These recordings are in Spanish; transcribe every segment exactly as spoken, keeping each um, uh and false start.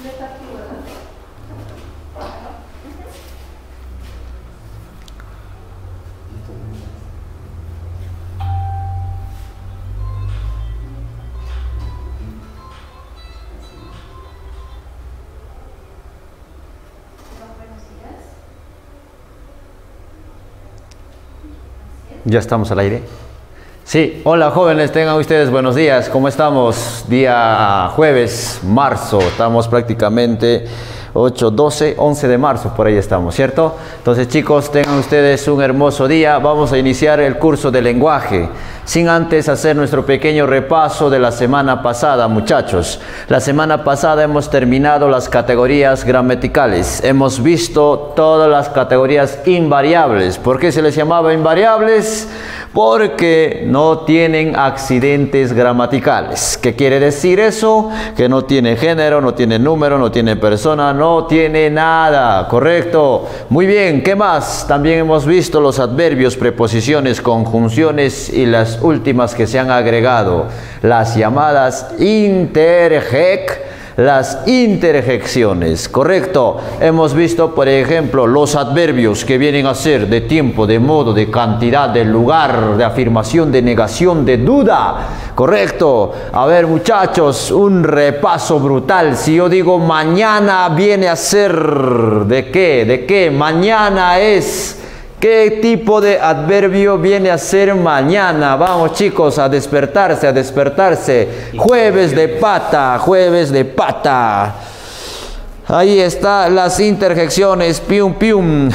Ya estamos al aire. Sí, hola jóvenes, tengan ustedes buenos días. ¿Cómo estamos? Día jueves, marzo. Estamos prácticamente ocho, doce, once de marzo, por ahí estamos, ¿cierto? Entonces chicos, tengan ustedes un hermoso día. Vamos a iniciar el curso de lenguaje, sin antes hacer nuestro pequeño repaso de la semana pasada, muchachos. La semana pasada hemos terminado las categorías gramaticales. Hemos visto todas las categorías invariables. ¿Por qué se les llamaba invariables? Porque no tienen accidentes gramaticales. ¿Qué quiere decir eso? Que no tiene género, no tiene número, no tiene persona, no tiene nada, ¿correcto? Muy bien, ¿qué más? También hemos visto los adverbios, preposiciones, conjunciones y las últimas que se han agregado, las llamadas interjec, las interjecciones, ¿correcto? Hemos visto, por ejemplo, los adverbios que vienen a ser de tiempo, de modo, de cantidad, de lugar, de afirmación, de negación, de duda, ¿correcto? A ver, muchachos, un repaso brutal. Si yo digo mañana viene a ser, ¿de qué? ¿De qué? Mañana es... ¿Qué tipo de adverbio viene a ser mañana? Vamos chicos, a despertarse, a despertarse. Jueves de pata, jueves de pata. Ahí están las interjecciones, pium, pium.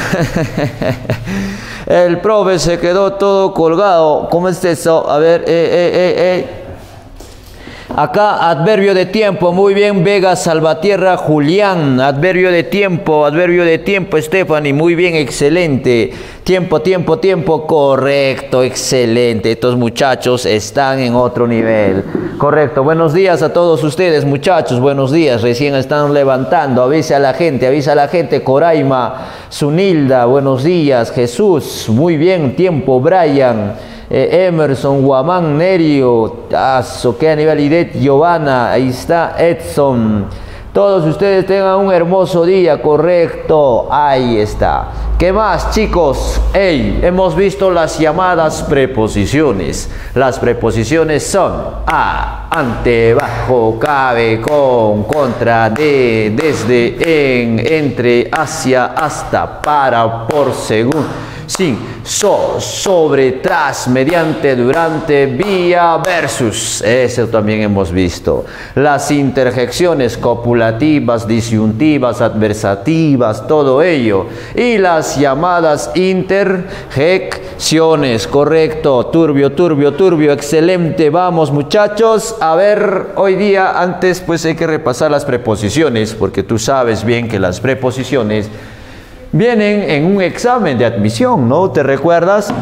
El profe se quedó todo colgado. ¿Cómo es eso? A ver, eh, eh, eh, eh. Acá, adverbio de tiempo, muy bien, Vega, Salvatierra, Julián, adverbio de tiempo, adverbio de tiempo, Stephanie, muy bien, excelente, tiempo, tiempo, tiempo, correcto, excelente, estos muchachos están en otro nivel, correcto, buenos días a todos ustedes, muchachos, buenos días, recién están levantando, avisa a la gente, avisa a la gente, Coraima, Sunilda, buenos días, Jesús, muy bien, tiempo, Brian, Eh, Emerson, Guamán, Nerio, Aso, que a nivel Idet, Giovanna, ahí está Edson. Todos ustedes tengan un hermoso día, correcto, ahí está. ¿Qué más, chicos? Hey, hemos visto las llamadas preposiciones. Las preposiciones son a, ante, bajo, cabe, con, contra, de, desde, en, entre, hacia, hasta, para, por, según, sin, so, sobre, tras, mediante, durante, vía, versus. Eso también hemos visto. Las interjecciones copulativas, disyuntivas, adversativas, todo ello. Y las llamadas interjecciones. Correcto. Turbio, turbio, turbio. Excelente. Vamos, muchachos. A ver, hoy día, antes pues hay que repasar las preposiciones, porque tú sabes bien que las preposiciones vienen en un examen de admisión, ¿no? ¿Te recuerdas?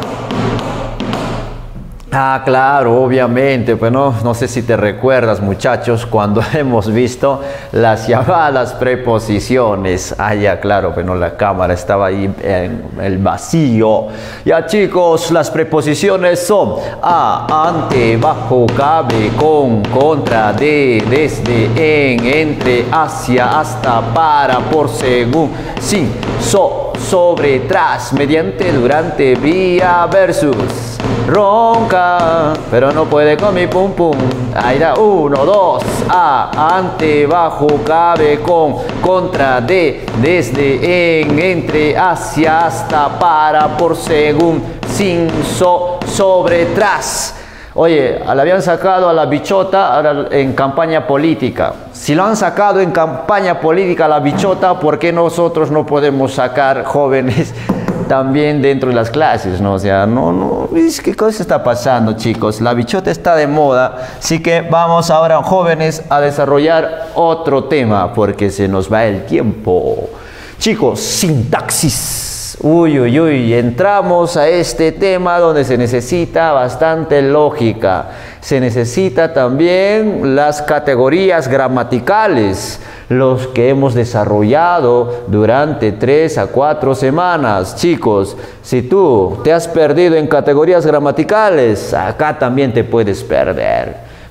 Ah, claro, obviamente, pues no, no sé si te recuerdas, muchachos, cuando hemos visto las llamadas preposiciones. Ah, ya, claro, pues no, la cámara estaba ahí en el vacío. Ya, chicos, las preposiciones son a, ante, bajo, cabe, con, contra, de, desde, en, entre, hacia, hasta, para, por, según, sin, so, sobre, tras, mediante, durante, vía, versus. Ronca, pero no puede con mi pum pum. Ahí da, uno, dos, a, ante, bajo, cabe, con, contra, de, desde, en, entre, hacia, hasta, para, por, según, sin, so, sobre, tras. Oye, le habían sacado a la bichota ahora en campaña política. Si lo han sacado en campaña política a la bichota, ¿por qué nosotros no podemos sacar jóvenes también dentro de las clases, ¿no? O sea, no, no, ¿qué cosa está pasando, chicos? La bichota está de moda, así que vamos ahora, jóvenes, a desarrollar otro tema, porque se nos va el tiempo. Chicos, sintaxis. Uy, uy, uy, entramos a este tema donde se necesita bastante lógica. Se necesita también las categorías gramaticales, los que hemos desarrollado durante tres a cuatro semanas. Chicos, si tú te has perdido en categorías gramaticales, acá también te puedes perder.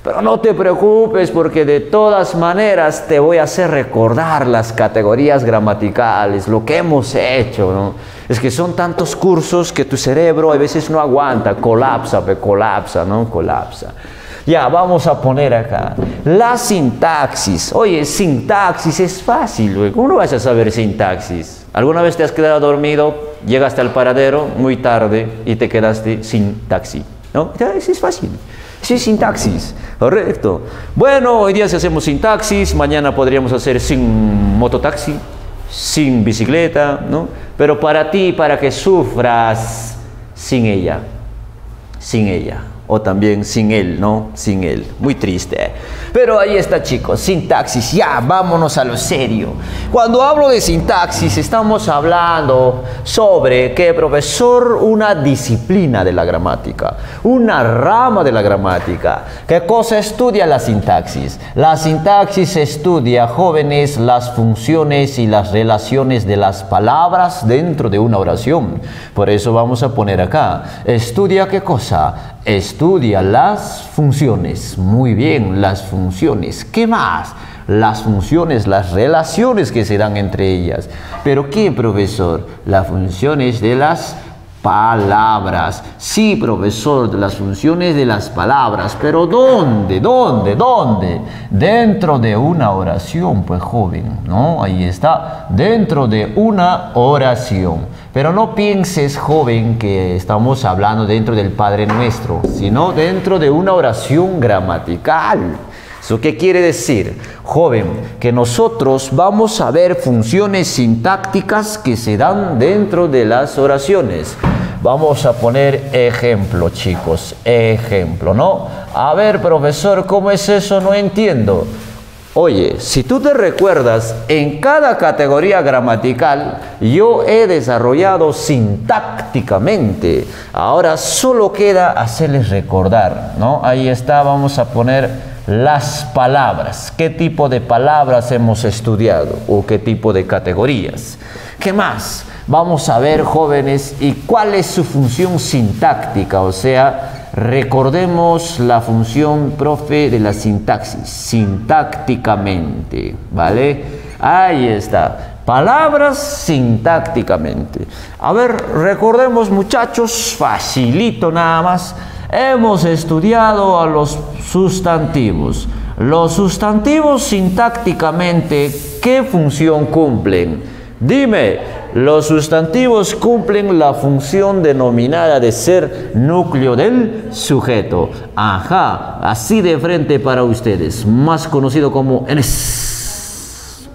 Pero no te preocupes porque de todas maneras te voy a hacer recordar las categorías gramaticales, lo que hemos hecho, ¿no? Es que son tantos cursos que tu cerebro a veces no aguanta, colapsa, pe, colapsa, ¿no? Colapsa. Ya, vamos a poner acá la sintaxis. Oye, sintaxis es fácil, güey. ¿Cómo no vas a saber sintaxis? ¿Alguna vez te has quedado dormido, llegaste al paradero muy tarde y te quedaste sin taxi? ¿No? Eso es fácil. Sí, sintaxis, correcto. Bueno, hoy día si hacemos sintaxis, mañana podríamos hacer sin mototaxi, sin bicicleta, ¿no? Pero para ti, para que sufras sin ella, sin ella. O también sin él, ¿no? Sin él. Muy triste. Pero ahí está, chicos. Sintaxis. Ya, vámonos a lo serio. Cuando hablo de sintaxis, estamos hablando sobre que, profesor, una disciplina de la gramática. Una rama de la gramática. ¿Qué cosa estudia la sintaxis? La sintaxis estudia, jóvenes, las funciones y las relaciones de las palabras dentro de una oración. Por eso vamos a poner acá. ¿Estudia qué cosa? Estudia las funciones. Muy bien, las funciones. ¿Qué más? Las funciones, las relaciones que se dan entre ellas. ¿Pero qué, profesor? Las funciones de las palabras. Sí, profesor, de las funciones de las palabras. ¿Pero dónde? ¿Dónde? ¿Dónde? Dentro de una oración, pues, joven, ¿no? Ahí está. Dentro de una oración. Pero no pienses, joven, que estamos hablando dentro del Padre Nuestro, sino dentro de una oración gramatical. ¿Eso qué quiere decir? Joven, que nosotros vamos a ver funciones sintácticas que se dan dentro de las oraciones. Vamos a poner ejemplo, chicos, ejemplo, ¿no? A ver, profesor, ¿cómo es eso? No entiendo. Oye, si tú te recuerdas, en cada categoría gramatical yo he desarrollado sintácticamente. Ahora solo queda hacerles recordar, ¿no? Ahí está, vamos a poner las palabras. ¿Qué tipo de palabras hemos estudiado? ¿O qué tipo de categorías? ¿Qué más? Vamos a ver, jóvenes, y cuál es su función sintáctica, o sea, recordemos la función, profe, de la sintaxis, sintácticamente, ¿vale? Ahí está, palabras sintácticamente. A ver, recordemos, muchachos, facilito nada más. Hemos estudiado a los sustantivos. Los sustantivos sintácticamente, ¿qué función cumplen? Dime, los sustantivos cumplen la función denominada de ser núcleo del sujeto. Ajá, así de frente para ustedes, más conocido como enes.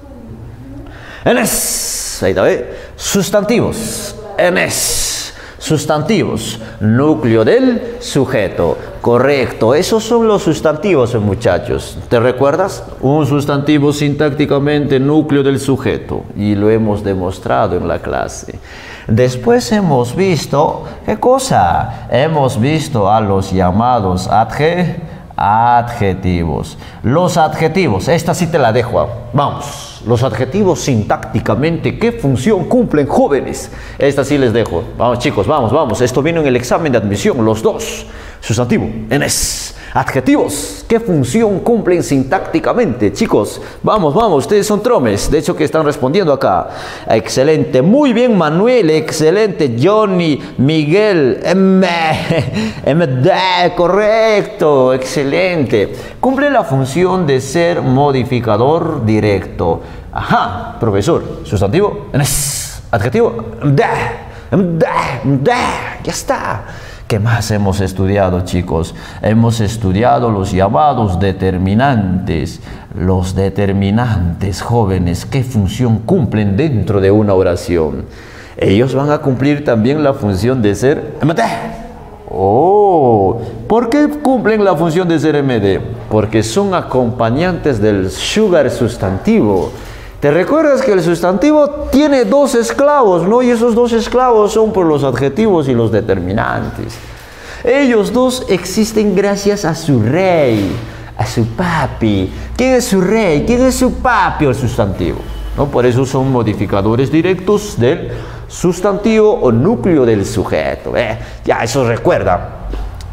Enes, ahí está, ¿eh? Sustantivos, enes. Sustantivos, núcleo del sujeto. Correcto, esos son los sustantivos, muchachos. ¿Te recuerdas? Un sustantivo sintácticamente núcleo del sujeto. Y lo hemos demostrado en la clase. Después hemos visto, ¿qué cosa? Hemos visto a los llamados adje, adjetivos. Los adjetivos, esta sí te la dejo. Vamos. Los adjetivos sintácticamente, ¿qué función cumplen, jóvenes? Esta sí les dejo. Vamos, chicos, vamos, vamos. Esto vino en el examen de admisión, los dos. Sustantivo, enes. Adjetivos, ¿qué función cumplen sintácticamente? Chicos, vamos, vamos, ustedes son tromes. De hecho, que están respondiendo acá. Excelente, muy bien, Manuel, excelente. Johnny, Miguel, M, M D, correcto, excelente. Cumple la función de ser modificador directo. Ajá, profesor, sustantivo, enes. Adjetivo, M D, M D, M D, ya está. ¿Qué más hemos estudiado, chicos? Hemos estudiado los llamados determinantes. Los determinantes, jóvenes, ¿qué función cumplen dentro de una oración? Ellos van a cumplir también la función de ser M D. Oh, ¿por qué cumplen la función de ser M D? Porque son acompañantes del sugar sustantivo. ¿Te recuerdas que el sustantivo tiene dos esclavos, no? Y esos dos esclavos son por los adjetivos y los determinantes. Ellos dos existen gracias a su rey, a su papi. ¿Quién es su rey? ¿Quién es su papi o el sustantivo? ¿No? Por eso son modificadores directos del sustantivo o núcleo del sujeto. ¿eh? Ya, eso recuerda.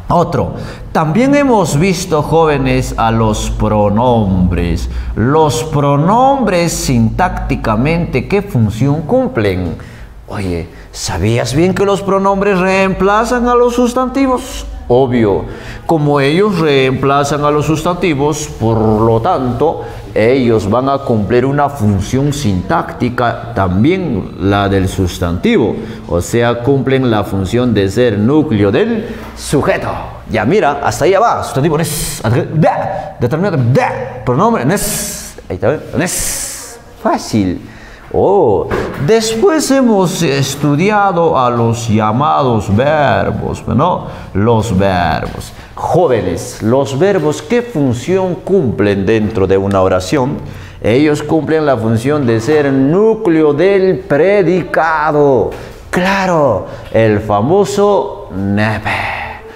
Otro, también hemos visto, jóvenes, a los pronombres. Los pronombres sintácticamente, ¿qué función cumplen? Oye, ¿sabías bien que los pronombres reemplazan a los sustantivos? Obvio, como ellos reemplazan a los sustantivos, por lo tanto, ellos van a cumplir una función sintáctica, también la del sustantivo. O sea, cumplen la función de ser núcleo del sujeto. Ya mira, hasta allá va. Sustantivo, nes, da, determinado, da, pronombre, nes. Ahí está, nes. Fácil. Oh, después hemos estudiado a los llamados verbos, ¿no? Los verbos. Jóvenes, los verbos, ¿qué función cumplen dentro de una oración? Ellos cumplen la función de ser núcleo del predicado. Claro, el famoso nepe.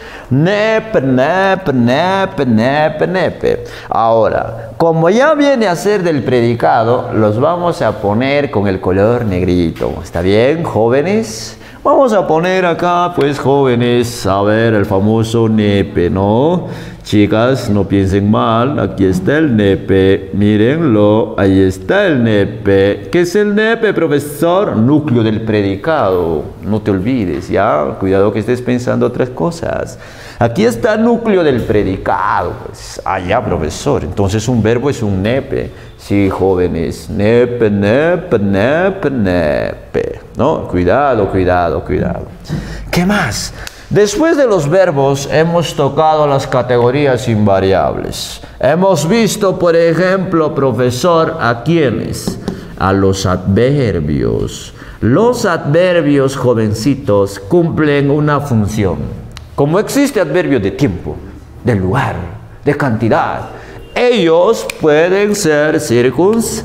Nepe, nepe, nepe, nepe, nepe. Ahora, como ya viene a ser del predicado, los vamos a poner con el color negrito. ¿Está bien, jóvenes? Vamos a poner acá, pues, jóvenes, a ver, el famoso nepe, ¿no? Chicas, no piensen mal, aquí está el nepe, mírenlo, ahí está el nepe. ¿Qué es el nepe, profesor? Núcleo del predicado, no te olvides, ¿ya? Cuidado que estés pensando otras cosas. Aquí está el núcleo del predicado, pues, allá, profesor, entonces un verbo es un nepe. Sí, jóvenes, nepe, nepe, nepe, nepe, ¿no? Cuidado, cuidado, cuidado. ¿Qué más? Después de los verbos hemos tocado las categorías invariables. Hemos visto, por ejemplo, profesor, ¿a quiénes? A los adverbios. Los adverbios, jovencitos, cumplen una función. Como existe adverbio de tiempo, de lugar, de cantidad, ellos pueden ser circuns,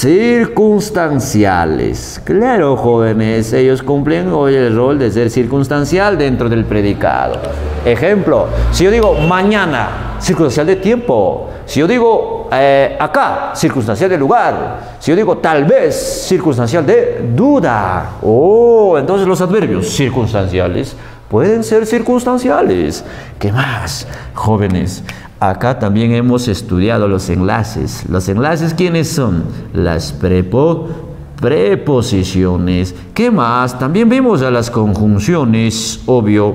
circunstanciales. Claro, jóvenes, ellos cumplen hoy el rol de ser circunstancial dentro del predicado. Ejemplo, si yo digo mañana, circunstancial de tiempo. Si yo digo eh, acá, circunstancial de lugar. Si yo digo tal vez, circunstancial de duda. Oh, entonces los adverbios circunstanciales pueden ser circunstanciales. ¿Qué más, jóvenes? Acá también hemos estudiado los enlaces. ¿Los enlaces quiénes son? Las prepo, preposiciones. ¿Qué más? También vemos a las conjunciones, obvio.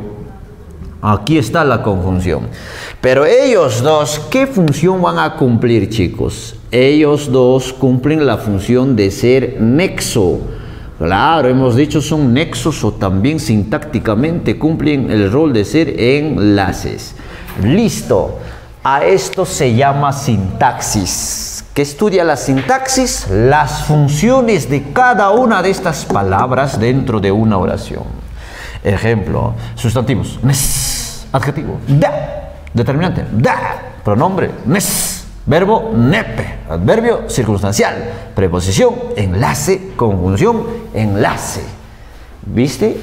Aquí está la conjunción. Pero ellos dos, ¿qué función van a cumplir, chicos? Ellos dos cumplen la función de ser nexo. Claro, hemos dicho son nexos o también sintácticamente cumplen el rol de ser enlaces. Listo. A esto se llama sintaxis. ¿Qué estudia la sintaxis? Las funciones de cada una de estas palabras dentro de una oración. Ejemplo, sustantivos, nes, adjetivo, da, determinante, da, pronombre, nes, verbo, nepe, adverbio, circunstancial, preposición, enlace, conjunción, enlace. ¿Viste?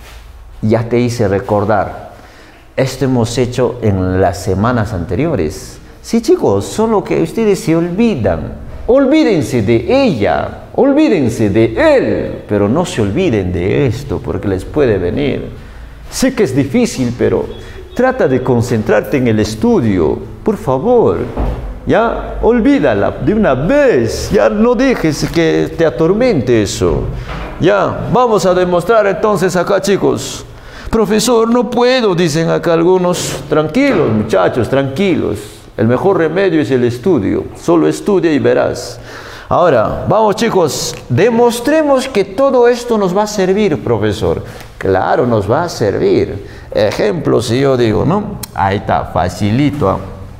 Ya te hice recordar. Esto hemos hecho en las semanas anteriores. Sí, chicos, solo que ustedes se olvidan. Olvídense de ella, olvídense de él, pero no se olviden de esto porque les puede venir. Sé que es difícil, pero trata de concentrarte en el estudio, por favor. Ya, olvídala de una vez, ya no dejes que te atormente eso. Ya, vamos a demostrar entonces acá, chicos. Profesor, no puedo, dicen acá algunos. Tranquilos, muchachos, tranquilos. El mejor remedio es el estudio. Solo estudia y verás. Ahora, vamos, chicos, demostremos que todo esto nos va a servir, profesor. Claro, nos va a servir. Ejemplo, si yo digo, ¿no? Ahí está, facilito.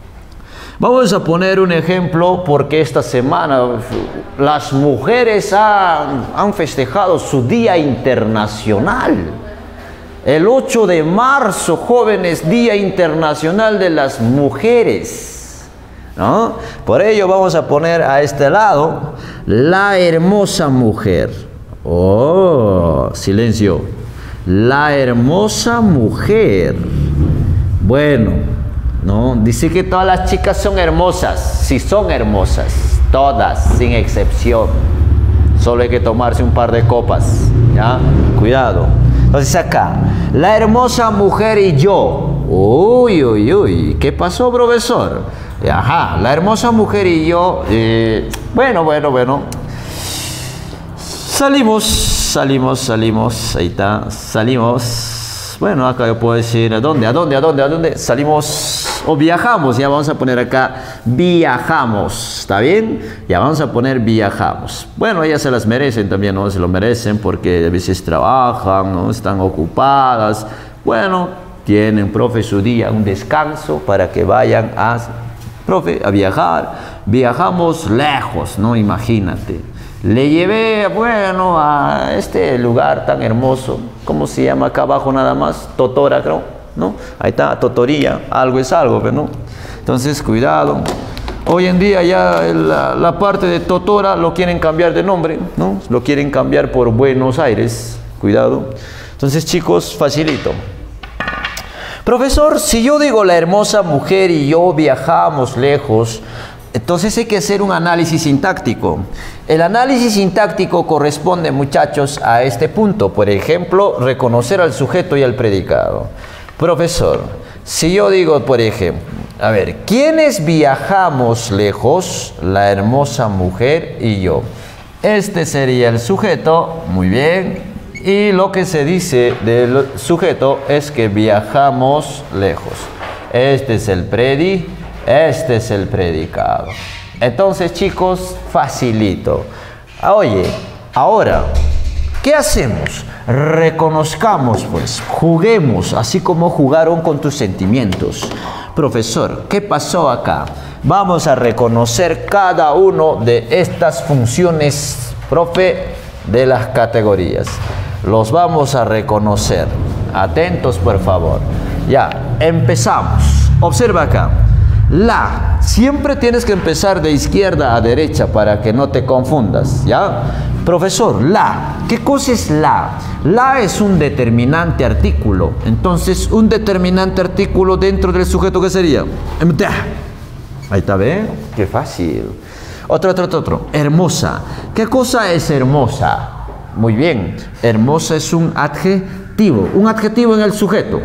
Vamos a poner un ejemplo porque esta semana las mujeres han, han festejado su Día Internacional. El ocho de marzo, jóvenes, Día Internacional de las Mujeres, ¿no? Por ello vamos a poner a este lado la hermosa mujer. Oh, silencio. La hermosa mujer. Bueno, ¿no? Dice que todas las chicas son hermosas. Sí, son hermosas. Todas, sin excepción. Solo hay que tomarse un par de copas, ¿ya? Cuidado. Entonces acá, la hermosa mujer y yo. Uy, uy, uy, ¿qué pasó, profesor? Ajá, la hermosa mujer y yo, eh, bueno, bueno, bueno, salimos, salimos, salimos, ahí está, salimos, bueno, acá yo puedo decir, ¿a dónde, a dónde, a dónde, a dónde? Salimos o viajamos, ya vamos a poner acá, viajamos, ¿está bien? Ya vamos a poner viajamos. Bueno, ellas se las merecen también, ¿no? Se lo merecen porque a veces trabajan, ¿no? Están ocupadas, bueno, tienen, profe, su día, un descanso para que vayan a, profe, a viajar. Viajamos lejos, ¿no? Imagínate. Le llevé, bueno, a este lugar tan hermoso. ¿Cómo se llama acá abajo nada más? Totora, creo, ¿no? Ahí está, Totoría. Algo es algo, pero no. Entonces, cuidado. Hoy en día ya la, la parte de Totora lo quieren cambiar de nombre, ¿no? Lo quieren cambiar por Buenos Aires. Cuidado. Entonces, chicos, facilito. Profesor, si yo digo la hermosa mujer y yo viajamos lejos, entonces hay que hacer un análisis sintáctico. El análisis sintáctico corresponde, muchachos, a este punto. Por ejemplo, reconocer al sujeto y al predicado. Profesor, si yo digo, por ejemplo, a ver, ¿quiénes viajamos lejos? La hermosa mujer y yo. Este sería el sujeto, muy bien. Y lo que se dice del sujeto es que viajamos lejos. Este es el predi, este es el predicado. Entonces, chicos, facilito. Oye, ahora, ¿qué hacemos? Reconozcamos, pues, juguemos, así como jugaron con tus sentimientos. Profesor, ¿qué pasó acá? Vamos a reconocer cada uno de estas funciones, profe, de las categorías. Los vamos a reconocer. Atentos, por favor. Ya, empezamos. Observa acá. La. Siempre tienes que empezar de izquierda a derecha para que no te confundas, ¿ya? Profesor, la. ¿Qué cosa es la? La es un determinante artículo. Entonces, un determinante artículo dentro del sujeto, ¿qué sería? Ahí está, ¿ve? Qué fácil. Otro, otro, otro, otro. Hermosa. ¿Qué cosa es hermosa? Muy bien, hermosa es un adjetivo, un adjetivo en el sujeto.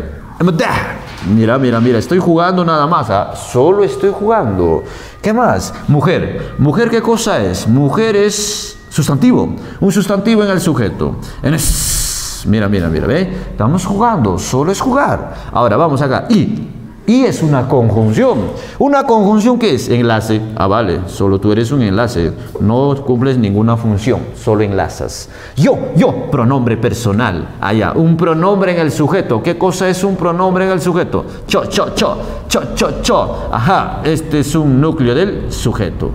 Mira, mira, mira, estoy jugando nada más, ¿ah? Solo estoy jugando. ¿Qué más? Mujer. ¿Mujer qué cosa es? Mujer es sustantivo, un sustantivo en el sujeto. En es... Mira, mira, mira, ¿ve? Estamos jugando, solo es jugar. Ahora vamos acá, y. Y es una conjunción. ¿Una conjunción qué es? Enlace. Ah, vale, solo tú eres un enlace. No cumples ninguna función, solo enlazas. Yo, yo, pronombre personal. Allá, un pronombre en el sujeto. ¿Qué cosa es un pronombre en el sujeto? Cho, cho, cho, cho, cho, cho. Ajá, este es un núcleo del sujeto.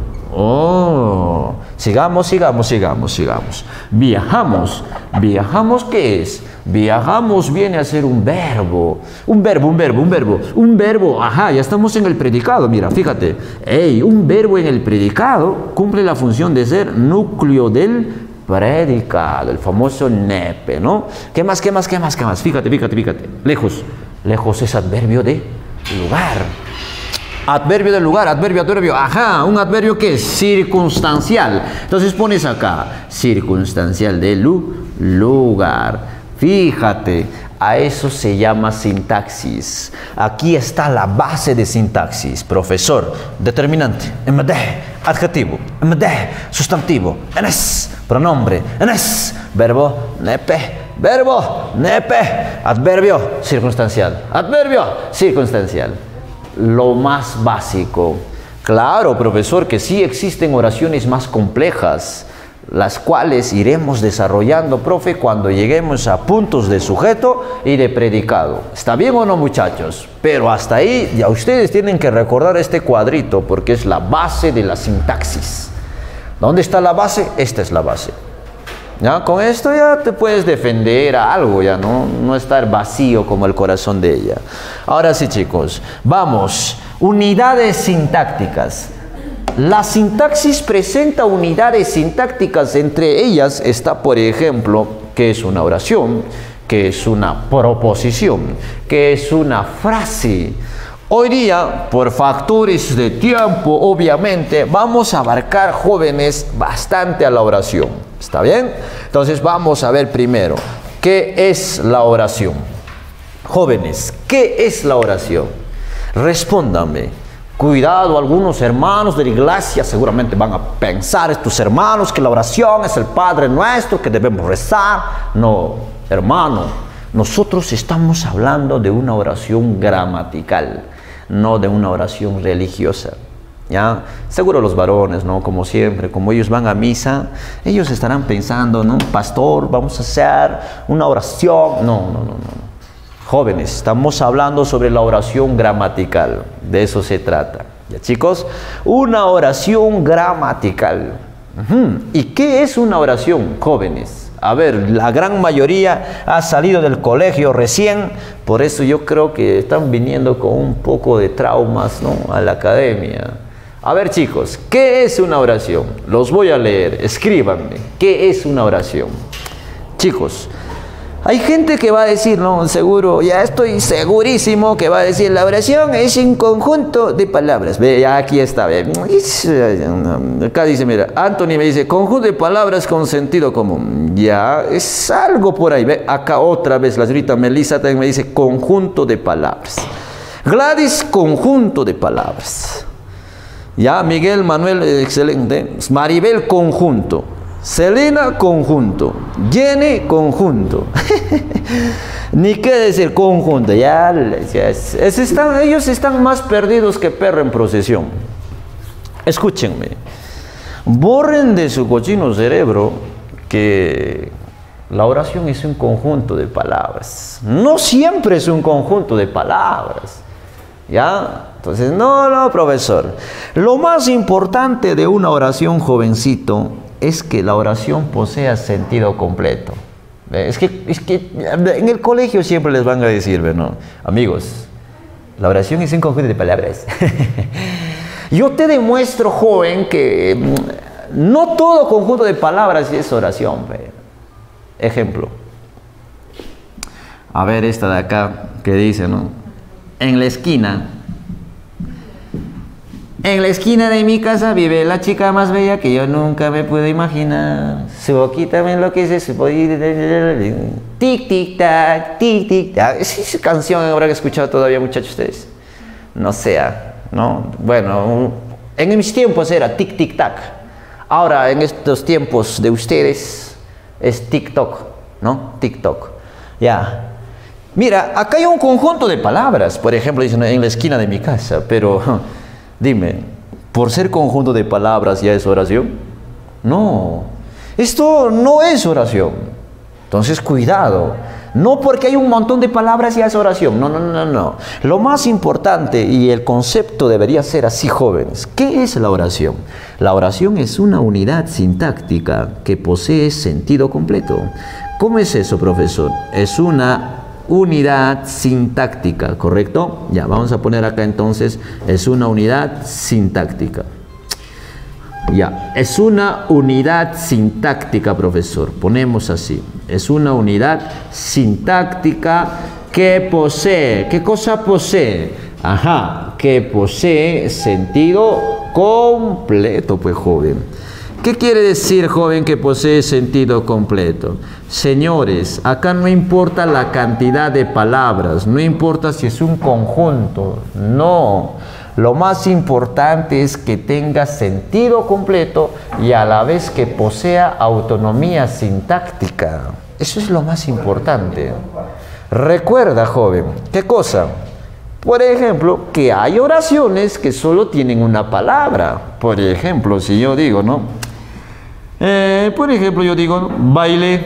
Oh, sigamos, sigamos, sigamos, sigamos. Viajamos. ¿Viajamos qué es? Viajamos viene a ser un verbo. Un verbo, un verbo, un verbo. Un verbo, ajá, ya estamos en el predicado. Mira, fíjate. Ey, un verbo en el predicado cumple la función de ser núcleo del predicado. El famoso nepe, ¿no? ¿Qué más, qué más, qué más, qué más? Fíjate, fíjate, fíjate. Lejos. Lejos es adverbio de lugar. Adverbio del lugar, adverbio, adverbio, ajá, un adverbio que es circunstancial. Entonces pones acá, circunstancial de lu, lugar. Fíjate, a eso se llama sintaxis. Aquí está la base de sintaxis. Profesor, determinante, adjetivo, sustantivo, enes, pronombre, enes, verbo, nepe, verbo, nepe, adverbio, circunstancial, adverbio, circunstancial. Lo más básico. Claro, profesor, que sí existen oraciones más complejas, las cuales iremos desarrollando, profe, cuando lleguemos a puntos de sujeto y de predicado. ¿Está bien o no, muchachos? Pero hasta ahí ya ustedes tienen que recordar este cuadrito porque es la base de la sintaxis. ¿Dónde está la base? Esta es la base. ¿Ya? Con esto ya te puedes defender a algo, ya no, no estar vacío como el corazón de ella. Ahora sí, chicos, vamos. Unidades sintácticas. La sintaxis presenta unidades sintácticas. Entre ellas está, por ejemplo, qué es una oración, qué es una proposición, qué es una frase. Hoy día, por factores de tiempo, obviamente, vamos a abarcar, jóvenes, bastante a la oración. ¿Está bien? Entonces vamos a ver primero, ¿qué es la oración? Jóvenes, ¿Qué es la oración? Respóndame. Cuidado, algunos hermanos de la iglesia seguramente van a pensar, estos hermanos, que la oración es el Padre Nuestro, que debemos rezar. No, hermano, nosotros estamos hablando de una oración gramatical, no de una oración religiosa. ¿Ya? Seguro los varones, ¿no? Como siempre, como ellos van a misa, ellos estarán pensando, ¿no? Pastor, vamos a hacer una oración. No, no, no, no. Jóvenes, estamos hablando sobre la oración gramatical. De eso se trata. ¿Ya, chicos? Una oración gramatical. Uh-huh. ¿Y qué es una oración, jóvenes? A ver, la gran mayoría ha salido del colegio recién, por eso yo creo que están viniendo con un poco de traumas, ¿no? A la academia. A ver, chicos, ¿qué es una oración? Los voy a leer, escríbanme. ¿Qué es una oración? Chicos, hay gente que va a decir, no, seguro, ya estoy segurísimo que va a decir, la oración es un conjunto de palabras. Ve, ya aquí está, ve. Acá dice, mira, Anthony me dice, conjunto de palabras con sentido común. Ya, es algo por ahí, ve. Acá otra vez, la señorita Melissa también me dice, conjunto de palabras. Gladys, conjunto de palabras. Ya, Miguel Manuel, excelente. Maribel, conjunto. Selena, conjunto. Jenny, conjunto. Ni qué decir conjunto. Ya, ya es, es, están, ellos están más perdidos que perro en procesión. Escúchenme. Borren de su cochino cerebro que la oración es un conjunto de palabras. No siempre es un conjunto de palabras. ¿Ya? Entonces, no, no, profesor. Lo más importante de una oración, jovencito, es que la oración posea sentido completo. Es que, es que en el colegio siempre les van a decir, ¿no? Amigos, la oración es un conjunto de palabras. Yo te demuestro, joven, que no todo conjunto de palabras es oración. ¿Ve? Ejemplo. A ver esta de acá que dice, ¿no? En la esquina, en la esquina de mi casa vive la chica más bella que yo nunca me pude imaginar. Su boquita me enloquece, su boquita... Tic, tic, tac, tic, tic, tac. Esa canción habrán escuchado todavía, muchachos, ustedes. No sea, ¿no? Bueno, en mis tiempos era tic, tic, tac. Ahora, en estos tiempos de ustedes, es TikTok, ¿no? TikTok. Ya. Mira, acá hay un conjunto de palabras, por ejemplo, dicen en la esquina de mi casa, pero dime, ¿por ser conjunto de palabras ya es oración? No, esto no es oración. Entonces, cuidado, no porque hay un montón de palabras ya es oración, no, no, no, no. Lo más importante y el concepto debería ser así, jóvenes. ¿Qué es la oración? La oración es una unidad sintáctica que posee sentido completo. ¿Cómo es eso, profesor? Es una unidad sintáctica, ¿correcto? Ya, vamos a poner acá entonces, es una unidad sintáctica. Ya, es una unidad sintáctica, profesor. Ponemos así, es una unidad sintáctica que posee, ¿qué cosa posee? Ajá, que posee sentido completo, pues, joven. ¿Qué quiere decir, joven, que posee sentido completo? Señores, acá no importa la cantidad de palabras, no importa si es un conjunto, no. Lo más importante es que tenga sentido completo y a la vez que posea autonomía sintáctica. Eso es lo más importante. Recuerda, joven, ¿qué cosa? Por ejemplo, que hay oraciones que solo tienen una palabra. Por ejemplo, si yo digo, ¿no? Eh, por ejemplo, yo digo, ¿no? Baile.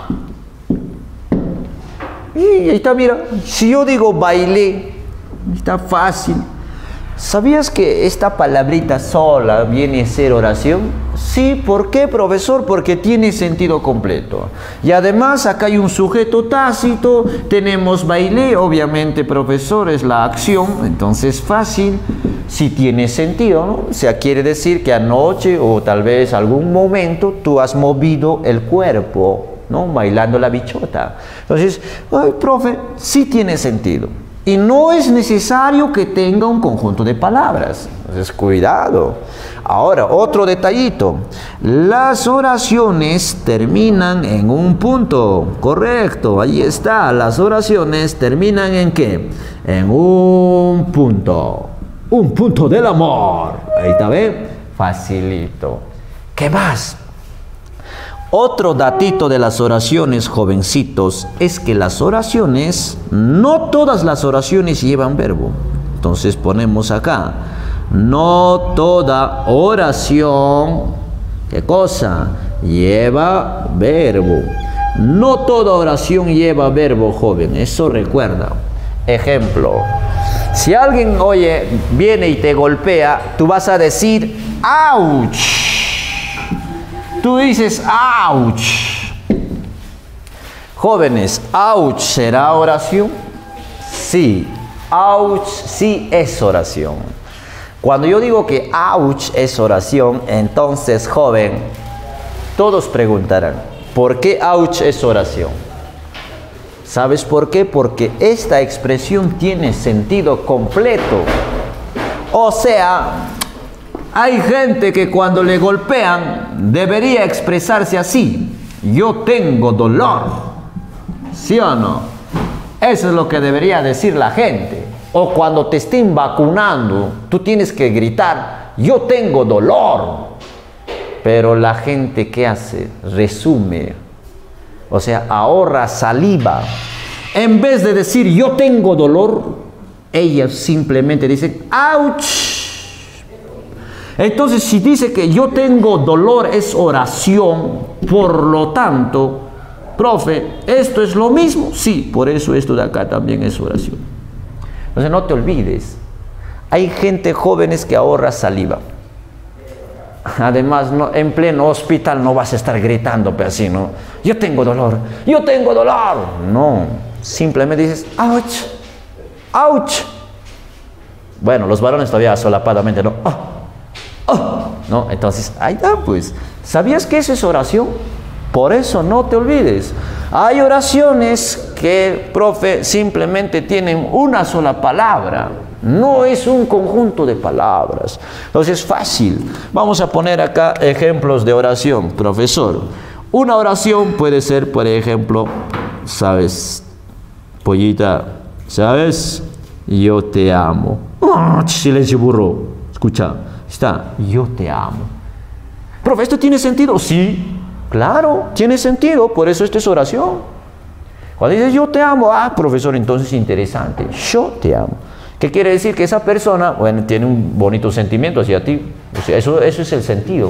Y ahí está, mira. Si yo digo baile, está fácil. ¿Sabías que esta palabrita sola viene a ser oración? Sí, ¿por qué, profesor? Porque tiene sentido completo. Y además acá hay un sujeto tácito, tenemos bailé, obviamente, profesor, es la acción, entonces fácil, si tiene sentido, ¿no? O sea, quiere decir que anoche o tal vez algún momento tú has movido el cuerpo, ¿no? Bailando la bichota. Entonces, ay, profe, sí tiene sentido. Y no es necesario que tenga un conjunto de palabras. Entonces, cuidado. Ahora, otro detallito. Las oraciones terminan en un punto. Correcto, ahí está. Las oraciones terminan en ¿qué? En un punto. Un punto del amor. Ahí está, ¿ven? Facilito. ¿Qué más? Otro datito de las oraciones, jovencitos, es que las oraciones, no todas las oraciones llevan verbo. Entonces ponemos acá, no toda oración, ¿qué cosa? Lleva verbo. No toda oración lleva verbo, joven, eso recuerda. Ejemplo, si alguien, oye, viene y te golpea, tú vas a decir, ¡ouch! Tú dices, ¡ouch! Jóvenes, ¿ouch será oración? Sí, ¡ouch! Sí es oración. Cuando yo digo que ¡ouch! Es oración, entonces, joven, todos preguntarán, ¿por qué ¡ouch! Es oración? ¿Sabes por qué? Porque esta expresión tiene sentido completo. O sea, hay gente que cuando le golpean debería expresarse así: yo tengo dolor. ¿Sí o no? Eso es lo que debería decir la gente. O cuando te estén vacunando, tú tienes que gritar: yo tengo dolor. Pero la gente, ¿qué hace? Resume. O sea, ahorra saliva. En vez de decir yo tengo dolor, ellas simplemente dicen ¡ouch! Entonces, si dice que yo tengo dolor es oración, por lo tanto, profe, ¿esto es lo mismo? Sí, por eso esto de acá también es oración. Entonces, no te olvides, hay gente jóvenes que ahorra saliva. Además, no, en pleno hospital no vas a estar gritando, pero así, ¿no? Yo tengo dolor, yo tengo dolor. No, simplemente dices, ¡ouch! ¡Ouch! Bueno, los varones todavía solapadamente, ¿no? ¡Oh! ¡Oh! ¿No? Entonces, ahí está, pues. ¿Sabías que eso es oración? Por eso no te olvides. Hay oraciones que, profe, simplemente tienen una sola palabra. No es un conjunto de palabras. Entonces es fácil. Vamos a poner acá ejemplos de oración, profesor. Una oración puede ser, por ejemplo, ¿sabes? Pollita, ¿sabes? Yo te amo. Oh, silencio, burro. Escucha, está, yo te amo. Profe, ¿esto tiene sentido? Sí, claro, tiene sentido. Por eso esto es oración. Cuando dices yo te amo, ah, profesor, entonces interesante. Yo te amo. ¿Qué quiere decir? Que esa persona, bueno, tiene un bonito sentimiento hacia ti. O sea, eso, eso es el sentido.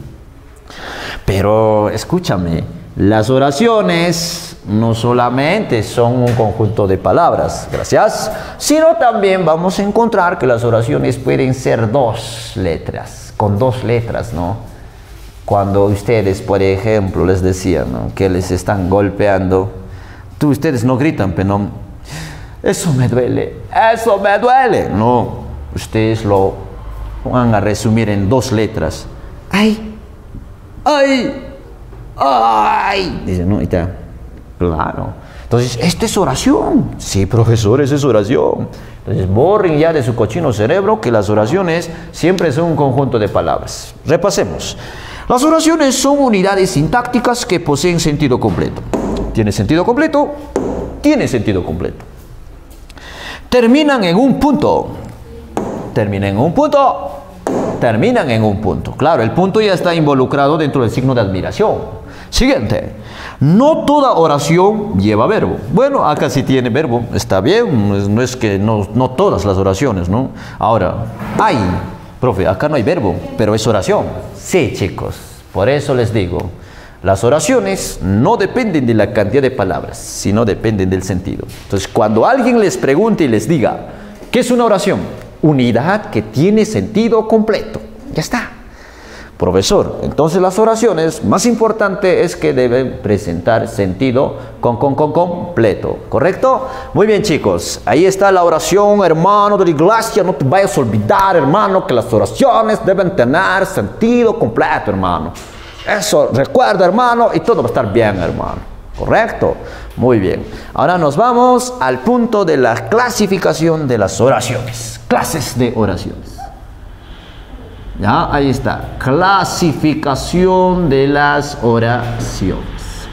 Pero, escúchame, las oraciones no solamente son un conjunto de palabras, gracias, sino también vamos a encontrar que las oraciones pueden ser dos letras, con dos letras, ¿no? Cuando ustedes, por ejemplo, les decían, ¿no?, que les están golpeando, tú, ustedes no gritan, pero no, eso me duele, eso me duele. No, ustedes lo van a resumir en dos letras. Ay, ay, ay. Dicen, no, ahí está. Claro. Entonces, ¿esto es oración? Sí, profesor, eso es oración. Entonces, borren ya de su cochino cerebro que las oraciones siempre son un conjunto de palabras. Repasemos. Las oraciones son unidades sintácticas que poseen sentido completo. ¿Tiene sentido completo? Tiene sentido completo. Terminan en un punto. Terminan en un punto. Terminan en un punto. Claro, el punto ya está involucrado dentro del signo de admiración. Siguiente. No toda oración lleva verbo. Bueno, acá sí tiene verbo. Está bien. No es que no, no todas las oraciones, ¿no? Ahora, hay. Profe, acá no hay verbo, pero es oración. Sí, chicos. Por eso les digo. Las oraciones no dependen de la cantidad de palabras, sino dependen del sentido. Entonces, cuando alguien les pregunte y les diga, ¿qué es una oración? Unidad que tiene sentido completo. Ya está. Profesor, entonces las oraciones, más importante es que deben presentar sentido con, con, con completo. ¿Correcto? Muy bien, chicos. Ahí está la oración, hermano de la iglesia. No te vayas a olvidar, hermano, que las oraciones deben tener sentido completo, hermano. Eso, recuerda, hermano, y todo va a estar bien, hermano. ¿Correcto? Muy bien. Ahora nos vamos al punto de la clasificación de las oraciones. Clases de oraciones. Ya, ahí está. Clasificación de las oraciones.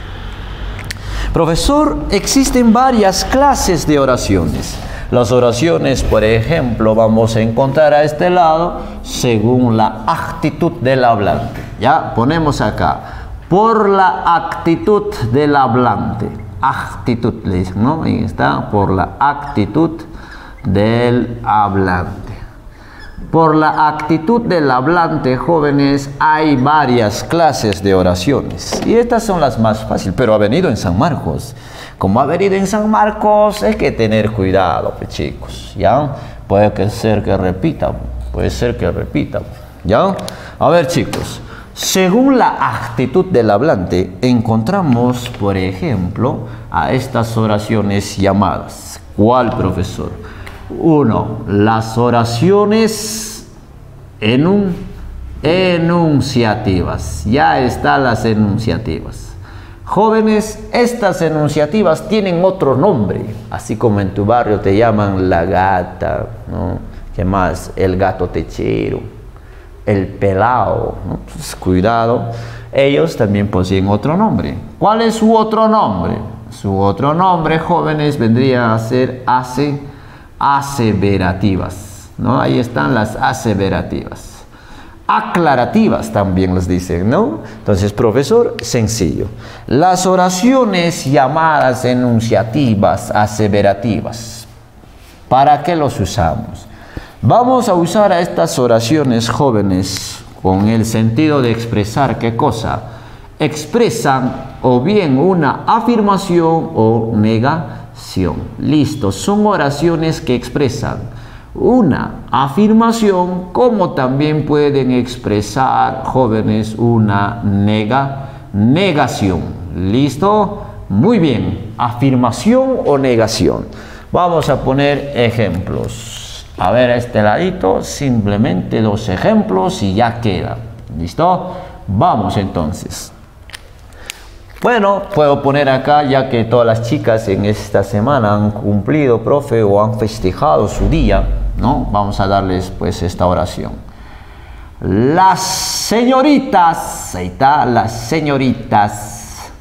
Profesor, existen varias clases de oraciones. Las oraciones, por ejemplo, vamos a encontrar a este lado según la actitud del hablante. Ya, ponemos acá. Por la actitud del hablante. Actitud, le dicen, ¿no? Ahí está, por la actitud del hablante. Por la actitud del hablante, jóvenes, hay varias clases de oraciones. Y estas son las más fáciles, pero ha venido en San Marcos. Como ha venido en San Marcos, hay que tener cuidado, pues, chicos, ¿ya? Puede ser que repita, puede ser que repita, ¿ya? A ver, chicos, según la actitud del hablante, encontramos, por ejemplo, a estas oraciones llamadas. ¿Cuál, profesor? Uno, las oraciones enun, enunciativas. Ya están las enunciativas. Jóvenes, estas enunciativas tienen otro nombre, así como en tu barrio te llaman la gata, ¿no? ¿Qué más? El gato techero, el pelao, ¿no? Pues, cuidado, ellos también poseen otro nombre. ¿Cuál es su otro nombre? Su otro nombre, jóvenes, vendría a ser ase, aseverativas, ¿no? Ahí están las aseverativas. Aclarativas también les dicen, ¿no? Entonces, profesor, sencillo. Las oraciones llamadas enunciativas, aseverativas, ¿para qué los usamos? Vamos a usar a estas oraciones, jóvenes, con el sentido de expresar ¿qué cosa? Expresan o bien una afirmación o negación. Listo, son oraciones que expresan una afirmación, como también pueden expresar, jóvenes, una nega, negación. ¿Listo? Muy bien. Afirmación o negación. Vamos a poner ejemplos. A ver, a este ladito, simplemente dos ejemplos y ya queda. ¿Listo? Vamos entonces. Bueno, puedo poner acá, ya que todas las chicas en esta semana han cumplido, profe, o han festejado su día, ¿no? Vamos a darles pues esta oración. Las señoritas, ahí está, las señoritas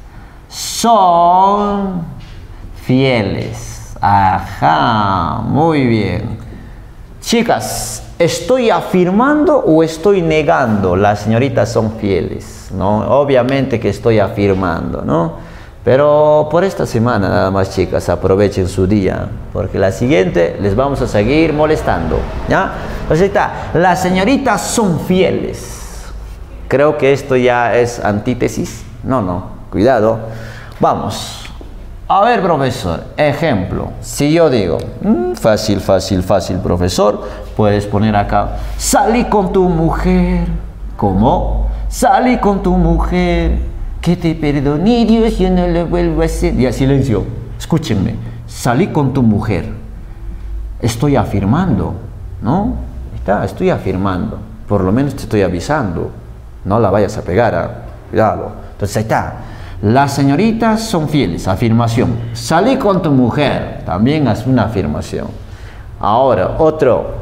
son fieles. Ajá, muy bien. Chicas, ¿estoy afirmando o estoy negando? Las señoritas son fieles, ¿no? Obviamente que estoy afirmando, ¿no? Pero por esta semana nada más, chicas, aprovechen su día, porque la siguiente les vamos a seguir molestando, ¿ya? Entonces ahí está, las señoritas son fieles. Creo que esto ya es antítesis. No, no, cuidado. Vamos. A ver, profesor, ejemplo. Si yo digo, mmm, fácil, fácil, fácil, profesor, puedes poner acá, salí con tu mujer. ¿Cómo? Salí con tu mujer, que te perdone Dios, yo no lo vuelvo a hacer. Ya, silencio, escúchenme. Salí con tu mujer. Estoy afirmando, ¿no? Está, estoy afirmando. Por lo menos te estoy avisando. No la vayas a pegar, ¿eh? Cuidado. Entonces ahí está. Las señoritas son fieles, afirmación. Salí con tu mujer, también es una afirmación. Ahora, otro.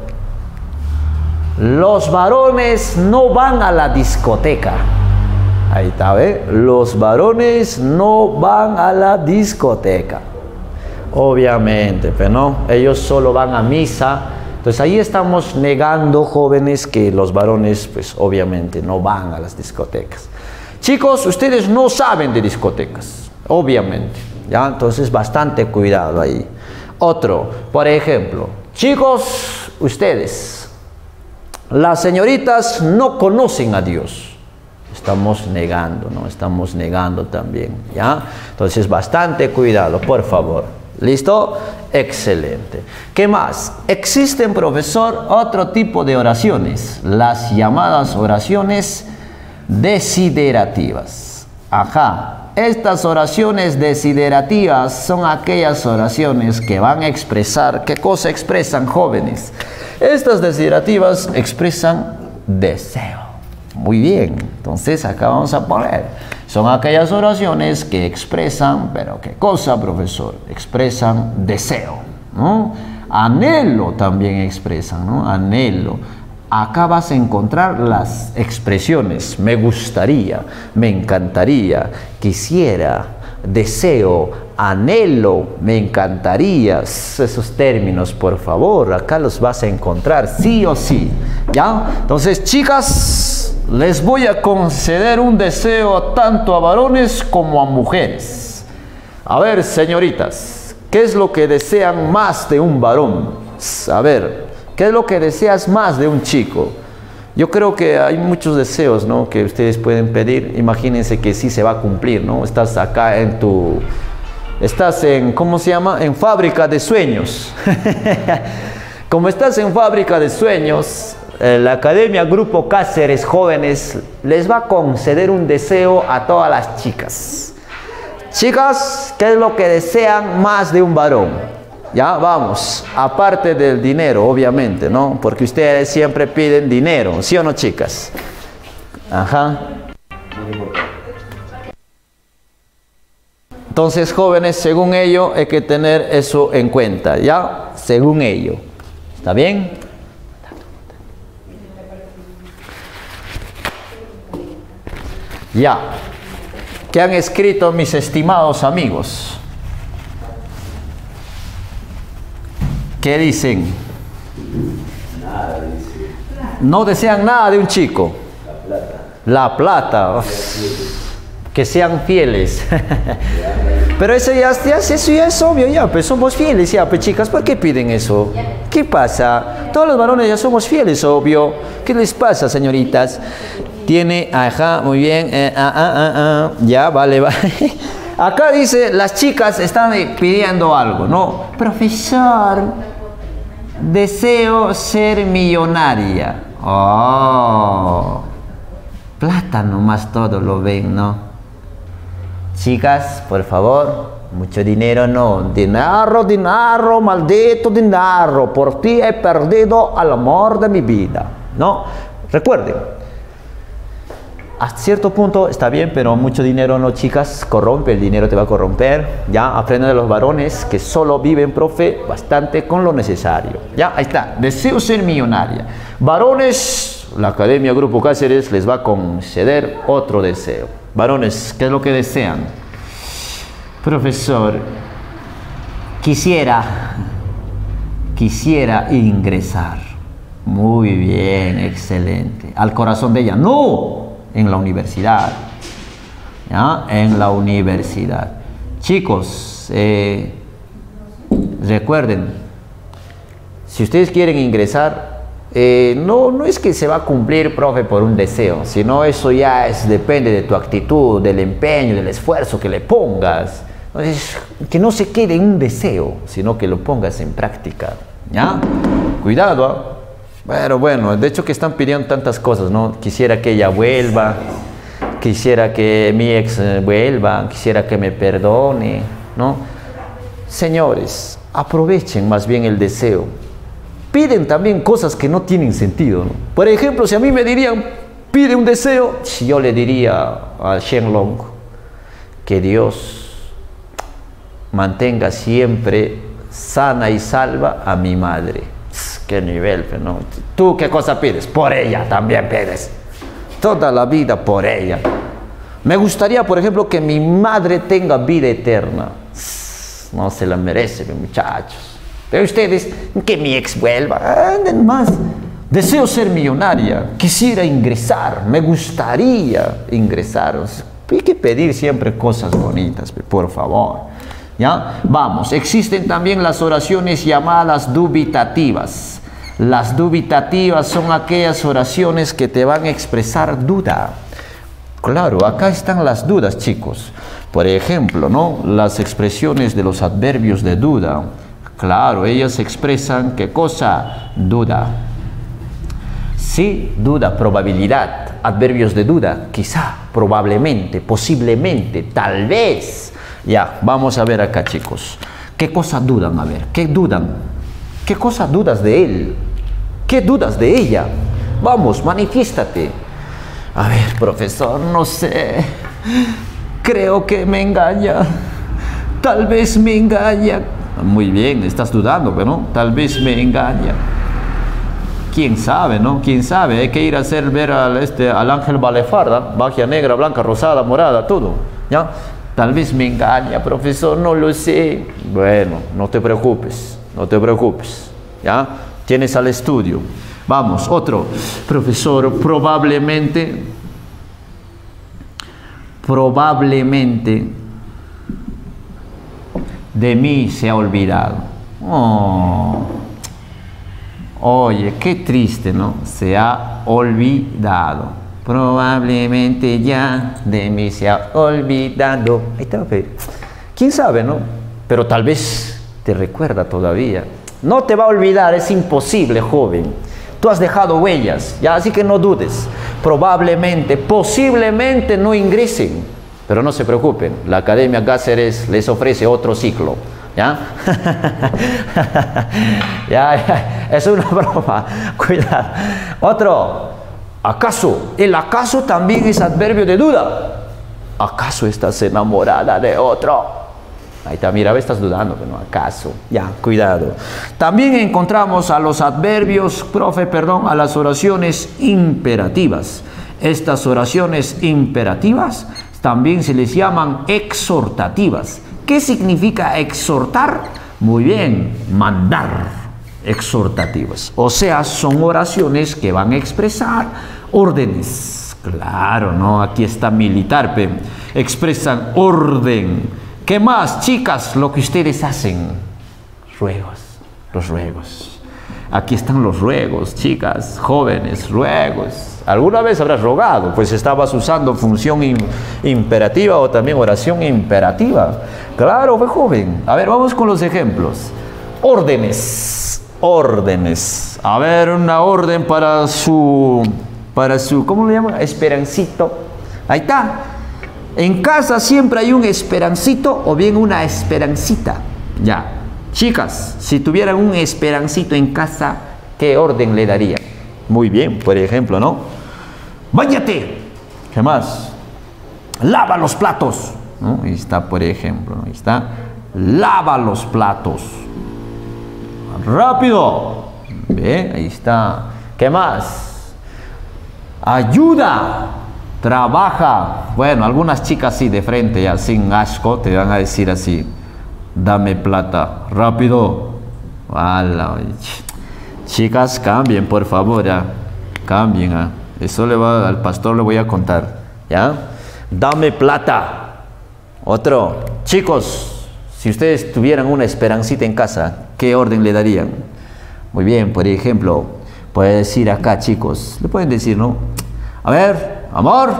Los varones no van a la discoteca. Ahí está, ¿ve? Los varones no van a la discoteca. Obviamente, pero no, ellos solo van a misa. Entonces ahí estamos negando, jóvenes, que los varones, pues obviamente no van a las discotecas. Chicos, ustedes no saben de discotecas, obviamente, ¿ya? Entonces, bastante cuidado ahí. Otro, por ejemplo, chicos, ustedes, las señoritas no conocen a Dios. Estamos negando, ¿no? Estamos negando también, ¿ya? Entonces, bastante cuidado, por favor. ¿Listo? Excelente. ¿Qué más? Existen, profesor, otro tipo de oraciones, las llamadas oraciones desiderativas. Ajá, estas oraciones desiderativas son aquellas oraciones que van a expresar, ¿qué cosa expresan, jóvenes? Estas desiderativas expresan deseo. Muy bien, entonces acá vamos a poner, son aquellas oraciones que expresan, pero ¿qué cosa, profesor? Expresan deseo, ¿no? Anhelo también expresan, ¿no? Anhelo. Acá vas a encontrar las expresiones, me gustaría, me encantaría, quisiera, deseo, anhelo, me encantaría. Esos términos, por favor, acá los vas a encontrar sí o sí, ¿ya? Entonces, chicas, les voy a conceder un deseo tanto a varones como a mujeres. A ver, señoritas, ¿qué es lo que desean más de un varón? A ver, ¿qué es lo que deseas más de un chico? Yo creo que hay muchos deseos, ¿no?, que ustedes pueden pedir. Imagínense que sí se va a cumplir, ¿no? Estás acá en tu... Estás en, ¿cómo se llama? En fábrica de sueños. Como estás en fábrica de sueños, eh, la Academia Grupo Cáceres Jóvenes les va a conceder un deseo a todas las chicas. Chicas, ¿qué es lo que desean más de un varón? Ya, vamos, aparte del dinero, obviamente, ¿no? Porque ustedes siempre piden dinero, ¿sí o no, chicas? Ajá. Entonces, jóvenes, según ello, hay que tener eso en cuenta, ¿ya? Según ello. ¿Está bien? Ya. ¿Qué han escrito mis estimados amigos? ¿Qué dicen? Nada, dice. No desean nada de un chico. La plata. La plata. Uf. Que sean fieles. Pero eso ya, ya, eso ya es obvio, ya, pues somos fieles, ya, pues chicas, ¿por qué piden eso? ¿Qué pasa? Todos los varones ya somos fieles, obvio. ¿Qué les pasa, señoritas? Tiene, ajá, muy bien, eh, ah, ah, ah, ah, ya, vale, vale. Acá dice, las chicas están pidiendo algo, ¿no? Profesor, deseo ser millonaria. Oh, plata nomás todo lo ven, ¿no? Chicas, por favor, mucho dinero no. Dinero, dinero, maldito dinero. Por ti he perdido al amor de mi vida, ¿no? Recuerden, a cierto punto está bien, pero mucho dinero no, chicas, corrompe, el dinero te va a corromper. Ya, aprendan de los varones que solo viven, profe, bastante con lo necesario. Ya, ahí está, deseo ser millonaria. Varones, la Academia Grupo Cáceres les va a conceder otro deseo. Varones, ¿qué es lo que desean? Profesor, quisiera, quisiera ingresar. Muy bien, excelente. Al corazón de ella, no. En la universidad, ¿ya? En la universidad. Chicos, eh, recuerden, si ustedes quieren ingresar, eh, no, no es que se va a cumplir, profe, por un deseo, sino eso ya es, depende de tu actitud, del empeño, del esfuerzo que le pongas. Entonces, que no se quede en un deseo, sino que lo pongas en práctica, ¿ya? Cuidado, ¿eh? Pero bueno, de hecho que están pidiendo tantas cosas, ¿no? Quisiera que ella vuelva, quisiera que mi ex vuelva, quisiera que me perdone, ¿no? Señores, aprovechen más bien el deseo. Piden también cosas que no tienen sentido, ¿no? Por ejemplo, si a mí me dirían, pide un deseo, si yo le diría a Shenlong que Dios mantenga siempre sana y salva a mi madre. Qué nivel, ¿no? ¿Tú qué cosa pides? Por ella también pides. Toda la vida por ella. Me gustaría, por ejemplo, que mi madre tenga vida eterna. No se la merece, muchachos. Pero ustedes, que mi ex vuelva. Anden más. Deseo ser millonaria. Quisiera ingresar. Me gustaría ingresar. Hay que pedir siempre cosas bonitas, por favor. ¿Ya? Vamos, existen también las oraciones llamadas dubitativas. Las dubitativas son aquellas oraciones que te van a expresar duda. Claro, acá están las dudas, chicos. Por ejemplo, ¿no? Las expresiones de los adverbios de duda. Claro, ellas expresan ¿qué cosa? Duda. Sí, duda, probabilidad. Adverbios de duda, quizá, probablemente, posiblemente, tal vez. Ya, vamos a ver acá, chicos. ¿Qué cosa dudan? A ver, ¿qué dudan? ¿Qué cosa dudas de él? ¿Qué dudas de ella? Vamos, manifiéstate. A ver, profesor, no sé. Creo que me engaña. Tal vez me engaña. Muy bien, estás dudando, pero no, tal vez me engaña. ¿Quién sabe, no? ¿Quién sabe? Hay que ir a hacer ver al, este, al ángel Balefarda, magia negra, blanca, rosada, morada, todo, ¿ya? Tal vez me engaña, profesor, no lo sé. Bueno, no te preocupes, no te preocupes, ¿ya? Tienes al estudio. Vamos, otro. Profesor, probablemente, probablemente de mí se ha olvidado. Oh. Oye, qué triste, ¿no? Se ha olvidado. Probablemente ya de mí se ha olvidado. Ahí está, ¿quién sabe, no? Pero tal vez te recuerda todavía. No te va a olvidar, es imposible, joven. Tú has dejado huellas, ya, así que no dudes. Probablemente, posiblemente no ingresen. Pero no se preocupen, la Academia Cáceres les ofrece otro ciclo. ¿Ya? ya, ya, es una broma, cuidado. Otro, ¿acaso? El acaso también es adverbio de duda. ¿Acaso estás enamorada de otro? Ahí está, mira, estás dudando, pero no, ¿acaso? Ya, cuidado. También encontramos a los adverbios, profe, perdón, a las oraciones imperativas. Estas oraciones imperativas también se les llaman exhortativas. ¿Qué significa exhortar? Muy bien, mandar, exhortativas. O sea, son oraciones que van a expresar órdenes. Claro, ¿no? Aquí está militar, pe. Expresan orden. ¿Qué más, chicas? Lo que ustedes hacen. Ruegos, los ruegos. Aquí están los ruegos, chicas, jóvenes, ruegos. ¿Alguna vez habrás rogado? Pues estabas usando función im imperativa o también oración imperativa. Claro, fue joven. A ver, vamos con los ejemplos. Órdenes. Órdenes. A ver, una orden para su... Para su... ¿Cómo le llaman? Esperancito. Ahí está. En casa siempre hay un esperancito o bien una esperancita. Ya. Chicas, si tuvieran un esperancito en casa, ¿qué orden le darían? Muy bien, por ejemplo, ¿no? ¡Báñate! ¿Qué más? ¡Lava los platos! ¿No? Ahí está, por ejemplo, ¿no? Ahí está. ¡Lava los platos! ¡Rápido! ¿Ve? Ahí está. ¿Qué más? ¡Ayuda! ¡Trabaja! Bueno, algunas chicas sí, de frente, ya sin asco, te van a decir así. Dame plata, rápido. ¡Hala! Chicas, cambien, por favor, ya. Cambien, ¿eh? Eso le va, al pastor le voy a contar, ¿ya? Dame plata. Otro. Chicos, si ustedes tuvieran una esperancita en casa, ¿qué orden le darían? Muy bien, por ejemplo, puede decir acá, chicos, le pueden decir, ¿no? A ver, amor.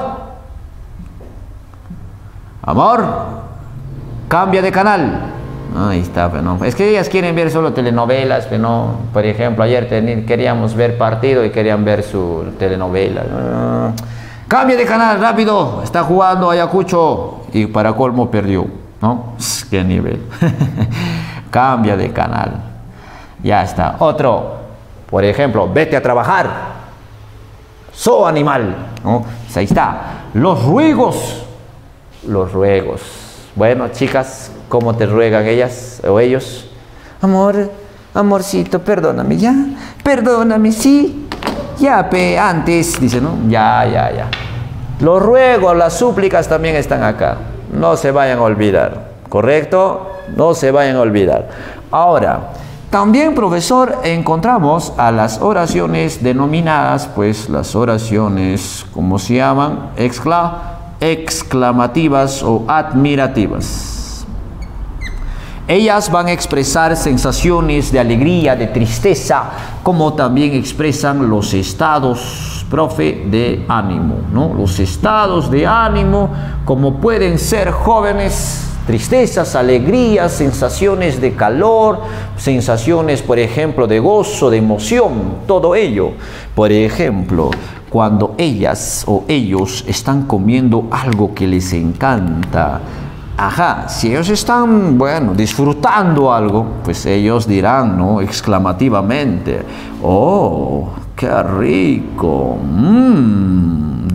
Amor. Cambia de canal. Ahí está, pero no. Es que ellas quieren ver solo telenovelas, pero no. Por ejemplo, ayer queríamos ver partido y querían ver su telenovela. Uh, cambia de canal, rápido. Está jugando Ayacucho y para colmo perdió, ¿no? Qué nivel. Cambia de canal. Ya está. Otro. Por ejemplo, vete a trabajar. So animal, ¿no? Pues ahí está. Los ruegos. Los ruegos. Bueno, chicas, ¿cómo te ruegan ellas o ellos? Amor, amorcito, perdóname, ¿ya? Perdóname, sí. Ya, pe, antes, dice, ¿no? Ya, ya, ya. Los ruegos, las súplicas también están acá. No se vayan a olvidar, ¿correcto? No se vayan a olvidar. Ahora, también, profesor, encontramos a las oraciones denominadas, pues, las oraciones, ¿cómo se llaman? Excla exclamativas o admirativas. Ellas van a expresar sensaciones de alegría, de tristeza, como también expresan los estados, profe, de ánimo, ¿no? Los estados de ánimo, como pueden ser jóvenes, tristezas, alegrías, sensaciones de calor, sensaciones, por ejemplo, de gozo, de emoción, todo ello. Por ejemplo, cuando ellas o ellos están comiendo algo que les encanta, ajá, si ellos están, bueno, disfrutando algo, pues ellos dirán, ¿no? Exclamativamente, oh, qué rico, mmm,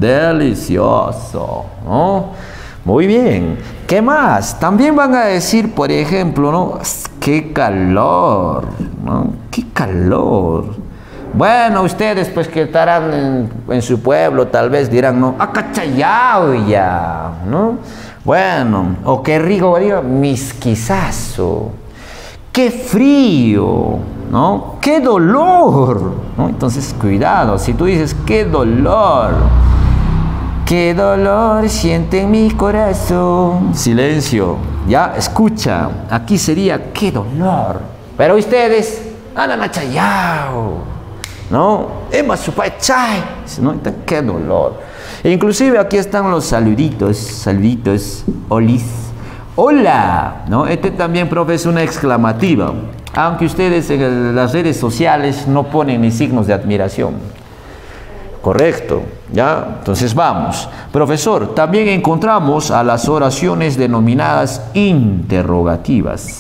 delicioso, ¿no? Muy bien. ¿Qué más? También van a decir, por ejemplo, ¿no? ¡Qué calor! ¿No? ¡Qué calor! Bueno, ustedes pues que estarán en, en su pueblo tal vez dirán, ¿no? ¡Acachayao ya! ¿No? Bueno, o qué rico, digo, misquizazo. ¡Qué frío! ¿No? ¡Qué dolor! ¿No? Entonces, cuidado, si tú dices, ¡qué dolor! ¡Qué dolor siente en mi corazón! Silencio, ya, escucha. Aquí sería, ¡qué dolor! Pero ustedes, ¡andan achayao! ¿No? ¡Ema supachay! ¿No? ¡Qué dolor! E inclusive aquí están los saluditos, saluditos, olis. ¡Hola! ¿No? Este también, profe, es una exclamativa. Aunque ustedes en las redes sociales no ponen ni signos de admiración. Correcto, ¿ya? Entonces vamos. Profesor, también encontramos a las oraciones denominadas interrogativas.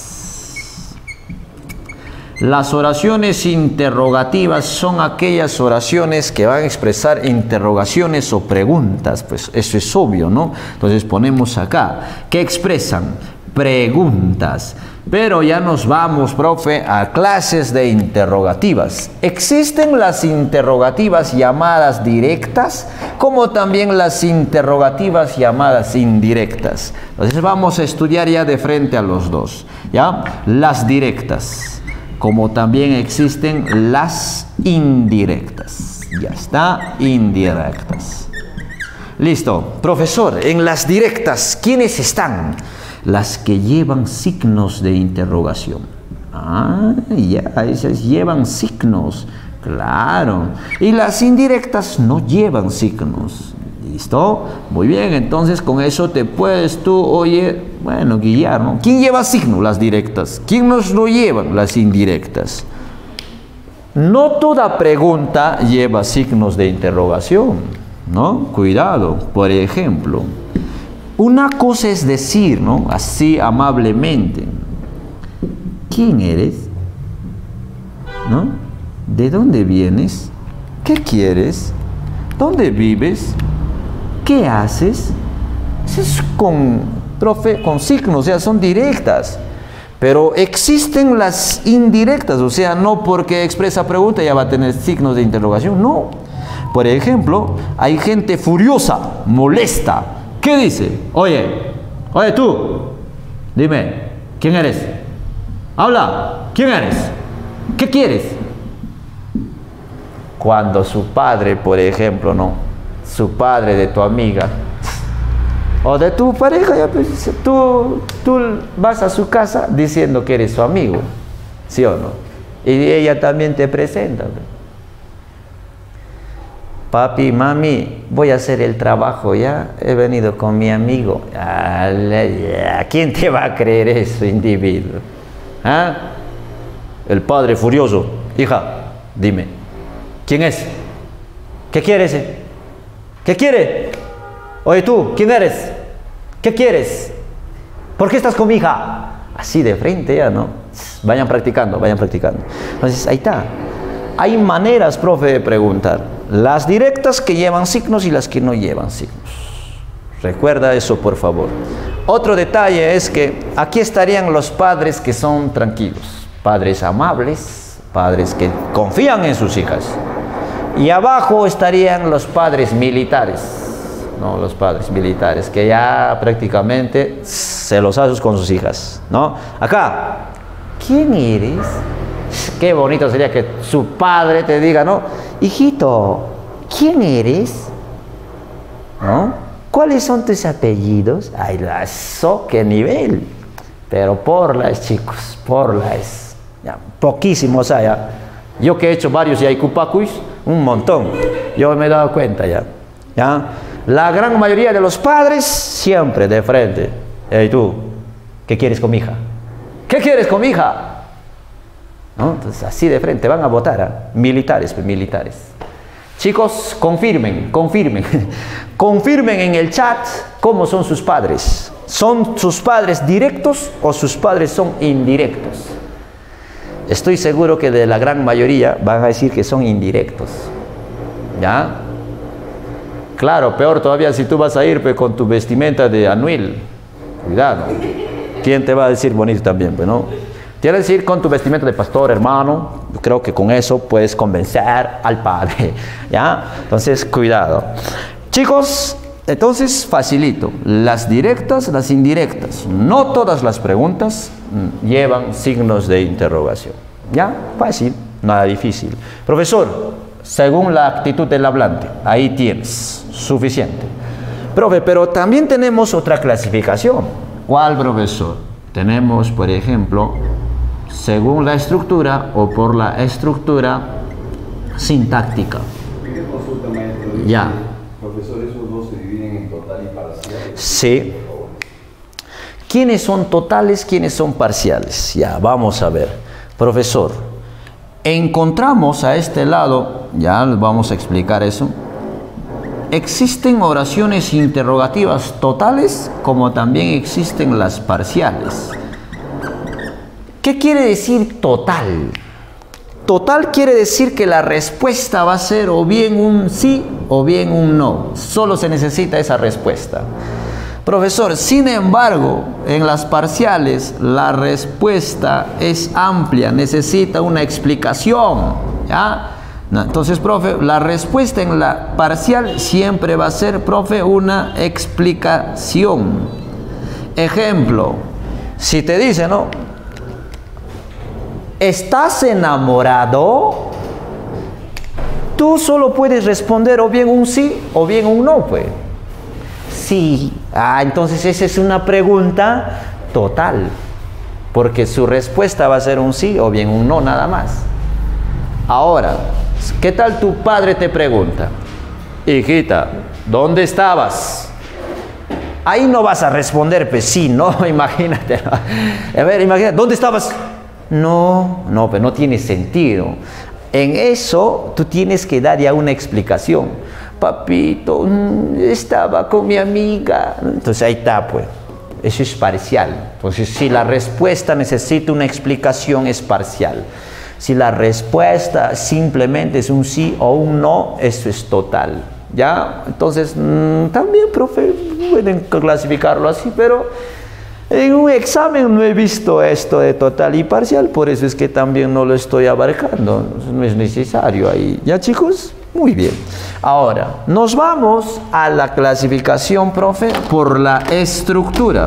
Las oraciones interrogativas son aquellas oraciones que van a expresar interrogaciones o preguntas. Pues eso es obvio, ¿no? Entonces ponemos acá, ¿qué expresan? Preguntas. Pero ya nos vamos, profe, a clases de interrogativas. Existen las interrogativas llamadas directas, como también las interrogativas llamadas indirectas. Entonces vamos a estudiar ya de frente a los dos, ¿ya? Las directas, como también existen las indirectas. Ya está, indirectas. Listo. Profesor, en las directas, ¿quiénes están? Las que llevan signos de interrogación. Ah, ya, esas llevan signos, claro. Y las indirectas no llevan signos. ¿Listo? Muy bien, entonces con eso te puedes tú, oye, bueno, guiar, ¿no? ¿Quién lleva signos? Las directas. ¿Quién nos lo llevan? Las indirectas. No toda pregunta lleva signos de interrogación, ¿no? Cuidado. Por ejemplo, una cosa es decir, ¿no? Así amablemente, ¿quién eres? ¿No? ¿De dónde vienes? ¿Qué quieres? ¿Dónde vives? ¿Qué haces? Eso es con, profe, con signos, o sea, son directas. Pero existen las indirectas, o sea, no porque expresa pregunta ya va a tener signos de interrogación, no. Por ejemplo, hay gente furiosa, molesta. ¿Qué dice? Oye, oye tú, dime, ¿quién eres? Habla, ¿quién eres? ¿Qué quieres? Cuando su padre, por ejemplo, no, su padre de tu amiga o de tu pareja, ya, pues, tú, tú vas a su casa diciendo que eres su amigo, ¿sí o no? Y ella también te presenta. Papi, mami, voy a hacer el trabajo, ya, he venido con mi amigo. ¿A quién te va a creer eso, individuo? ¿Ah? El padre furioso. Hija, dime, ¿quién es? ¿Qué quiere ese? ¿Qué quiere? Oye tú, ¿quién eres? ¿Qué quieres? ¿Por qué estás con mi hija? Así de frente ya, ¿no? Vayan practicando, vayan practicando. Entonces, ahí está. Hay maneras, profe, de preguntar. Las directas que llevan signos y las que no llevan signos. Recuerda eso, por favor. Otro detalle es que aquí estarían los padres que son tranquilos. Padres amables, padres que confían en sus hijas. Y abajo estarían los padres militares. No, los padres militares, que ya prácticamente celosos con sus hijas, ¿no? Acá, ¿quién eres? Qué bonito sería que su padre te diga, ¿no? Hijito, ¿quién eres? ¿No? ¿Cuáles son tus apellidos? Ay, eso, qué nivel. Pero por las, chicos, por las. Ya, poquísimos allá. Yo que he hecho varios yaikupacuis, un montón. Yo me he dado cuenta ya. ¿Ya? La gran mayoría de los padres siempre de frente. Hey, tú, ¿qué quieres con mi hija? ¿Qué quieres con mi hija? ¿No? Entonces así de frente van a votar, ¿eh? Militares, pues, militares. Chicos, confirmen, confirmen. Confirmen en el chat cómo son sus padres. ¿Son sus padres directos o sus padres son indirectos? Estoy seguro que de la gran mayoría van a decir que son indirectos. ¿Ya? Claro, peor todavía si tú vas a ir pues, con tu vestimenta de anuil. Cuidado. ¿Quién te va a decir bonito también? Pues, ¿no? Tienes que ir con tu vestimenta de pastor, hermano. Yo creo que con eso puedes convencer al padre. ¿Ya? Entonces, cuidado. Chicos, entonces facilito. Las directas, las indirectas. No todas las preguntas llevan signos de interrogación. ¿Ya? Fácil, nada difícil. Profesor, según la actitud del hablante, ahí tienes. Suficiente. Profe, pero también tenemos otra clasificación. ¿Cuál, profesor? Tenemos, por ejemplo, según la estructura o por la estructura sintáctica. ¿Qué consulta, maestro? Ya. Profesor, esos dos se dividen en total y parcial. Sí. ¿Quiénes son totales, quiénes son parciales? Ya, vamos a ver. Profesor, encontramos a este lado, ya les vamos a explicar eso. Existen oraciones interrogativas totales como también existen las parciales. ¿Qué quiere decir total? Total quiere decir que la respuesta va a ser o bien un sí o bien un no. Solo se necesita esa respuesta. Profesor, sin embargo, en las parciales la respuesta es amplia, necesita una explicación. ¿Ya? Entonces, profe, la respuesta en la parcial siempre va a ser, profe, una explicación. Ejemplo, si te dice, ¿no? ¿Estás enamorado? Tú solo puedes responder o bien un sí o bien un no, pues. Sí. Ah, entonces esa es una pregunta total, porque su respuesta va a ser un sí o bien un no, nada más. Ahora, ¿qué tal tu padre te pregunta? Hijita, ¿dónde estabas? Ahí no vas a responder, pues sí, no, imagínate. A ver, imagínate, ¿dónde estabas? No, no, pero no tiene sentido. En eso tú tienes que dar ya una explicación. Papito, estaba con mi amiga. Entonces ahí está, pues. Eso es parcial. Entonces, si la respuesta necesita una explicación, es parcial. Si la respuesta simplemente es un sí o un no, eso es total. ¿Ya? Entonces, mmm, también, profe, pueden clasificarlo así, pero en un examen no he visto esto de total y parcial, por eso es que también no lo estoy abarcando. No es necesario ahí. ¿Ya, chicos? Muy bien. Ahora, nos vamos a la clasificación, profe, por la estructura.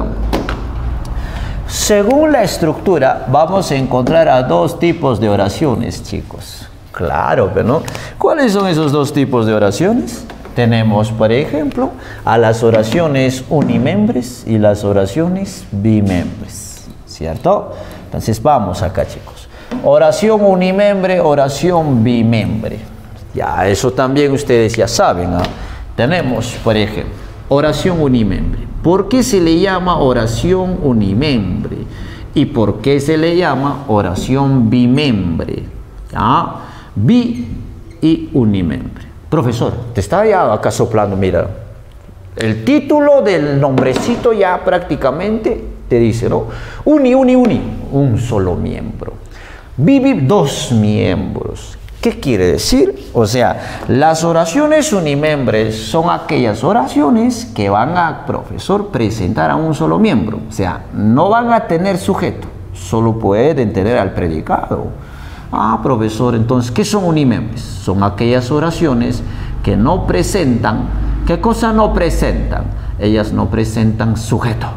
Según la estructura, vamos a encontrar a dos tipos de oraciones, chicos. Claro, pero ¿no? ¿Cuáles son esos dos tipos de oraciones? Tenemos, por ejemplo, a las oraciones unimembres y las oraciones bimembres, ¿cierto? Entonces, vamos acá, chicos. Oración unimembre, oración bimembre. Ya, eso también ustedes ya saben, ¿no? Tenemos, por ejemplo, oración unimembre. ¿Por qué se le llama oración unimembre? ¿Y por qué se le llama oración bimembre? ¿Ya? Bi y unimembre. Profesor, te estaba ya acá soplando, mira. El título del nombrecito ya prácticamente te dice, ¿no? Uni, uni, uni, un solo miembro. Bi, bi, dos miembros. ¿Qué quiere decir? O sea, las oraciones unimembres son aquellas oraciones que van a, profesor, presentar a un solo miembro. O sea, no van a tener sujeto, solo pueden tener al predicado. Ah, profesor, entonces, ¿qué son unimembres? Son aquellas oraciones que no presentan. ¿Qué cosa no presentan? Ellas no presentan sujeto.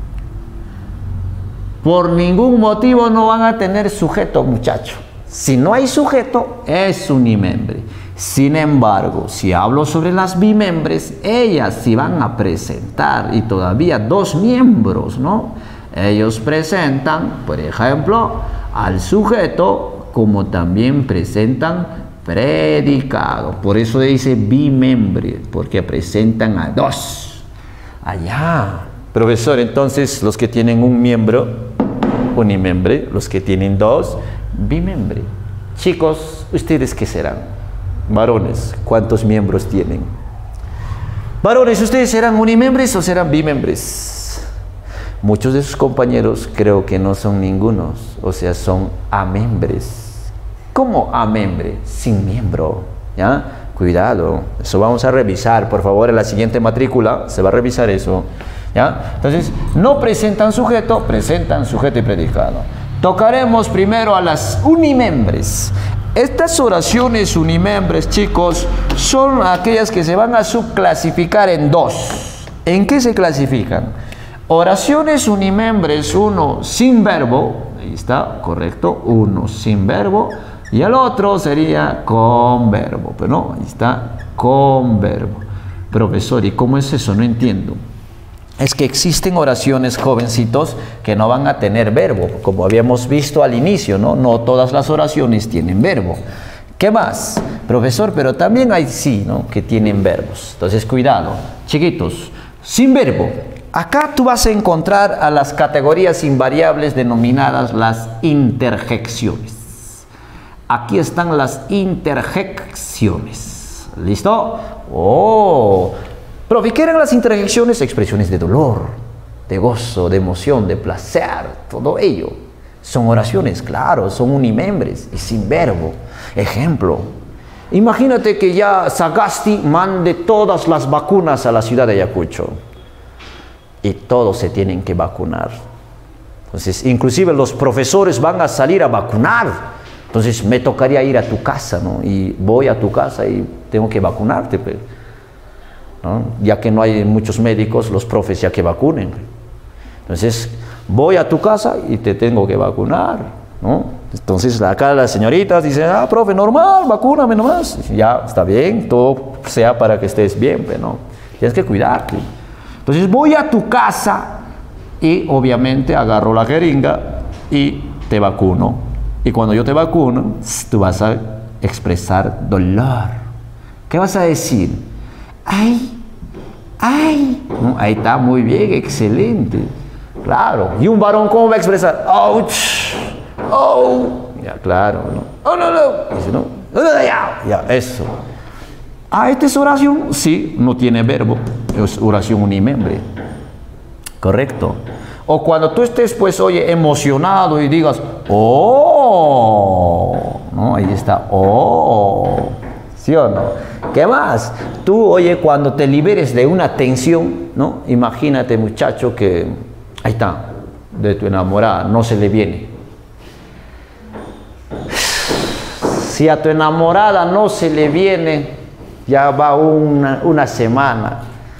Por ningún motivo no van a tener sujeto, muchacho. Si no hay sujeto, es unimembre. Sin embargo, si hablo sobre las bimembres, ellas sí van a presentar, y todavía dos miembros, ¿no? Ellos presentan, por ejemplo, al sujeto, como también presentan predicado. Por eso dice bimembre, porque presentan a dos. Allá. Profesor, entonces, los que tienen un miembro, unimembre, los que tienen dos, bimembre. Chicos, ¿ustedes qué serán? Varones, ¿cuántos miembros tienen? Varones, ¿ustedes serán unimembres o serán bimembres? Muchos de sus compañeros creo que no son ningunos, o sea, son amembres. ¿Cómo amembre? Sin miembro, ¿ya? Cuidado, eso vamos a revisar, por favor, en la siguiente matrícula se va a revisar eso, ¿ya? Entonces, no presentan sujeto, presentan sujeto y predicado. Tocaremos primero a las unimembres. Estas oraciones unimembres, chicos, son aquellas que se van a subclasificar en dos. ¿En qué se clasifican? Oraciones unimembres, uno sin verbo, ahí está, correcto, uno sin verbo, y el otro sería con verbo, pero no, ahí está, con verbo. Profesor, ¿y cómo es eso? No entiendo. Es que existen oraciones, jovencitos, que no van a tener verbo, como habíamos visto al inicio, ¿no? No todas las oraciones tienen verbo. ¿Qué más? Profesor, pero también hay sí, ¿no? Que tienen verbos. Entonces, cuidado, chiquitos, sin verbo. Acá tú vas a encontrar a las categorías invariables denominadas las interjecciones. Aquí están las interjecciones. ¿Listo? ¡Oh! Profe, ¿qué eran las interjecciones? Expresiones de dolor, de gozo, de emoción, de placer, todo ello. Son oraciones, claro, son unimembres y sin verbo. Ejemplo, imagínate que ya Sagasti mande todas las vacunas a la ciudad de Ayacucho y todos se tienen que vacunar. Entonces, inclusive los profesores van a salir a vacunar. Entonces, me tocaría ir a tu casa, ¿no? Y voy a tu casa y tengo que vacunarte, pero, ¿no? Ya que no hay muchos médicos, los profes ya que vacunen. Entonces, voy a tu casa y te tengo que vacunar, ¿no? Entonces, acá las señoritas dicen, ah, profe, normal, vacúname nomás. Ya, está bien, todo sea para que estés bien, pero no, tienes que cuidarte. Entonces, voy a tu casa y obviamente agarro la jeringa y te vacuno. Y cuando yo te vacuno, tú vas a expresar dolor. ¿Qué vas a decir? ¡Ay! ¡Ay! ¿No? Ahí está, muy bien, excelente. Claro. ¿Y un varón cómo va a expresar? ¡Ouch! ¡Oh! Ya, claro, ¿no? ¡Oh, no, no! Dice, no. Ya, ya, eso. Ah, ¿esta es oración? Sí, no tiene verbo. Es oración unimembre. Correcto. O cuando tú estés, pues, oye, emocionado y digas, ¡oh! ¿No? Ahí está, ¡oh! ¿Sí o no? ¿Qué más? Tú, oye, cuando te liberes de una tensión, ¿no? Imagínate, muchacho, que ahí está, de tu enamorada, no se le viene. Si a tu enamorada no se le viene, ya va una, una semana.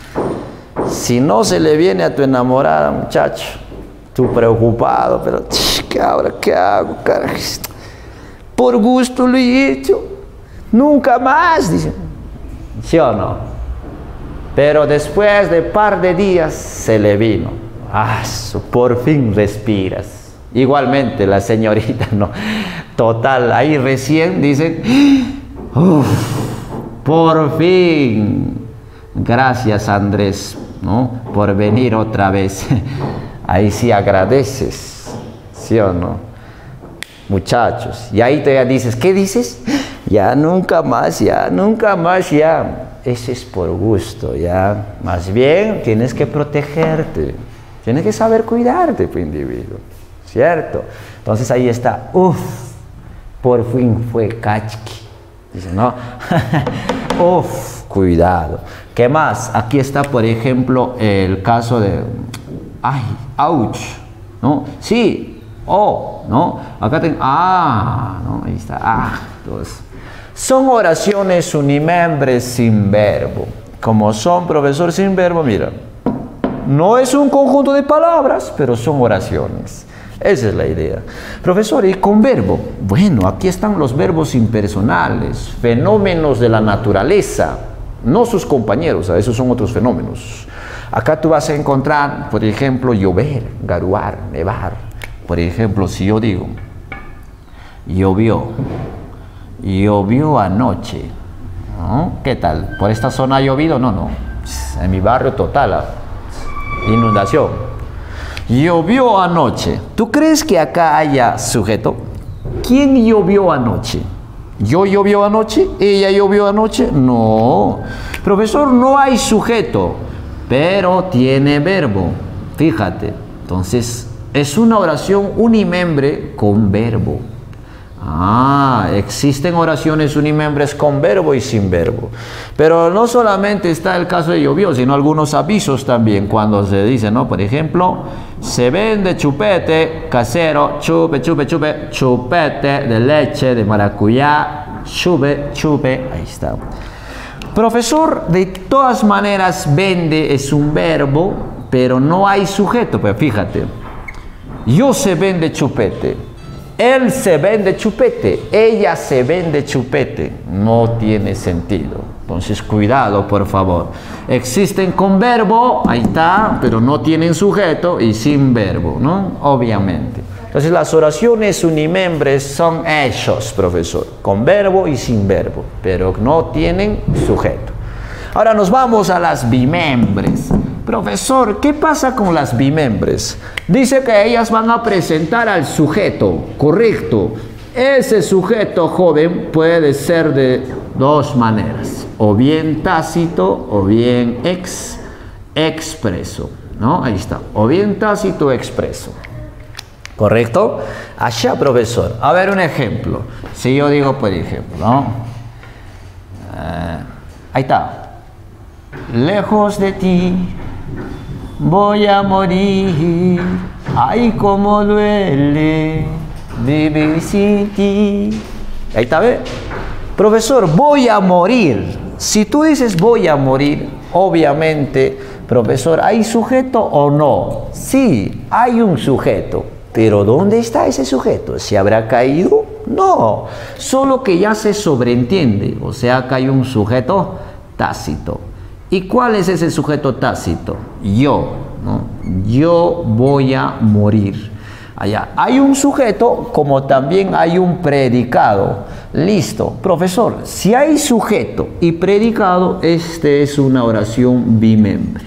Si no se le viene a tu enamorada, muchacho, tú preocupado, pero ¿qué ahora qué hago, carajo? Por gusto lo he hecho, nunca más, dicen. ¿Sí o no? Pero después de un par de días se le vino. Ah, por fin respiras. Igualmente la señorita, no. Total, ahí recién dicen, uff, por fin. Gracias, Andrés, ¿no? Por venir otra vez. Ahí sí agradeces, ¿sí o no? Muchachos, y ahí te dices, ¿qué dices? Ya nunca más, ya nunca más, ya. Ese es por gusto, ya. Más bien tienes que protegerte, tienes que saber cuidarte, tu individuo, ¿cierto? Entonces ahí está, uff, por fin fue cachqui. Dice, no, uff, cuidado. ¿Qué más? Aquí está, por ejemplo, el caso de, ay, ouch, ¿no? Sí, oh, ¿no? Acá tengo, ah, ¿no? Ahí está, ah, entonces, son oraciones unimembres sin verbo. Como son, profesor, sin verbo, mira, no es un conjunto de palabras, pero son oraciones. Esa es la idea. Profesor, ¿y con verbo? Bueno, aquí están los verbos impersonales, fenómenos de la naturaleza, no sus compañeros, esos son otros fenómenos. Acá tú vas a encontrar, por ejemplo, llover, garuar, nevar. Por ejemplo, si yo digo, llovió, llovió anoche, ¿no? ¿Qué tal? ¿Por esta zona ha llovido? No, no. En mi barrio total, inundación. Llovió anoche. ¿Tú crees que acá haya sujeto? ¿Quién llovió anoche? ¿Yo llovió anoche? ¿Ella llovió anoche? No. Profesor, no hay sujeto, pero tiene verbo. Fíjate. Entonces, es una oración unimembre con verbo. Ah, existen oraciones unimembres con verbo y sin verbo. Pero no solamente está el caso de llovió, sino algunos avisos también cuando se dice, ¿no? Por ejemplo, se vende chupete casero, chupe, chupe, chupe, chupete de leche, de maracuyá, chupe, chupe, ahí está. Profesor, de todas maneras, vende es un verbo, pero no hay sujeto. Pues fíjate, yo se vende chupete, él se vende chupete, ella se vende chupete. No tiene sentido. Entonces, cuidado, por favor. Existen con verbo, ahí está, pero no tienen sujeto y sin verbo, ¿no? Obviamente. Entonces, las oraciones unimembres son hechos, profesor, con verbo y sin verbo, pero no tienen sujeto. Ahora nos vamos a las bimembres. Profesor, ¿qué pasa con las bimembres? Dice que ellas van a presentar al sujeto, correcto. Ese sujeto, joven, puede ser de dos maneras, o bien tácito o bien ex, expreso, ¿no? Ahí está, o bien tácito o expreso. ¿Correcto? Allá, profesor. A ver un ejemplo. Si yo digo, por ejemplo, ¿no? Uh, ahí está. Lejos de ti voy a morir. Ay, cómo duele vivir sin ti. Ahí está, ¿ve? Profesor, voy a morir. Si tú dices voy a morir, obviamente, profesor, ¿hay sujeto o no? Sí, hay un sujeto. Pero ¿dónde está ese sujeto? ¿Se habrá caído? No, solo que ya se sobreentiende, o sea que hay un sujeto tácito. ¿Y cuál es ese sujeto tácito? Yo, ¿no? Yo voy a morir. Allá hay un sujeto como también hay un predicado. Listo, profesor, si hay sujeto y predicado, este es una oración bimembre.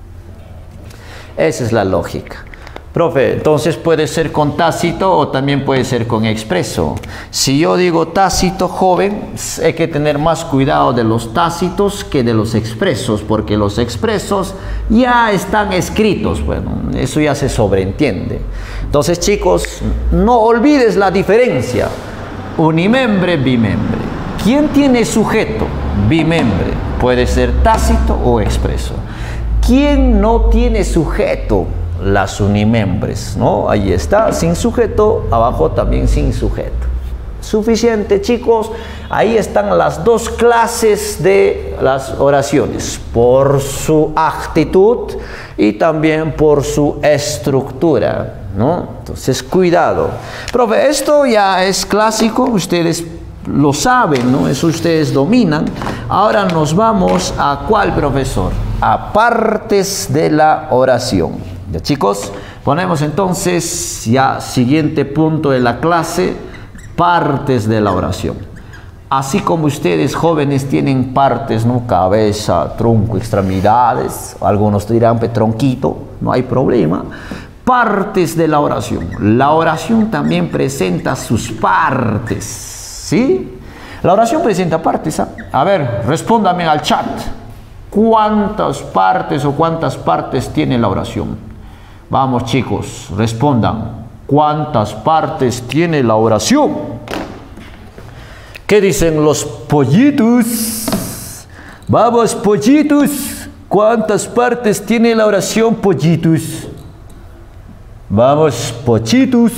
Esa es la lógica. Profe, entonces puede ser con tácito o también puede ser con expreso. Si yo digo tácito, joven, hay que tener más cuidado de los tácitos que de los expresos, porque los expresos ya están escritos, bueno, eso ya se sobreentiende. Entonces, chicos, no olvides la diferencia. Unimembre, bimembre. ¿Quién tiene sujeto? Bimembre. Puede ser tácito o expreso. ¿Quién no tiene sujeto? Las unimembres, ¿no? Ahí está, sin sujeto, abajo también sin sujeto. Suficiente, chicos. Ahí están las dos clases de las oraciones, por su actitud y también por su estructura, ¿no? Entonces, cuidado. Profe, esto ya es clásico, ustedes lo saben, ¿no? Eso ustedes dominan. Ahora nos vamos a ¿cuál, profesor? A partes de la oración. Ya, chicos, ponemos entonces ya siguiente punto de la clase, partes de la oración. Así como ustedes jóvenes tienen partes, ¿no? Cabeza, tronco, extremidades, algunos dirán tronquito, no hay problema. Partes de la oración. La oración también presenta sus partes, ¿sí? La oración presenta partes, ¿eh? A ver, respóndame al chat. ¿Cuántas partes o cuántas partes tiene la oración? Vamos, chicos, respondan. ¿Cuántas partes tiene la oración? ¿Qué dicen los pollitos? Vamos, pollitos. ¿Cuántas partes tiene la oración, pollitos? Vamos, pochitos.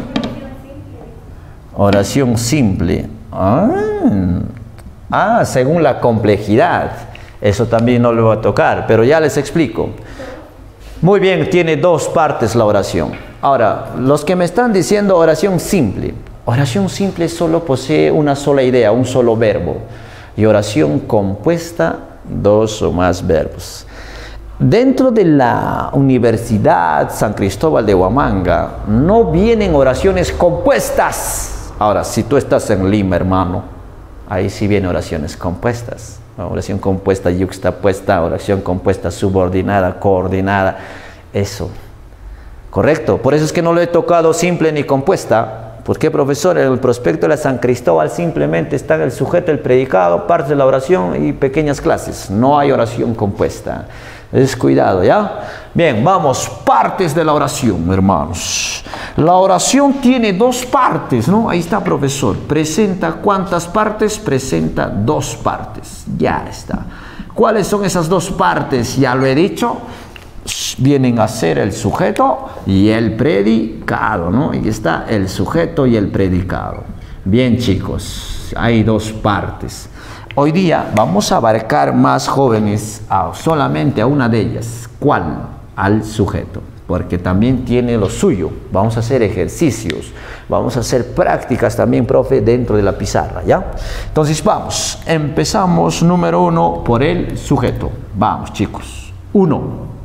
Oración simple. Ah, ah, según la complejidad. Eso también no lo voy a tocar, pero ya les explico. Muy bien, tiene dos partes la oración. Ahora, los que me están diciendo oración simple. Oración simple solo posee una sola idea, un solo verbo. Y oración compuesta, dos o más verbos. Dentro de la Universidad San Cristóbal de Huamanga no vienen oraciones compuestas. Ahora, si tú estás en Lima, hermano, ahí sí vienen oraciones compuestas. Oración compuesta, yuxtapuesta, oración compuesta, subordinada, coordinada, eso. Correcto, por eso es que no lo he tocado simple ni compuesta. ¿Por qué, profesor? En el prospecto de la San Cristóbal simplemente está el sujeto, el predicado, parte de la oración y pequeñas clases. No hay oración compuesta. Descuidado, ¿ya? Bien, vamos, partes de la oración, hermanos. La oración tiene dos partes, ¿no? Ahí está, profesor. ¿Presenta cuántas partes? Presenta dos partes. Ya está. ¿Cuáles son esas dos partes? Ya lo he dicho. Vienen a ser el sujeto y el predicado, ¿no? Ahí está el sujeto y el predicado. Bien, chicos, hay dos partes. Hoy día vamos a abarcar más jóvenes a, solamente a una de ellas. ¿Cuál? Al sujeto, porque también tiene lo suyo. Vamos a hacer ejercicios, vamos a hacer prácticas también, profe, dentro de la pizarra, ¿ya? Entonces vamos, empezamos número uno por el sujeto. Vamos, chicos. Uno,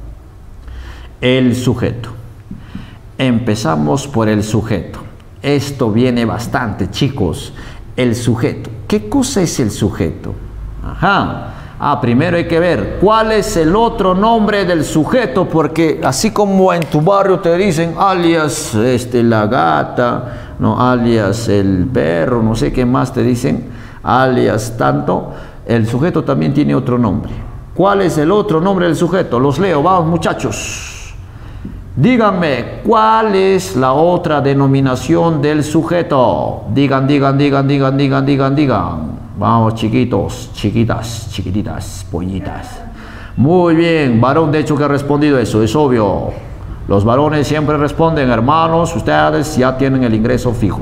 el sujeto. Empezamos por el sujeto. Esto viene bastante, chicos. El sujeto. ¿Qué cosa es el sujeto? Ajá. Ah, primero hay que ver cuál es el otro nombre del sujeto, porque así como en tu barrio te dicen alias este, la gata, no, alias el perro, no sé qué más te dicen, alias tanto, el sujeto también tiene otro nombre. ¿Cuál es el otro nombre del sujeto? Los leo, vamos muchachos. Díganme, ¿cuál es la otra denominación del sujeto? Digan, digan, digan, digan, digan, digan, digan. Vamos, chiquitos, chiquitas, chiquititas, pollitas. Muy bien, varón de hecho que ha respondido eso, es obvio. Los varones siempre responden, hermanos, ustedes ya tienen el ingreso fijo.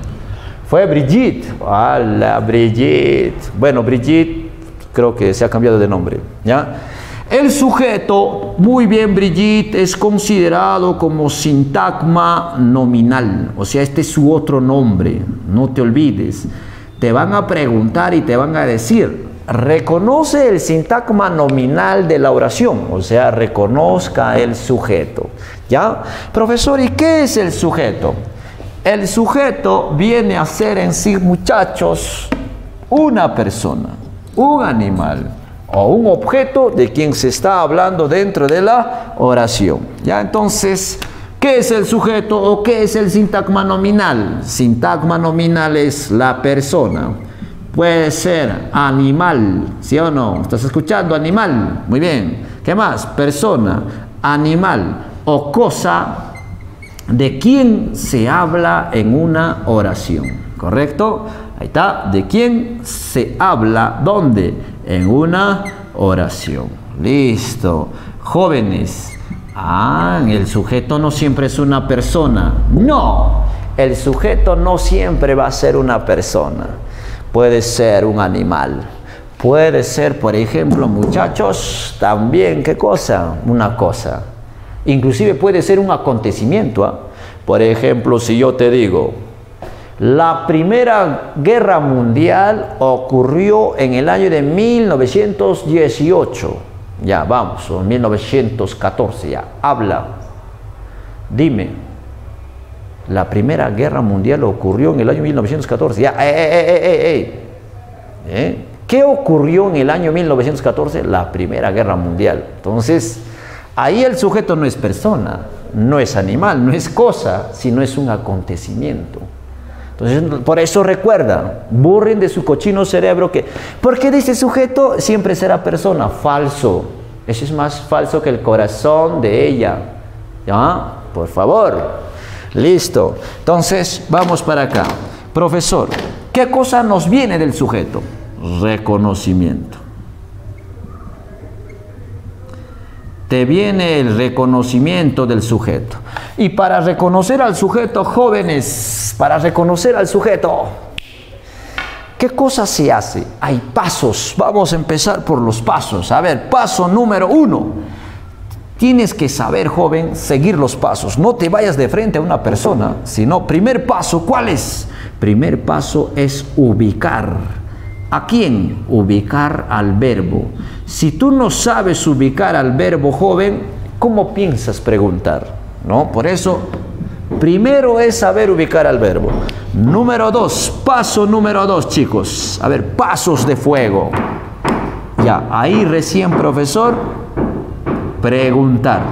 Fue Brigitte. Hola, Brigitte. Bueno, Brigitte creo que se ha cambiado de nombre, ¿ya? El sujeto, muy bien, Brigitte, es considerado como sintagma nominal. O sea, este es su otro nombre, no te olvides. Te van a preguntar y te van a decir, reconoce el sintagma nominal de la oración, o sea, reconozca el sujeto, ¿ya? Profesor, ¿y qué es el sujeto? El sujeto viene a ser en sí, muchachos, una persona, un animal o un objeto de quien se está hablando dentro de la oración, ¿ya? Entonces, ¿qué es el sujeto o qué es el sintagma nominal? Sintagma nominal es la persona. Puede ser animal, ¿sí o no? ¿Estás escuchando? Animal. Muy bien. ¿Qué más? Persona, animal o cosa de quien se habla en una oración. ¿Correcto? Ahí está. ¿De quién se habla? ¿Dónde? En una oración. Listo. Jóvenes. Ah, el sujeto no siempre es una persona. No, el sujeto no siempre va a ser una persona. Puede ser un animal. Puede ser, por ejemplo, muchachos, también, ¿qué cosa? Una cosa. Inclusive puede ser un acontecimiento, ¿eh? Por ejemplo, si yo te digo, la Primera Guerra Mundial ocurrió en el año de mil novecientos dieciocho. Ya, vamos, o mil novecientos catorce, ya, habla. Dime, la Primera Guerra Mundial ocurrió en el año mil novecientos catorce, ya, eh, eh, eh, eh, eh. ¿Eh? ¿Qué ocurrió en el año mil novecientos catorce? La Primera Guerra Mundial. Entonces, ahí el sujeto no es persona, no es animal, no es cosa, sino es un acontecimiento. Entonces, por eso recuerda, borren de su cochino cerebro que, ¿por qué dice sujeto? Siempre será persona. Falso. Eso es más falso que el corazón de ella. ¿Ya? Por favor. Listo. Entonces, vamos para acá. Profesor, ¿qué cosa nos viene del sujeto? Reconocimiento. Te viene el reconocimiento del sujeto. Y para reconocer al sujeto, jóvenes, para reconocer al sujeto, ¿qué cosa se hace? Hay pasos. Vamos a empezar por los pasos. A ver, paso número uno. Tienes que saber, joven, seguir los pasos. No te vayas de frente a una persona, sino, primer paso, ¿cuál es? Primer paso es ubicar. ¿A quién? Ubicar al verbo. Si tú no sabes ubicar al verbo, joven, ¿cómo piensas preguntar? ¿No? Por eso, primero es saber ubicar al verbo. Número dos, paso número dos, chicos. A ver, pasos de fuego. Ya, ahí recién, profesor, preguntar.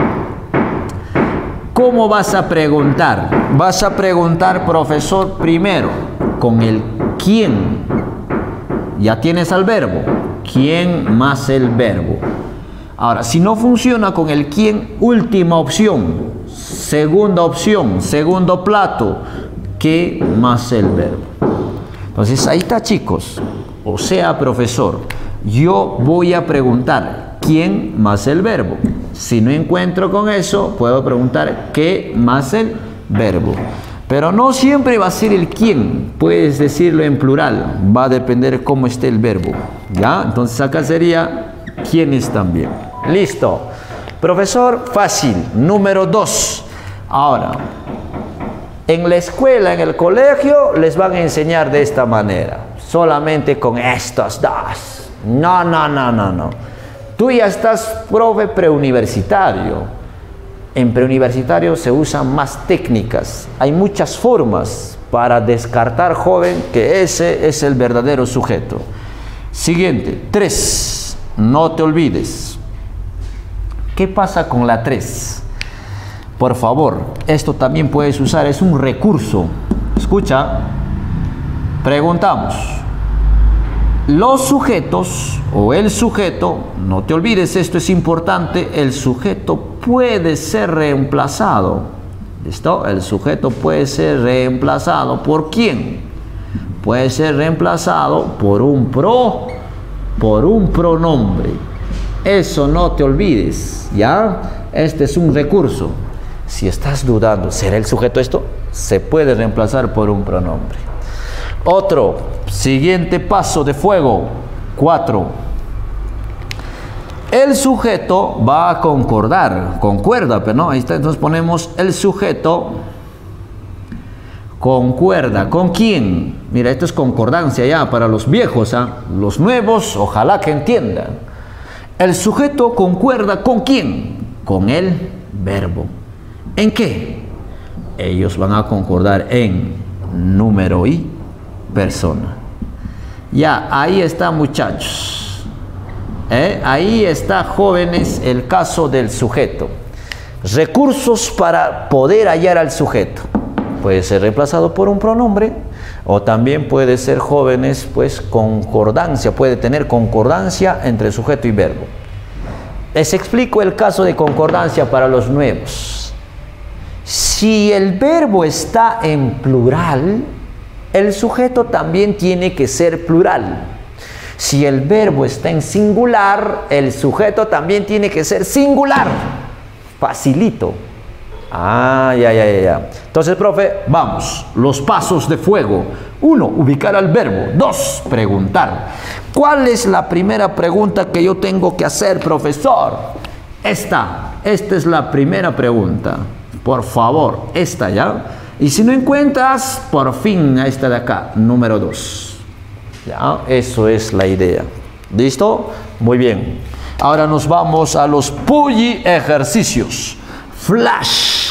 ¿Cómo vas a preguntar? Vas a preguntar, profesor, primero, con el quién. Ya tienes al verbo. ¿Quién más el verbo? Ahora, si no funciona con el quién, última opción, segunda opción, segundo plato, ¿qué más el verbo? Entonces, ahí está, chicos. O sea, profesor, yo voy a preguntar quién más el verbo. Si no encuentro con eso, puedo preguntar qué más el verbo. Pero no siempre va a ser el quién, puedes decirlo en plural, va a depender cómo esté el verbo, ¿ya? Entonces acá sería quiénes también. Listo. Profesor, fácil. Número dos. Ahora, en la escuela, en el colegio, les van a enseñar de esta manera, solamente con estos dos. No, no, no, no, no. Tú ya estás, profe, preuniversitario. En preuniversitario se usan más técnicas. Hay muchas formas para descartar, joven, que ese es el verdadero sujeto. Siguiente, tres. No te olvides. ¿Qué pasa con la tres? Por favor, esto también puedes usar, es un recurso. Escucha, preguntamos. Los sujetos o el sujeto, no te olvides, esto es importante, el sujeto puede ser reemplazado. ¿Listo? El sujeto puede ser reemplazado ¿por quién? Puede ser reemplazado por un pro, por un pronombre. Eso no te olvides, ¿ya? Este es un recurso. Si estás dudando, ¿será el sujeto esto? Se puede reemplazar por un pronombre. Otro, siguiente paso de fuego, cuatro. El sujeto va a concordar, concuerda, pero no, ahí está, entonces ponemos el sujeto concuerda. ¿Con quién? Mira, esto es concordancia ya para los viejos, ¿eh? Los nuevos, ojalá que entiendan. El sujeto concuerda ¿con quién? Con el verbo. ¿En qué? Ellos van a concordar en número y persona. Ya, ahí está, muchachos. ¿Eh? Ahí está, jóvenes, el caso del sujeto. Recursos para poder hallar al sujeto. Puede ser reemplazado por un pronombre o también puede ser, jóvenes, pues concordancia, puede tener concordancia entre sujeto y verbo. Les explico el caso de concordancia para los nuevos. Si el verbo está en plural, el sujeto también tiene que ser plural. Si el verbo está en singular, el sujeto también tiene que ser singular. Facilito. Ah, ya, ya, ya, ya. Entonces, profe, vamos. Los pasos de fuego. Uno, ubicar al verbo. Dos, preguntar. ¿Cuál es la primera pregunta que yo tengo que hacer, profesor? Esta. Esta es la primera pregunta. Por favor, esta, ¿ya? Y si no encuentras, por fin, a esta de acá, número dos. ¿Ya? Eso es la idea. ¿Listo? Muy bien. Ahora nos vamos a los Pulli ejercicios. Flash.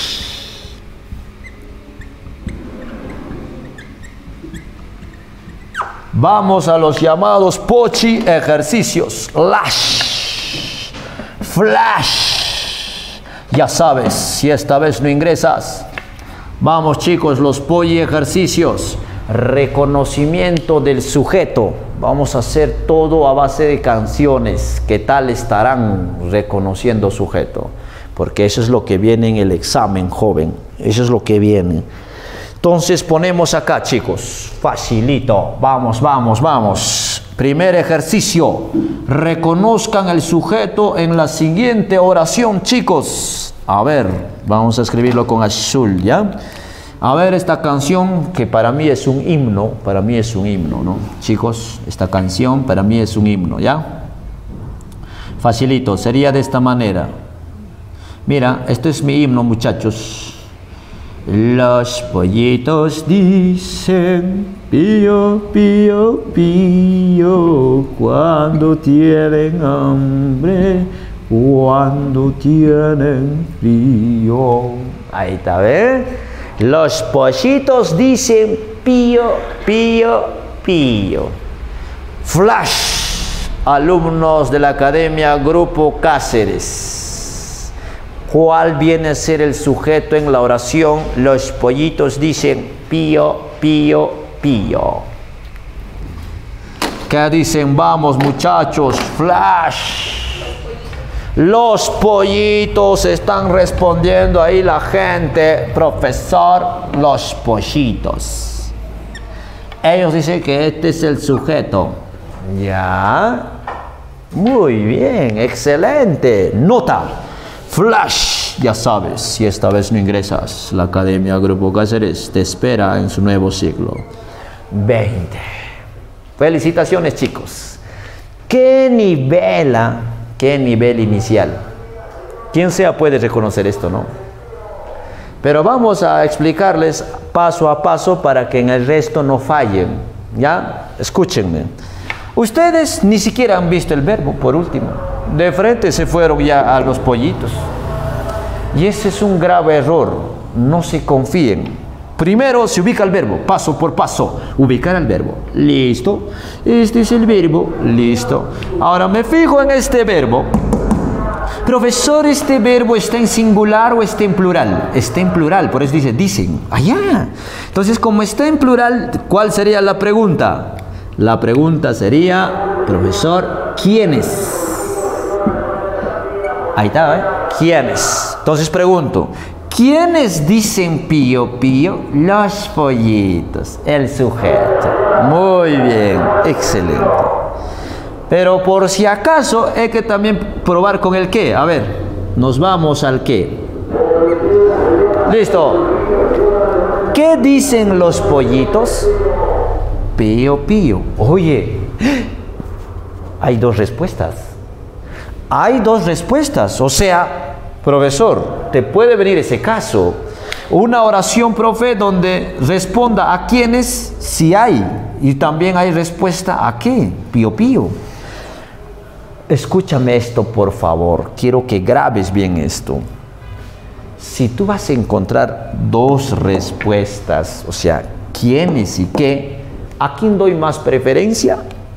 Vamos a los llamados Pochi ejercicios. Lash. Flash. Ya sabes, si esta vez no ingresas. Vamos, chicos, los Pulli ejercicios. Reconocimiento del sujeto. Vamos a hacer todo a base de canciones. ¿Qué tal estarán reconociendo sujeto? Porque eso es lo que viene en el examen, joven. Eso es lo que viene. Entonces ponemos acá, chicos. Facilito. Vamos, vamos, vamos. Primer ejercicio. Reconozcan el sujeto en la siguiente oración, chicos. A ver, vamos a escribirlo con azul, ¿ya? A ver, esta canción que para mí es un himno. Para mí es un himno, ¿no? Chicos, esta canción para mí es un himno, ¿ya? Facilito. Sería de esta manera. Mira, esto es mi himno, muchachos. Los pollitos dicen pío, pío, pío cuando tienen hambre, cuando tienen frío. Ahí está, ¿ves? Los pollitos dicen pío, pío, pío. Flash, alumnos de la Academia Grupo Cáceres. ¿Cuál viene a ser el sujeto en la oración? Los pollitos dicen pío, pío, pío. ¿Qué dicen? Vamos, muchachos. Flash. Los pollitos están respondiendo ahí la gente. Profesor, los pollitos. Ellos dicen que este es el sujeto. Ya. Muy bien, excelente. Nota. Flash. Ya sabes, si esta vez no ingresas, la Academia Grupo Cáceres te espera en su nuevo ciclo. veinte. Felicitaciones, chicos. ¿Qué nivel, qué nivel inicial? Quien sea puede reconocer esto, ¿no? Pero vamos a explicarles paso a paso para que en el resto no fallen. ¿Ya? Escúchenme. Ustedes ni siquiera han visto el verbo, por último. De frente se fueron ya a los pollitos. Y ese es un grave error. No se confíen. Primero se ubica el verbo, paso por paso. Ubicar el verbo. Listo. Este es el verbo. Listo. Ahora me fijo en este verbo. Profesor, ¿este verbo está en singular o está en plural? Está en plural, por eso dice dicen. Allá. Entonces, como está en plural, ¿cuál sería la pregunta? La pregunta sería, profesor, ¿quiénes? Ahí está, ¿eh? ¿Quiénes? Entonces pregunto, ¿quiénes dicen pío pío? Los pollitos, el sujeto. Muy bien, excelente. Pero por si acaso hay que también probar con el qué. A ver, nos vamos al qué. Listo. ¿Qué dicen los pollitos? Pío pío. Oye, hay dos respuestas. Hay dos respuestas. O sea, profesor, te puede venir ese caso. Una oración, profe, donde responda a quiénes, si hay. Y también hay respuesta a qué. Pío pío. Escúchame esto, por favor. Quiero que grabes bien esto. Si tú vas a encontrar dos respuestas, o sea, quiénes y qué, ¿a quién doy más preferencia?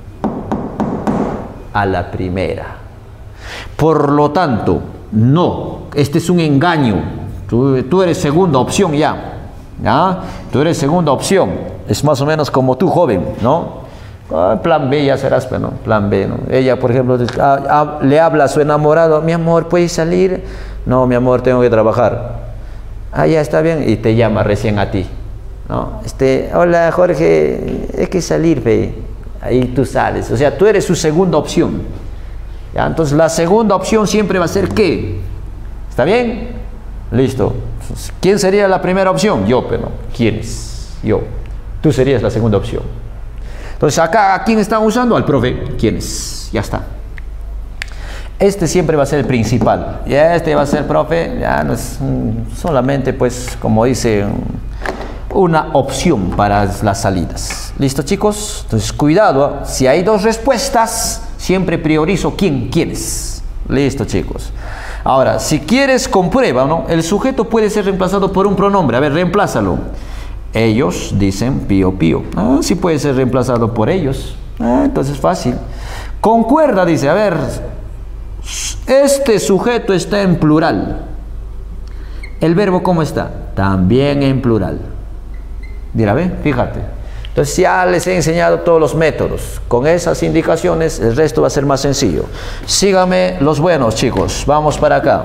A la primera. Por lo tanto, no, este es un engaño. Tú, tú eres segunda opción ya. ¿Ya? Tú eres segunda opción. Es más o menos como tú, joven, ¿no? Plan B ya serás, pero no, plan B, ¿no? Ella, por ejemplo, le habla a su enamorado, mi amor, ¿puedes salir? No, mi amor, tengo que trabajar. Ah, ya está bien, y te llama recién a ti, ¿no? Este, hola, Jorge, hay que salir, ve. Ahí tú sales, o sea, tú eres su segunda opción. ¿Ya? Entonces, la segunda opción siempre va a ser ¿qué? ¿Está bien? Listo. ¿Quién sería la primera opción? Yo, pero no. ¿Quién es? Yo. Tú serías la segunda opción. Entonces acá, ¿a quién están usando? Al profe. ¿Quién es? Ya está. Este siempre va a ser el principal. Y este va a ser profe. Ya no es mm, solamente, pues, como dice, una opción para las salidas. ¿Listo, chicos? Entonces, cuidado. ¿eh? Si hay dos respuestas, siempre priorizo quién, quiénes. Listo, chicos. Ahora, si quieres, comprueba, ¿no? El sujeto puede ser reemplazado por un pronombre. A ver, reemplázalo. Ellos dicen pío pío. Ah, sí puede ser reemplazado por ellos. Ah, entonces fácil. Concuerda, dice, a ver, este sujeto está en plural. ¿El verbo cómo está? También en plural. Dirá, ve, fíjate. Entonces ya les he enseñado todos los métodos. Con esas indicaciones el resto va a ser más sencillo. Síganme los buenos, chicos. Vamos para acá.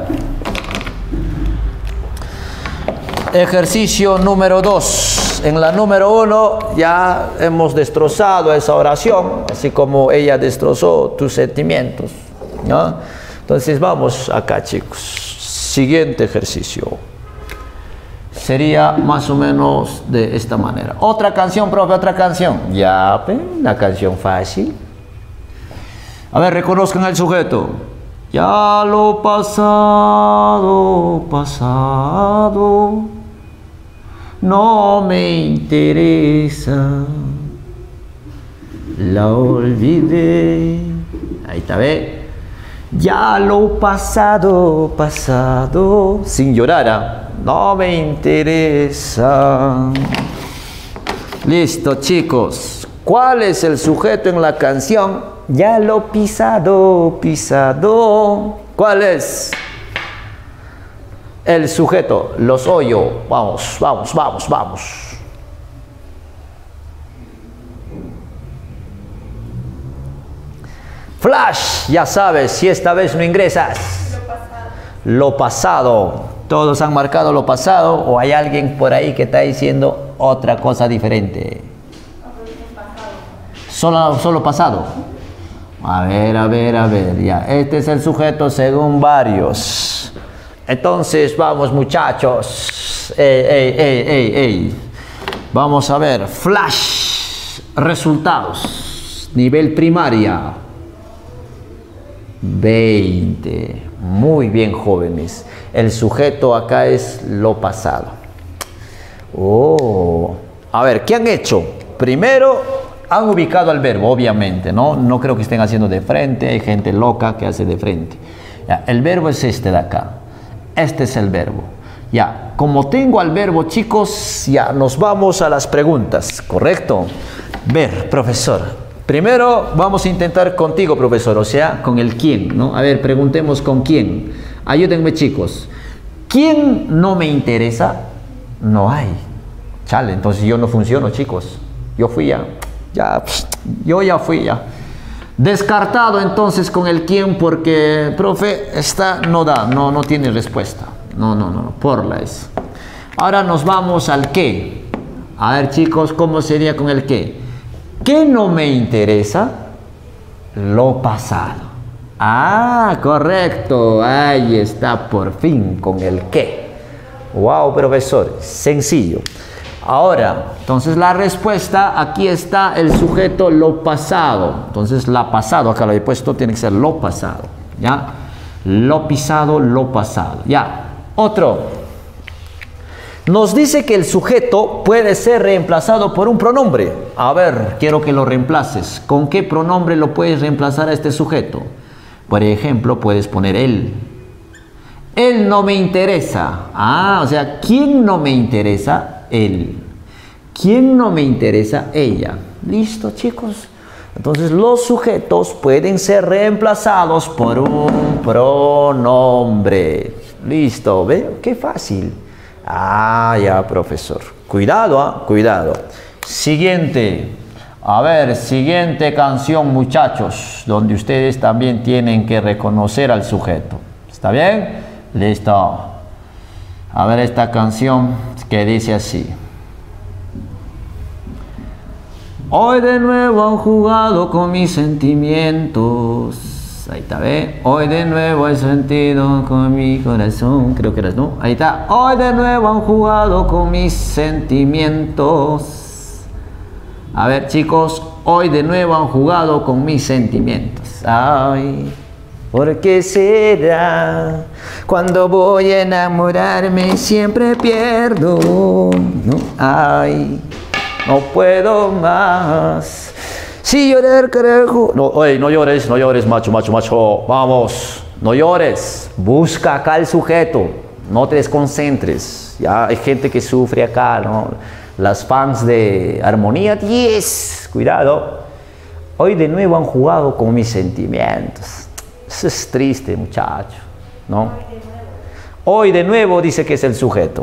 Ejercicio número dos. En la número uno ya hemos destrozado esa oración, así como ella destrozó tus sentimientos, ¿no? Entonces vamos acá, chicos. Siguiente ejercicio. Sería más o menos de esta manera. Otra canción, profe, otra canción. Ya, una canción fácil. A ver, reconozcan el sujeto. Ya lo pasado, pasado, no me interesa, la olvidé. Ahí está, ve. Ya lo pasado, pasado, sin llorar, ¿eh? No me interesa. Listo, chicos. ¿Cuál es el sujeto en la canción? Ya lo pisado, pisado. ¿Cuál es? El sujeto, los oyo. Vamos, vamos, vamos, vamos. Flash, ya sabes, si esta vez no ingresas. lo pasado. ¿Todos han marcado lo pasado o hay alguien por ahí que está diciendo otra cosa diferente? Solo, solo pasado. A ver, a ver, a ver, ya. Este es el sujeto según varios. Entonces, vamos muchachos. Ey, ey, ey, ey, ey. Vamos a ver. Flash. Resultados. Nivel primaria. veinte. Muy bien, jóvenes. El sujeto acá es lo pasado. Oh. A ver, ¿qué han hecho? Primero han ubicado al verbo, obviamente, ¿no? No creo que estén haciendo de frente. Hay gente loca que hace de frente. Ya, el verbo es este de acá. Este es el verbo. Ya, como tengo al verbo, chicos, ya nos vamos a las preguntas, ¿correcto? Ver, profesor. Primero vamos a intentar contigo, profesor, o sea, con el quién, ¿no? A ver, preguntemos con quién. Ayúdenme, chicos. ¿Quién no me interesa? No hay. Chale, entonces yo no funciono, chicos. Yo fui ya. Ya, pss, yo ya fui ya. Descartado entonces con el quién porque, profe, esta no da, no, no tiene respuesta. No, no, no, por la es. Ahora nos vamos al qué. A ver, chicos, ¿cómo sería con el qué? ¿Qué no me interesa? Lo pasado. Ah, correcto. Ahí está, por fin, con el qué. Wow, profesor, sencillo. Ahora, entonces la respuesta, aquí está el sujeto lo pasado. Entonces la pasado, acá lo he puesto, tiene que ser lo pasado. ¿Ya? Lo pisado, lo pasado. Ya. Otro. Nos dice que el sujeto puede ser reemplazado por un pronombre. A ver, quiero que lo reemplaces. ¿Con qué pronombre lo puedes reemplazar a este sujeto? Por ejemplo, puedes poner él. Él no me interesa. Ah, o sea, ¿quién no me interesa? Él. ¿Quién no me interesa? Ella. ¿Listo, chicos? Entonces los sujetos pueden ser reemplazados por un pronombre. Listo, ¿ve? Qué fácil. Ah, ya, profesor. Cuidado, ¿ah? Cuidado. Siguiente. A ver, siguiente canción, muchachos, donde ustedes también tienen que reconocer al sujeto. ¿Está bien? Listo. A ver esta canción que dice así. Hoy de nuevo han jugado con mis sentimientos. Ahí está, ¿ve? Hoy de nuevo he sentido con mi corazón. Creo que eras, ¿no? Ahí está. Hoy de nuevo han jugado con mis sentimientos. A ver, chicos. Hoy de nuevo han jugado con mis sentimientos. Ay, ¿por qué será? Cuando voy a enamorarme siempre pierdo. ¿No? Ay, no puedo más. Si llorar, carajo. No, oye, no llores, no llores, macho, macho, macho. Vamos, no llores. Busca acá el sujeto. No te desconcentres. Ya hay gente que sufre acá, ¿no? Las fans de Armonía diez. Cuidado. Hoy de nuevo han jugado con mis sentimientos. Eso es triste, muchacho, ¿no? Hoy de nuevo dice que es el sujeto.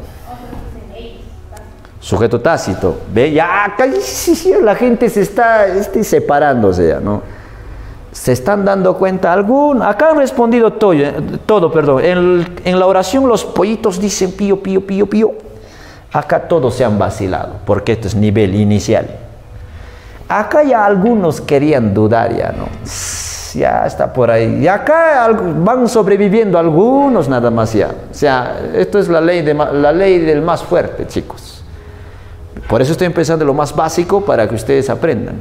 Sujeto tácito. Ve, ya, la gente se está este, separándose ya, ¿no? Se están dando cuenta algún. Acá han respondido todo, todo perdón. En, en la oración los pollitos dicen pío, pío, pío, pío. Acá todos se han vacilado, porque esto es nivel inicial. Acá ya algunos querían dudar ya, ¿no? Ya está por ahí. Y acá van sobreviviendo algunos nada más ya. O sea, esto es la ley, de, la ley del más fuerte, chicos. Por eso estoy empezando de lo más básico para que ustedes aprendan.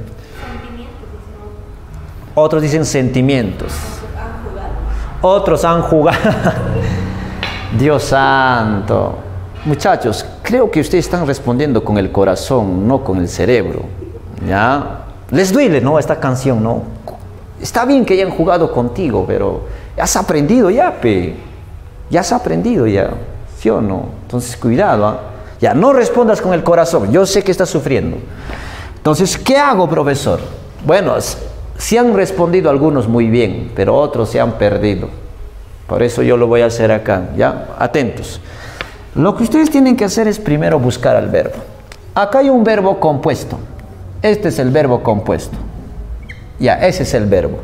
Otros dicen sentimientos. Otros han jugado. Dios santo. Muchachos, creo que ustedes están respondiendo con el corazón, no con el cerebro. ¿Ya? Les duele, ¿no? Esta canción, ¿no? Está bien que hayan jugado contigo, pero ya has aprendido ya, pe. Ya has aprendido ya. ¿Sí o no? Entonces, cuidado, ¿ah? ¿eh? Ya, no respondas con el corazón. Yo sé que estás sufriendo. Entonces, ¿qué hago, profesor? Bueno, sí han respondido algunos muy bien, pero otros se han perdido. Por eso yo lo voy a hacer acá. ¿Ya? Atentos. Lo que ustedes tienen que hacer es primero buscar al verbo. Acá hay un verbo compuesto. Este es el verbo compuesto. Ya, ese es el verbo.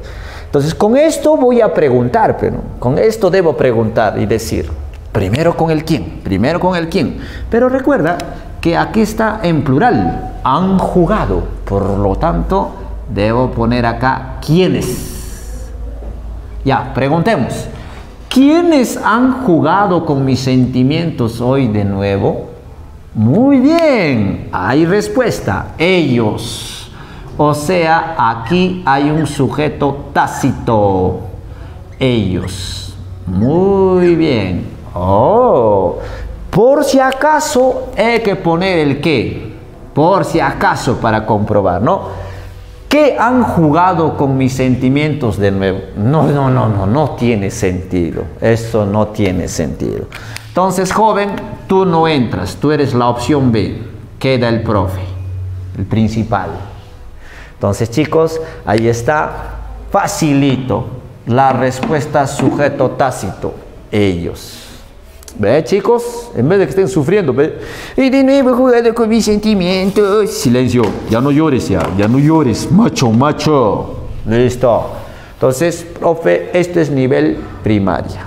Entonces, con esto voy a preguntar, pero con esto debo preguntar y decir, primero con el quién, primero con el quién. Pero recuerda que aquí está en plural, han jugado, por lo tanto, debo poner acá quiénes. Ya, preguntemos, ¿quiénes han jugado con mis sentimientos hoy de nuevo? Muy bien, hay respuesta, ellos. O sea, aquí hay un sujeto tácito, ellos. Muy bien. Oh, por si acaso hay que poner el qué, por si acaso para comprobar, ¿no? ¿Qué han jugado con mis sentimientos de nuevo? No, no, no, no, no tiene sentido. Eso no tiene sentido. Entonces, joven, tú no entras, tú eres la opción B. Queda el profe, el principal. Entonces, chicos, ahí está, facilito. La respuesta sujeto tácito, ellos. ¿Ve, chicos? En vez de que estén sufriendo, ¿ve? Y de nuevo jugando con mis sentimientos. Silencio, ya no llores ya, ya no llores, macho, macho. Listo. Entonces, profe, esto es nivel primaria.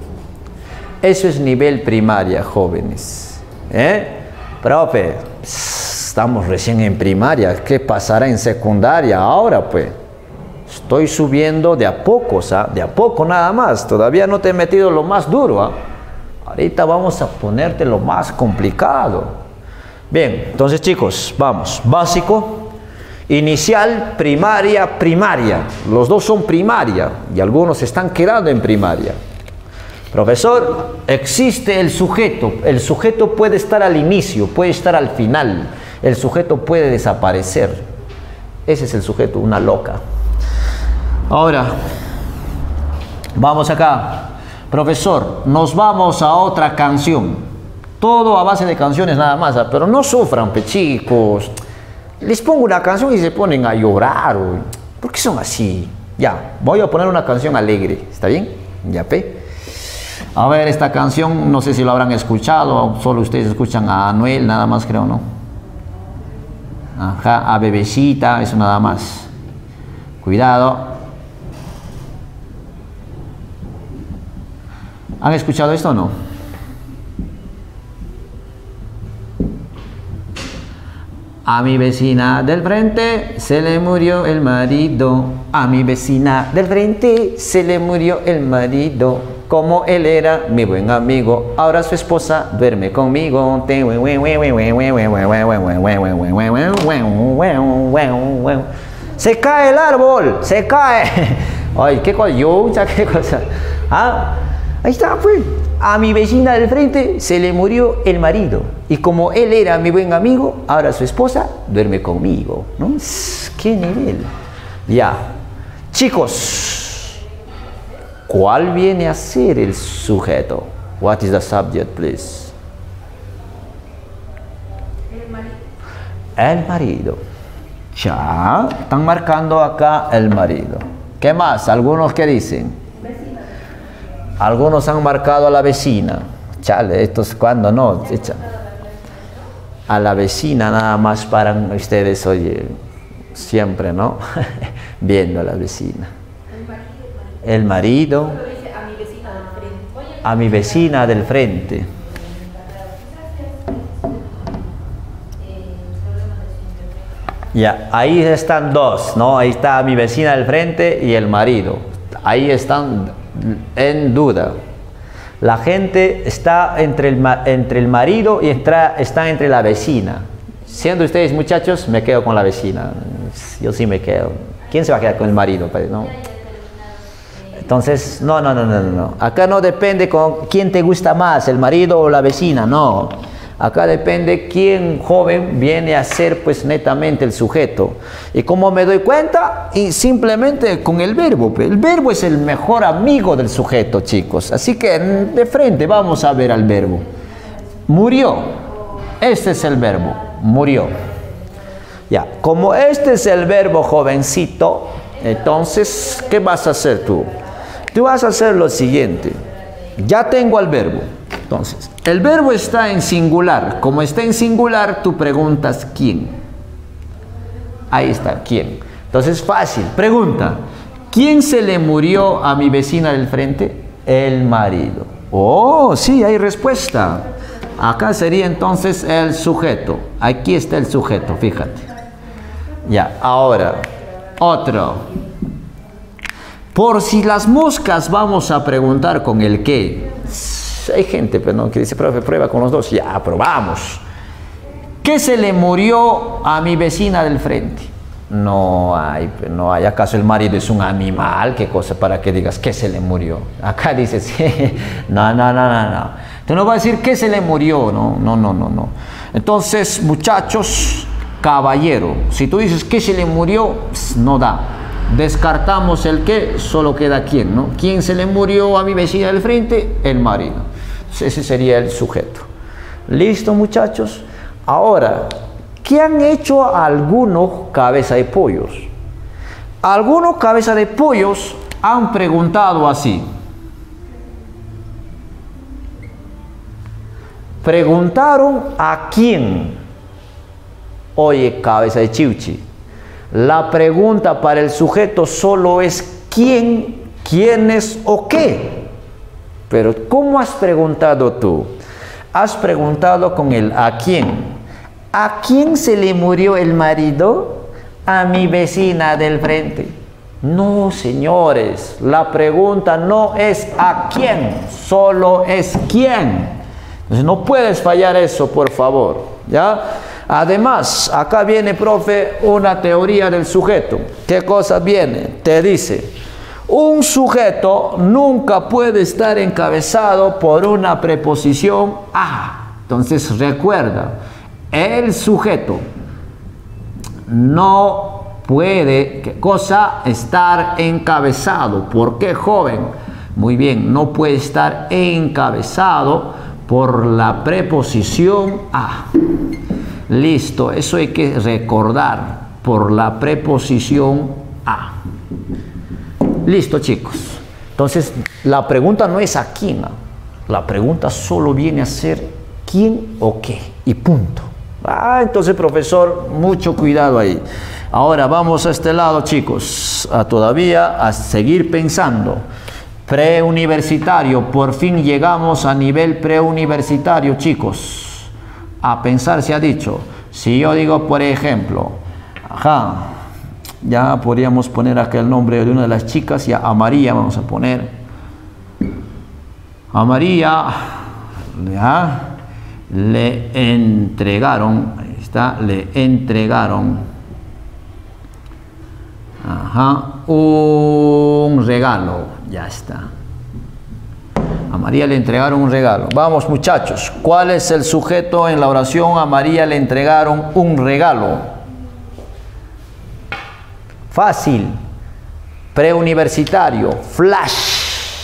Eso es nivel primaria, jóvenes. ¿Eh? Profe, estamos recién en primaria, ¿qué pasará en secundaria ahora, pues? Estoy subiendo de a poco, ¿ah? De a poco nada más, todavía no te he metido lo más duro, ¿ah? Ahorita vamos a ponerte lo más complicado. Bien, entonces chicos, vamos. Básico, inicial, primaria, primaria. Los dos son primaria y algunos están quedando en primaria. Profesor, existe el sujeto. El sujeto puede estar al inicio, puede estar al final. El sujeto puede desaparecer. Ese es el sujeto, una loca. Ahora, vamos acá. Profesor, nos vamos a otra canción. Todo a base de canciones nada más, pero no sufran, pe, chicos. Les pongo una canción y se ponen a llorar. ¿Por qué son así? Ya, voy a poner una canción alegre. ¿Está bien? Ya, pe. A ver, esta canción, no sé si lo habrán escuchado. Solo ustedes escuchan a Anuel, nada más creo, ¿no? Ajá, a Bebecita, eso nada más. Cuidado. ¿Han escuchado esto o no? A mi vecina del frente se le murió el marido. A mi vecina del frente se le murió el marido. Como él era mi buen amigo, ahora su esposa duerme conmigo. Se cae el árbol, se cae. Ay, qué cosa, yo, qué cosa. ¿Ah? Ahí está, pues. A mi vecina del frente se le murió el marido. Y como él era mi buen amigo, ahora su esposa duerme conmigo, ¿no? ¿Qué nivel? Ya. Chicos, ¿cuál viene a ser el sujeto? What is the subject, please? El marido. El marido. Ya. Están marcando acá el marido. ¿Qué más? ¿Algunos qué dicen? Algunos han marcado a la vecina. Chale, estos cuando no. Echa. A la vecina nada más paran ustedes, oye, siempre, ¿no? Viendo a la vecina. El marido. A mi vecina del frente. Ya, ahí están dos, ¿no? Ahí está mi vecina del frente y el marido. Ahí están en duda. La gente está entre el, entre el marido y está, está entre la vecina. Siendo ustedes muchachos, me quedo con la vecina. Yo sí me quedo. ¿Quién se va a quedar con el marido? Pues, ¿no? Entonces, no, no, no, no, no. Acá no depende con quién te gusta más, el marido o la vecina, no. Acá depende quién joven viene a ser pues netamente el sujeto. ¿Y cómo me doy cuenta? Y simplemente con el verbo. El verbo es el mejor amigo del sujeto, chicos. Así que de frente vamos a ver al verbo. Murió. Este es el verbo. Murió. Ya. Como este es el verbo, jovencito, entonces, ¿qué vas a hacer tú? Tú vas a hacer lo siguiente. Ya tengo al verbo. Entonces, el verbo está en singular. Como está en singular, tú preguntas ¿quién? Ahí está, ¿quién? Entonces, fácil. Pregunta, ¿Quién se le murió a mi vecina del frente? El marido. Oh, sí, hay respuesta. Acá sería entonces el sujeto. Aquí está el sujeto, fíjate. Ya, ahora, otro. Por si las moscas vamos a preguntar con el qué. Hay gente, pero no, que dice, profe, prueba con los dos. Ya, probamos. ¿Qué se le murió a mi vecina del frente? No hay, no hay. ¿Acaso el marido es un animal? ¿Qué cosa para que digas qué se le murió? Acá dices, sí. no, no, no, no, no. Te no va a decir qué se le murió. No, no, no, no, no. Entonces, muchachos, caballero, si tú dices qué se le murió, no da. Descartamos el qué, solo queda quién, ¿no? ¿Quién se le murió a mi vecina del frente? El marido. Entonces, ese sería el sujeto. ¿Listo, muchachos? Ahora, ¿qué han hecho algunos cabeza de pollos? Algunos cabeza de pollos han preguntado así. Preguntaron a quién. Oye, cabeza de chiuchi. La pregunta para el sujeto solo es quién, quiénes o qué. Pero ¿cómo has preguntado tú? Has preguntado con el a quién. ¿A quién se le murió el marido? A mi vecina del frente. No, señores, la pregunta no es a quién, solo es quién. Entonces no puedes fallar eso, por favor, ¿ya? Además, acá viene, profe, una teoría del sujeto. ¿Qué cosa viene? Te dice, un sujeto nunca puede estar encabezado por una preposición a. Entonces, recuerda, el sujeto no puede, ¿qué cosa? Estar encabezado. ¿Por qué, joven? Muy bien, no puede estar encabezado por la preposición a. Listo, eso hay que recordar, por la preposición a. Listo, chicos. Entonces, la pregunta no es a quién, la pregunta solo viene a ser quién o qué, y punto. Ah, entonces, profesor, mucho cuidado ahí. Ahora vamos a este lado, chicos, a todavía a seguir pensando. Preuniversitario, por fin llegamos a nivel preuniversitario, chicos. A pensar se ha dicho. Si yo digo, por ejemplo, ajá, ya podríamos poner acá el nombre de una de las chicas, ya a María vamos a poner. A María, ya, le entregaron, ahí está, le entregaron, ajá, un regalo, ya está. A María le entregaron un regalo. Vamos, muchachos, ¿cuál es el sujeto en la oración? A María le entregaron un regalo. Fácil. Preuniversitario. Flash.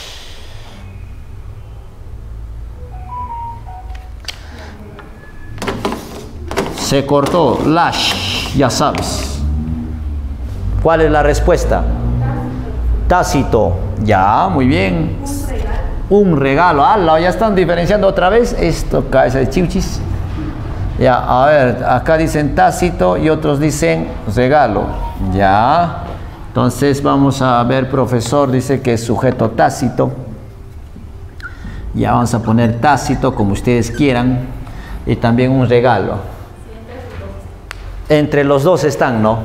Se cortó. Lash. Ya sabes. ¿Cuál es la respuesta? Tácito. Ya, muy bien. Un regalo. Ah, ya están diferenciando otra vez. Esto, cabeza de chichis. Ya, a ver, acá dicen tácito y otros dicen regalo. Ya. Entonces vamos a ver, profesor, dice que es sujeto tácito. Ya vamos a poner tácito como ustedes quieran. Y también un regalo. Entre los dos están, ¿no?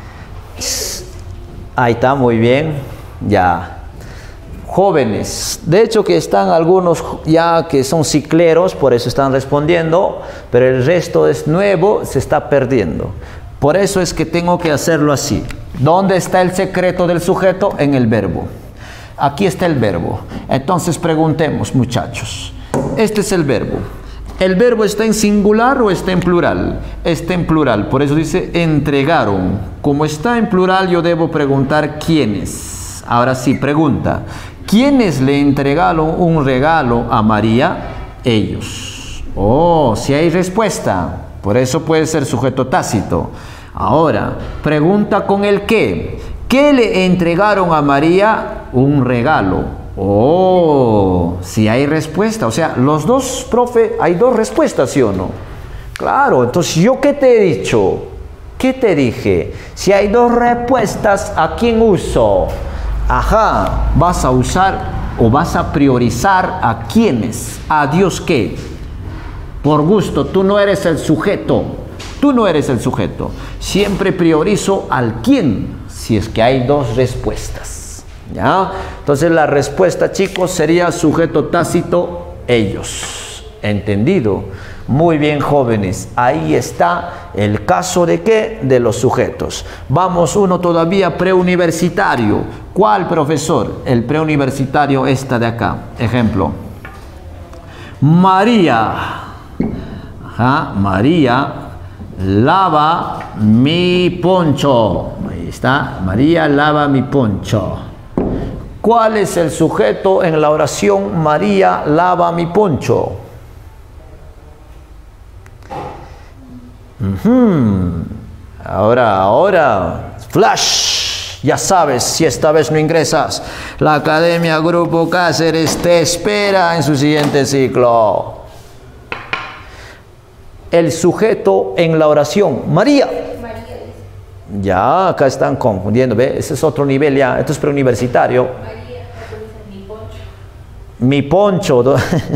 Ahí está, muy bien. Ya. Jóvenes, de hecho que están algunos ya que son cicleros, por eso están respondiendo, pero el resto es nuevo, se está perdiendo. Por eso es que tengo que hacerlo así. ¿Dónde está el secreto del sujeto? En el verbo. Aquí está el verbo. Entonces preguntemos, muchachos. Este es el verbo. ¿El verbo está en singular o está en plural? Está en plural, por eso dice entregaron. Como está en plural, yo debo preguntar quiénes. Ahora sí, pregunta. ¿Quiénes le entregaron un regalo a María? Ellos. Oh, si hay respuesta. Por eso puede ser sujeto tácito. Ahora, pregunta con el qué. ¿Qué le entregaron a María? Un regalo. Oh, si hay respuesta. O sea, los dos, profe, hay dos respuestas, ¿sí o no? Claro, entonces, ¿yo qué te he dicho? ¿Qué te dije? Si hay dos respuestas, ¿a quién uso? Ajá, vas a usar o vas a priorizar a quiénes. ¿A Dios qué? Por gusto, tú no eres el sujeto. Tú no eres el sujeto. Siempre priorizo al quién, si es que hay dos respuestas. ¿Ya? Entonces la respuesta, chicos, sería sujeto tácito, ellos. ¿Entendido? Muy bien, jóvenes. Ahí está el caso de qué? De los sujetos. Vamos uno todavía preuniversitario. ¿Cuál, profesor? El preuniversitario está de acá. Ejemplo. María. Ajá, María lava mi poncho. Ahí está. María lava mi poncho. ¿Cuál es el sujeto en la oración María lava mi poncho? Uh-huh. Ahora, ahora, flash, ya sabes, si esta vez no ingresas, la Academia Grupo Cáceres te espera en su siguiente ciclo. El sujeto en la oración, María. María. Ya, acá están confundiendo, ¿ve? Ese es otro nivel ya, esto es preuniversitario. María, mi poncho. Mi poncho.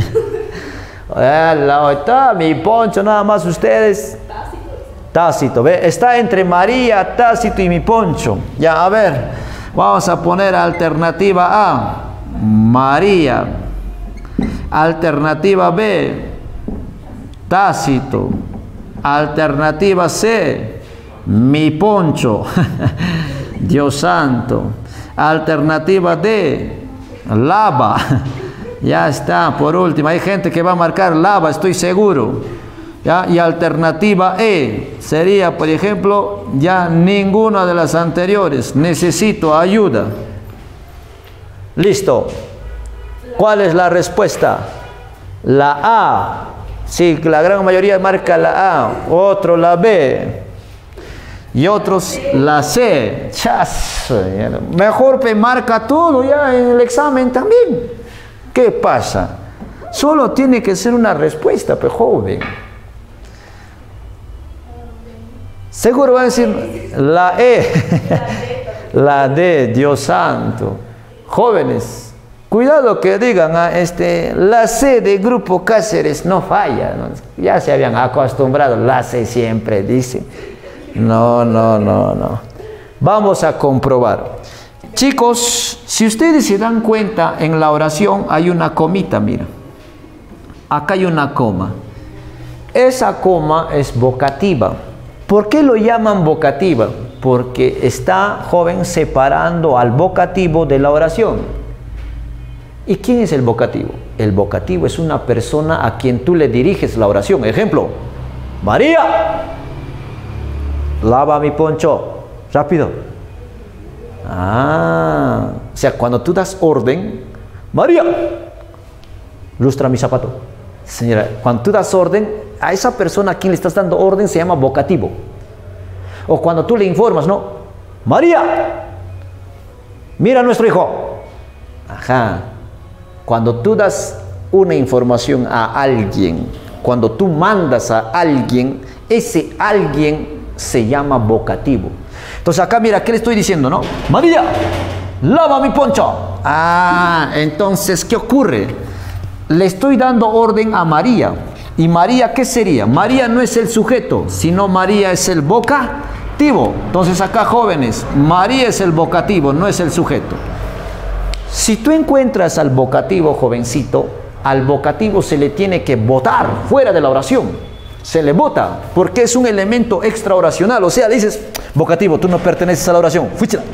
Ahí está, mi poncho, nada más ustedes. Tácito, ¿ve? Está entre María, Tácito y mi poncho. Ya, a ver, vamos a poner alternativa A, María. Alternativa B, Tácito. Alternativa C, mi poncho. Dios santo. Alternativa D, lava. Ya está, por último, hay gente que va a marcar lava, estoy seguro. ¿Ya? Y alternativa E sería, por ejemplo, ya ninguna de las anteriores. Necesito ayuda. Listo. ¿Cuál es la respuesta? La A. Sí, la gran mayoría marca la A. Otro la B. Y otros la C. Chas. Mejor que marca todo ya en el examen también. ¿Qué pasa? Solo tiene que ser una respuesta, pero joven. Seguro van a decir la E, la D, Dios santo. Jóvenes, cuidado que digan, ah, este, la C de Grupo Cáceres no falla, ¿no? Ya se habían acostumbrado, la C siempre dice. No, no, no, no. Vamos a comprobar. Chicos, si ustedes se dan cuenta, en la oración hay una comita, mira. Acá hay una coma. Esa coma es vocativa. ¿Por qué lo llaman vocativa? Porque está, joven, separando al vocativo de la oración. ¿Y quién es el vocativo? El vocativo es una persona a quien tú le diriges la oración. Ejemplo, María, lava mi poncho. Rápido. Ah, o sea, cuando tú das orden, María, lustra mi zapato. Señora, cuando tú das orden, a esa persona a quien le estás dando orden se llama vocativo. O cuando tú le informas, ¿no? María, mira a nuestro hijo. Ajá. Cuando tú das una información a alguien, cuando tú mandas a alguien, ese alguien se llama vocativo. Entonces acá mira, ¿qué le estoy diciendo, no? María, lava mi poncho. Ah, entonces, ¿qué ocurre? Le estoy dando orden a María. ¿Y María qué sería? María no es el sujeto, sino María es el vocativo. Entonces acá, jóvenes, María es el vocativo, no es el sujeto. Si tú encuentras al vocativo, jovencito, al vocativo se le tiene que botar fuera de la oración. Se le bota, porque es un elemento extra oracional. O sea, le dices, vocativo, tú no perteneces a la oración.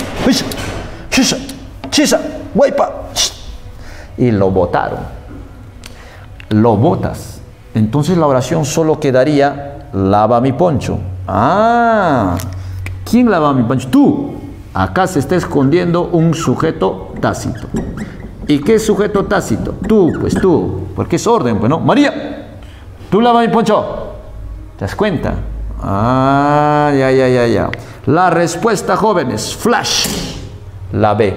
Y lo botaron. Lo botas. Entonces la oración solo quedaría, lava mi poncho. Ah, ¿quién lava mi poncho? Tú. Acá se está escondiendo un sujeto tácito. ¿Y qué es sujeto tácito? Tú, pues tú. Porque es orden, pues no. María, tú lava mi poncho. ¿Te das cuenta? Ah, ya, ya, ya, ya. La respuesta, jóvenes, flash, la B.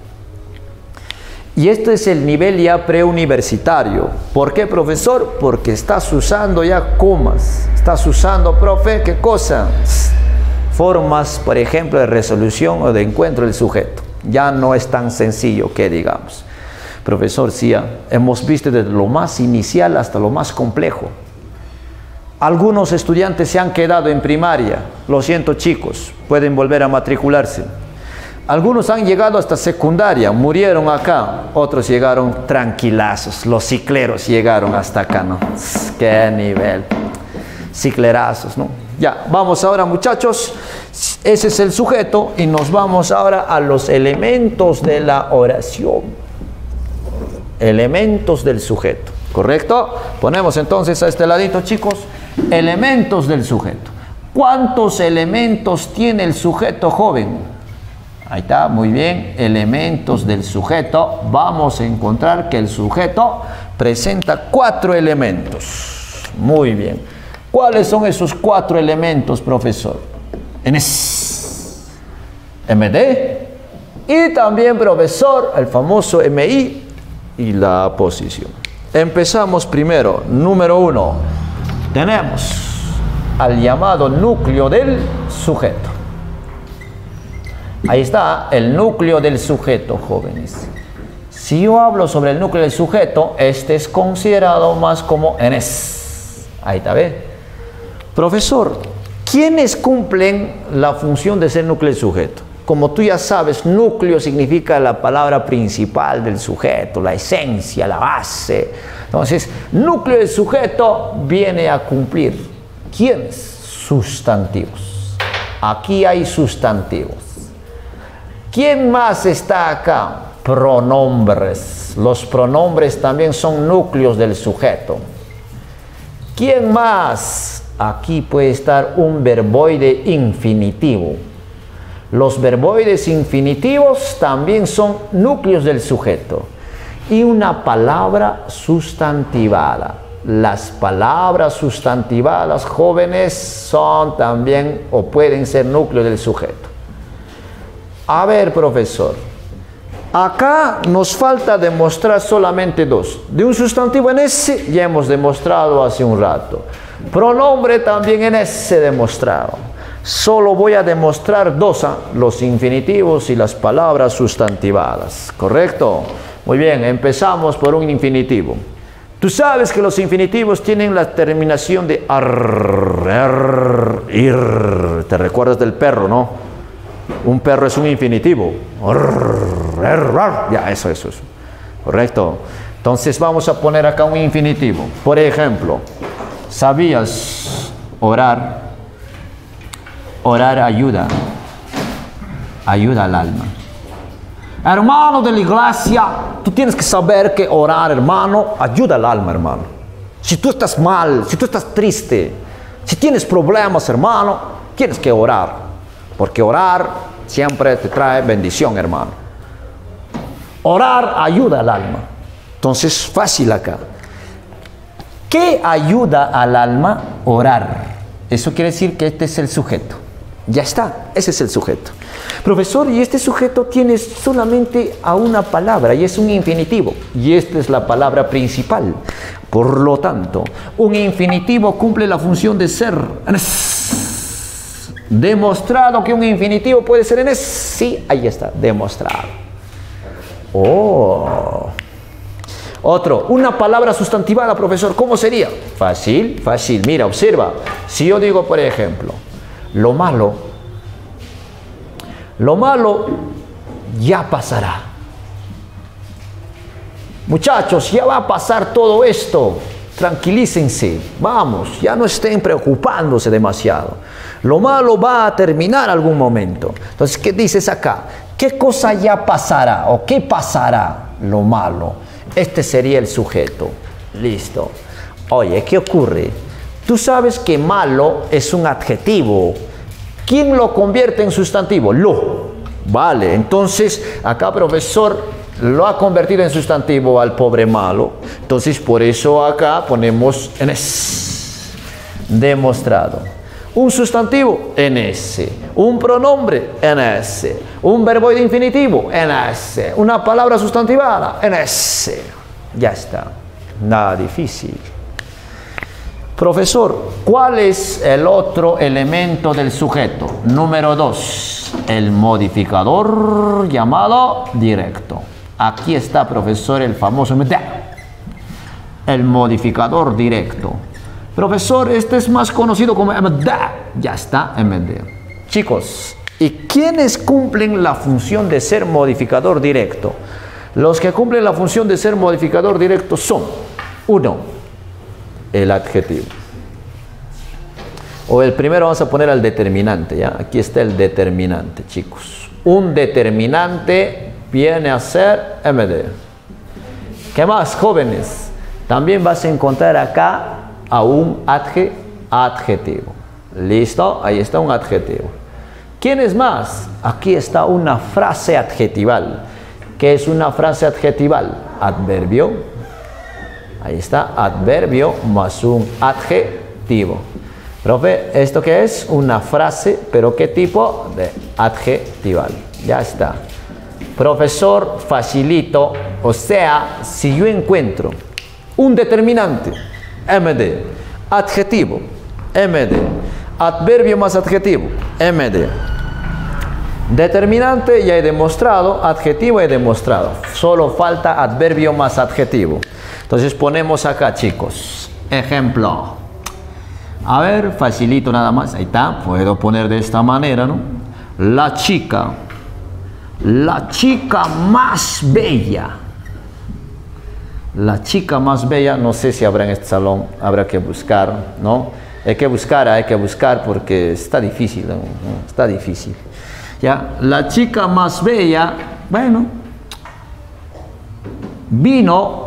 Y este es el nivel ya preuniversitario. ¿Por qué, profesor? Porque estás usando ya comas. Estás usando, profe, ¿qué cosa? Formas, por ejemplo, de resolución o de encuentro del sujeto. Ya no es tan sencillo que digamos. Profesor, sí, hemos visto desde lo más inicial hasta lo más complejo. Algunos estudiantes se han quedado en primaria. Lo siento, chicos, pueden volver a matricularse. Algunos han llegado hasta secundaria, murieron acá. Otros llegaron tranquilazos. Los cicleros llegaron hasta acá, ¿no? ¡Qué nivel! Ciclerazos, ¿no? Ya, vamos ahora, muchachos. Ese es el sujeto y nos vamos ahora a los elementos de la oración. Elementos del sujeto, ¿correcto? Ponemos entonces a este ladito, chicos, elementos del sujeto. ¿Cuántos elementos tiene el sujeto, joven? Ahí está, muy bien, elementos del sujeto. Vamos a encontrar que el sujeto presenta cuatro elementos. Muy bien. ¿Cuáles son esos cuatro elementos, profesor? En S, M D y también, profesor, el famoso M I y la posición. Empezamos primero, número uno. Tenemos al llamado núcleo del sujeto. Ahí está el núcleo del sujeto, jóvenes. Si yo hablo sobre el núcleo del sujeto, este es considerado más como N S. Ahí está, ¿ve? Profesor, ¿quiénes cumplen la función de ser núcleo del sujeto? Como tú ya sabes, núcleo significa la palabra principal del sujeto, la esencia, la base. Entonces, núcleo del sujeto viene a cumplir. ¿Quiénes? Sustantivos. Aquí hay sustantivos. ¿Quién más está acá? Pronombres. Los pronombres también son núcleos del sujeto. ¿Quién más? Aquí puede estar un verboide infinitivo. Los verboides infinitivos también son núcleos del sujeto. Y una palabra sustantivada. Las palabras sustantivadas, jóvenes, son también o pueden ser núcleos del sujeto. A ver, profesor, acá nos falta demostrar solamente dos. De un sustantivo en ese ya hemos demostrado hace un rato. Pronombre también en ese demostrado. Solo voy a demostrar dos, ¿eh? Los infinitivos y las palabras sustantivadas. ¿Correcto? Muy bien, empezamos por un infinitivo. Tú sabes que los infinitivos tienen la terminación de ar, er, ir. ¿Te recuerdas del perro, no? Un perro es un infinitivo. Ar, er, ar. Ya, eso, eso, eso. Correcto. Entonces vamos a poner acá un infinitivo. Por ejemplo, ¿sabías orar? Orar ayuda. Ayuda al alma. Hermano de la iglesia, tú tienes que saber que orar, hermano, ayuda al alma, hermano. Si tú estás mal, si tú estás triste, si tienes problemas, hermano, tienes que orar. Porque orar siempre te trae bendición, hermano. Orar ayuda al alma. Entonces, fácil acá. ¿Qué ayuda al alma? Orar. Eso quiere decir que este es el sujeto. Ya está, ese es el sujeto. Profesor, y este sujeto tiene solamente a una palabra y es un infinitivo. Y esta es la palabra principal. Por lo tanto, un infinitivo cumple la función de ser. Demostrado que un infinitivo puede ser en es. Sí, ahí está, demostrado. Oh. Otro, una palabra sustantivada, profesor, ¿cómo sería? Fácil, fácil. Mira, observa. Si yo digo, por ejemplo, lo malo, lo malo ya pasará. Muchachos, ya va a pasar todo esto. Tranquilícense, vamos, ya no estén preocupándose demasiado. Lo malo va a terminar algún momento. Entonces, ¿qué dices acá? ¿Qué cosa ya pasará o qué pasará? Lo malo. Este sería el sujeto. Listo. Oye, ¿qué ocurre? Tú sabes que malo es un adjetivo. ¿Quién lo convierte en sustantivo? Lo. Vale, entonces acá, profesor, lo ha convertido en sustantivo al pobre malo. Entonces, por eso acá ponemos en es. Demostrado. Un sustantivo, en ese. Un pronombre, en ese. Un verbo de infinitivo, en ese. Una palabra sustantivada, en ese. Ya está. Nada difícil. Profesor, ¿cuál es el otro elemento del sujeto? Número dos, el modificador llamado directo. Aquí está, profesor, el famoso el modificador directo. Profesor, este es más conocido como M D. Ya está, M D. Chicos, ¿y quiénes cumplen la función de ser modificador directo? Los que cumplen la función de ser modificador directo son, uno, el adjetivo. O el primero vamos a poner al determinante, ¿ya? Aquí está el determinante, chicos. Un determinante viene a ser M D. ¿Qué más, jóvenes? También vas a encontrar acá a un adje, adjetivo. ¿Listo? Ahí está un adjetivo. ¿Quién es más? Aquí está una frase adjetival. ¿Qué es una frase adjetival? Adverbio. Ahí está, adverbio más un adjetivo. Profe, ¿esto qué es? Una frase, pero ¿qué tipo? De adjetival. Ya está. Profesor, facilito. O sea, si yo encuentro un determinante, M D, adjetivo, M D, adverbio más adjetivo, M D. Determinante ya he demostrado, adjetivo he demostrado. Solo falta adverbio más adjetivo. Entonces ponemos acá, chicos, ejemplo. A ver, facilito nada más. Ahí está, puedo poner de esta manera, ¿no? La chica, la chica más bella. La chica más bella, no sé si habrá en este salón, habrá que buscar, ¿no? Hay que buscar, hay que buscar porque está difícil, ¿no? Está difícil. Ya, la chica más bella, bueno, vino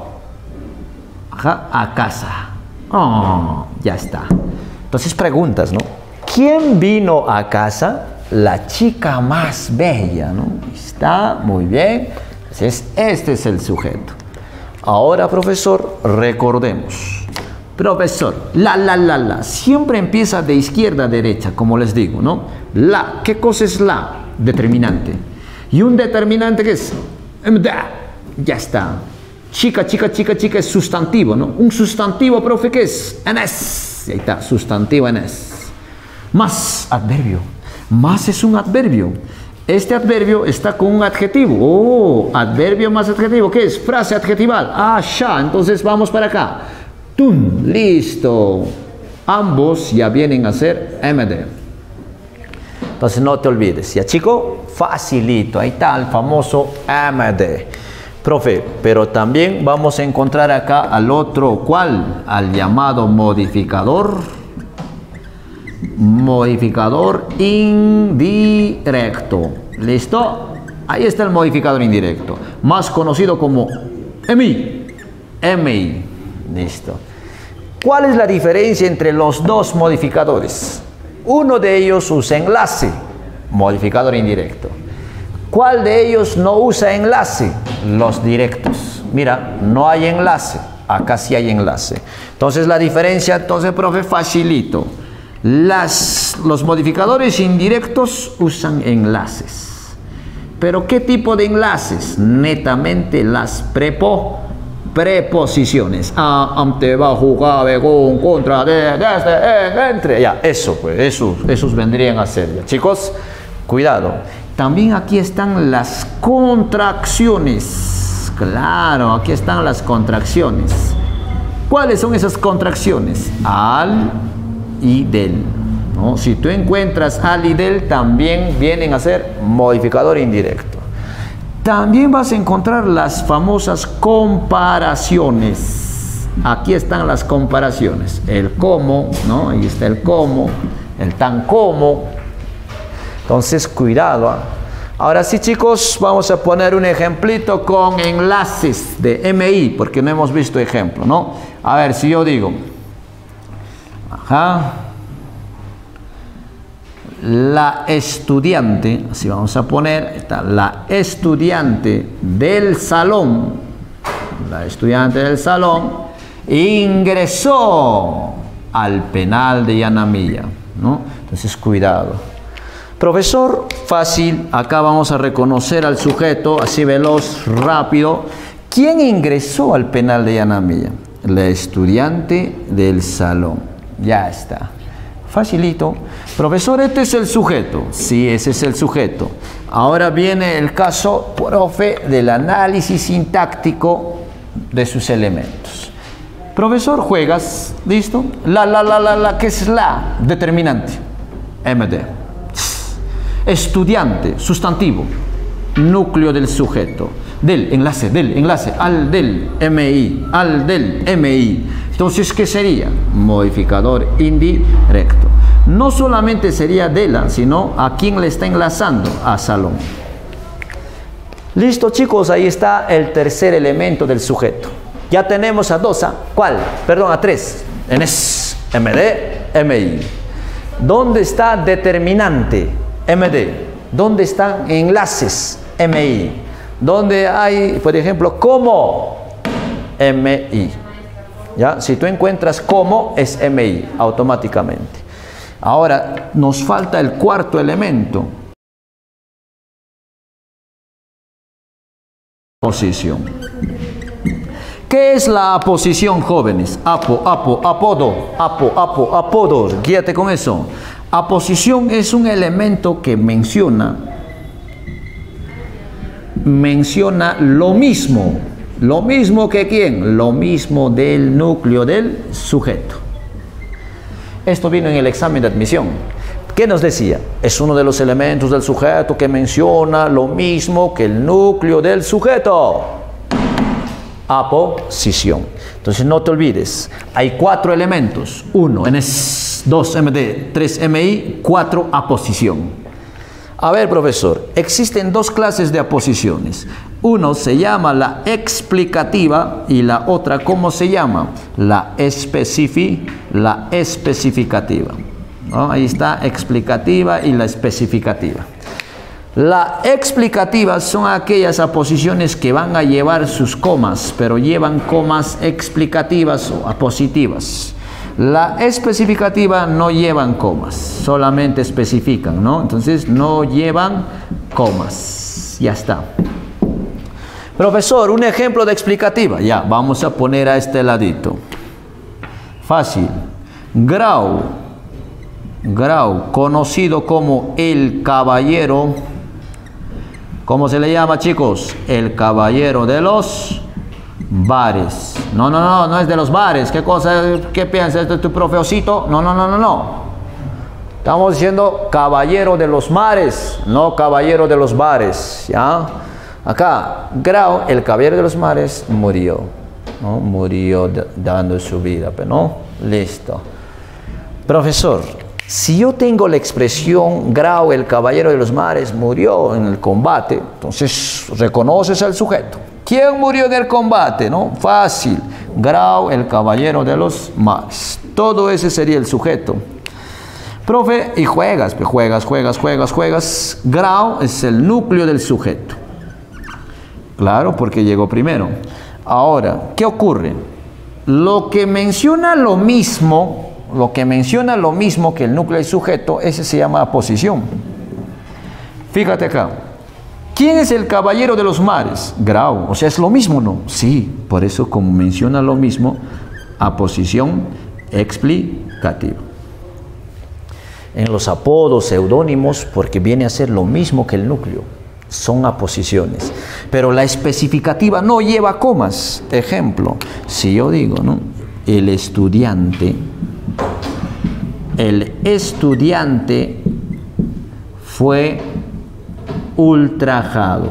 a casa. Oh, ya está. Entonces preguntas, ¿no? ¿Quién vino a casa? La chica más bella, ¿no? Está muy bien. Entonces, este es el sujeto. Ahora, profesor, recordemos. Profesor, la, la, la, la. Siempre empieza de izquierda a derecha, como les digo, ¿no? La. ¿Qué cosa es la? Determinante. ¿Y un determinante qué es? Ya está. Chica, chica, chica, chica es sustantivo, ¿no? Un sustantivo, profe, ¿qué es? En es. Ahí está, sustantivo en es. Más, adverbio. Más es un adverbio. Este adverbio está con un adjetivo. Oh, adverbio más adjetivo. ¿Qué es? Frase adjetival. Ah, ya. Entonces vamos para acá. Tun. Listo. Ambos ya vienen a ser M D. Entonces no te olvides. Ya, chico, facilito. Ahí está el famoso M D. Profe, pero también vamos a encontrar acá al otro, ¿cuál? Al llamado modificador. Modificador indirecto. ¿Listo? Ahí está el modificador indirecto. Más conocido como M I. M I. Listo. ¿Cuál es la diferencia entre los dos modificadores? Uno de ellos usa enlace. Modificador indirecto. ¿Cuál de ellos no usa enlace? Los directos. Mira, no hay enlace. Acá sí hay enlace. Entonces la diferencia, entonces, profe, facilito. Las, los modificadores indirectos usan enlaces. ¿Pero qué tipo de enlaces? Netamente las prepo, preposiciones. A, ante, bajo, cabe, con, contra, de, desde, en, entre. Ya, eso, pues, esos, esos vendrían a ser. Ya. Chicos, cuidado. También aquí están las contracciones. Claro, aquí están las contracciones. ¿Cuáles son esas contracciones? Al y del, ¿no? Si tú encuentras al y del, también vienen a ser modificador indirecto. También vas a encontrar las famosas comparaciones. Aquí están las comparaciones. El cómo, ¿no? Ahí está el cómo, el tan como. Entonces, cuidado. ¿eh? Ahora sí, chicos, vamos a poner un ejemplito con enlaces de M I, porque no hemos visto ejemplo, ¿no? A ver, si yo digo, ajá, la estudiante, así vamos a poner, está la estudiante del salón, la estudiante del salón, ingresó al penal de Yanamilla, ¿no? Entonces, cuidado. Profesor, fácil, acá vamos a reconocer al sujeto, así veloz, rápido. ¿Quién ingresó al penal de Yanamilla? La estudiante del salón. Ya está. Facilito. Profesor, este es el sujeto. Sí, ese es el sujeto. Ahora viene el caso, profe, del análisis sintáctico de sus elementos. Profesor, juegas, ¿listo? La, la, la, la, la, ¿qué es la? Determinante. M D. Estudiante, sustantivo. Núcleo del sujeto. Del, enlace, del, enlace, al del, M I, al del, M I. Entonces, ¿qué sería? Modificador indirecto. No solamente sería de la, sino a quién le está enlazando, a Salón. Listo, chicos, ahí está el tercer elemento del sujeto. Ya tenemos a dos, ¿a cuál? Perdón, a tres. En es, M D, M I. ¿Dónde está determinante? M D. ¿Dónde están enlaces? M I. ¿Dónde hay, por ejemplo, cómo? M I. ¿Ya? Si tú encuentras cómo, es M I automáticamente. Ahora, nos falta el cuarto elemento. Posición. ¿Qué es la aposición, jóvenes? Apo, apo, apodo, apo, apo, apodo. Guíate con eso. Aposición es un elemento que menciona, menciona lo mismo. Lo mismo que quién, lo mismo del núcleo del sujeto. Esto vino en el examen de admisión. ¿Qué nos decía? Es uno de los elementos del sujeto que menciona lo mismo que el núcleo del sujeto. Aposición. Entonces no te olvides, hay cuatro elementos. Uno, N S, dos, M D, tres, M I, cuatro, aposición. A ver, profesor, existen dos clases de aposiciones. Uno se llama la explicativa y la otra, ¿cómo se llama? La especifi, la especificativa. ¿No? Ahí está, explicativa y la especificativa. La explicativa son aquellas aposiciones que van a llevar sus comas, pero llevan comas explicativas o apositivas. La especificativa no llevan comas, solamente especifican, ¿no? Entonces no llevan comas. Ya está. Profesor, un ejemplo de explicativa. Ya, vamos a poner a este ladito. Fácil. Grau. Grau, conocido como el caballero. ¿Cómo se le llama, chicos? El caballero de los bares. No, no, no, no es de los bares. ¿Qué cosa? ¿Qué piensas? ¿Este es tu profeocito? No, no, no, no, no. Estamos diciendo caballero de los mares, no caballero de los bares, ¿ya? Acá, Grau, el caballero de los mares, murió, ¿no? Murió dando su vida, pero no, listo. Profesor, si yo tengo la expresión Grau, el caballero de los mares, murió en el combate, entonces reconoces al sujeto. ¿Quién murió en el combate? ¿No? Fácil. Grau, el caballero de los mares. Todo ese sería el sujeto. Profe, y juegas, juegas, juegas, juegas, juegas. Grau es el núcleo del sujeto. Claro, porque llegó primero. Ahora, ¿qué ocurre? Lo que menciona lo mismo, lo que menciona lo mismo que el núcleo del sujeto, ese se llama aposición. Fíjate acá. ¿Quién es el caballero de los mares? Grau. O sea, ¿es lo mismo, no? Sí, por eso como menciona lo mismo, aposición explicativa. En los apodos, seudónimos, porque viene a ser lo mismo que el núcleo, son aposiciones. Pero la especificativa no lleva comas. Ejemplo, si yo digo, ¿no? El estudiante, el estudiante fue ultrajado.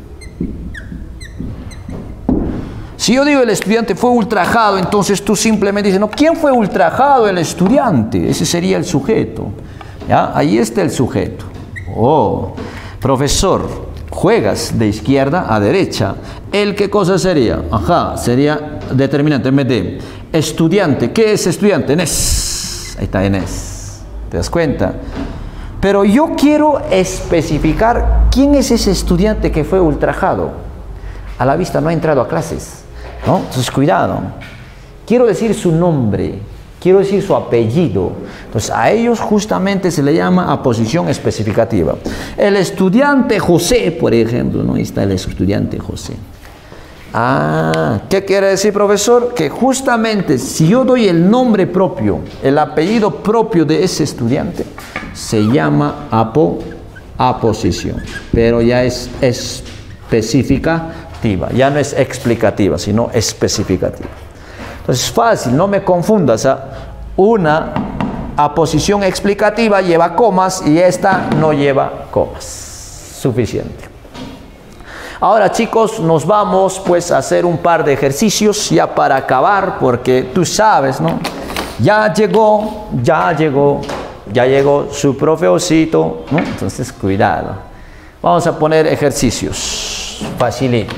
Si yo digo el estudiante fue ultrajado, entonces tú simplemente dices, no, ¿quién fue ultrajado? El estudiante. Ese sería el sujeto. ¿Ya? Ahí está el sujeto. Oh, profesor, juegas de izquierda a derecha. ¿El qué cosa sería? Ajá, sería determinante en vez de estudiante. ¿Qué es estudiante? Enes. Ahí está, Enes. ¿Te das cuenta? Pero yo quiero especificar quién es ese estudiante que fue ultrajado. A la vista no ha entrado a clases, ¿no? Entonces, cuidado. Quiero decir su nombre, quiero decir su apellido. Entonces, a ellos justamente se le llama aposición especificativa. El estudiante José, por ejemplo, ¿no? Ahí está el estudiante José. Ah, ¿qué quiere decir, profesor? Que justamente si yo doy el nombre propio, el apellido propio de ese estudiante, se llama apo, aposición, pero ya es especificativa, ya no es explicativa, sino especificativa. Entonces, fácil, no me confundas, ¿eh? Una aposición explicativa lleva comas y esta no lleva comas. Suficiente. Ahora, chicos, nos vamos pues a hacer un par de ejercicios ya para acabar, porque tú sabes, ¿no? Ya llegó, ya llegó, ya llegó su profe Osito, ¿no? Entonces, cuidado. Vamos a poner ejercicios. Facilito.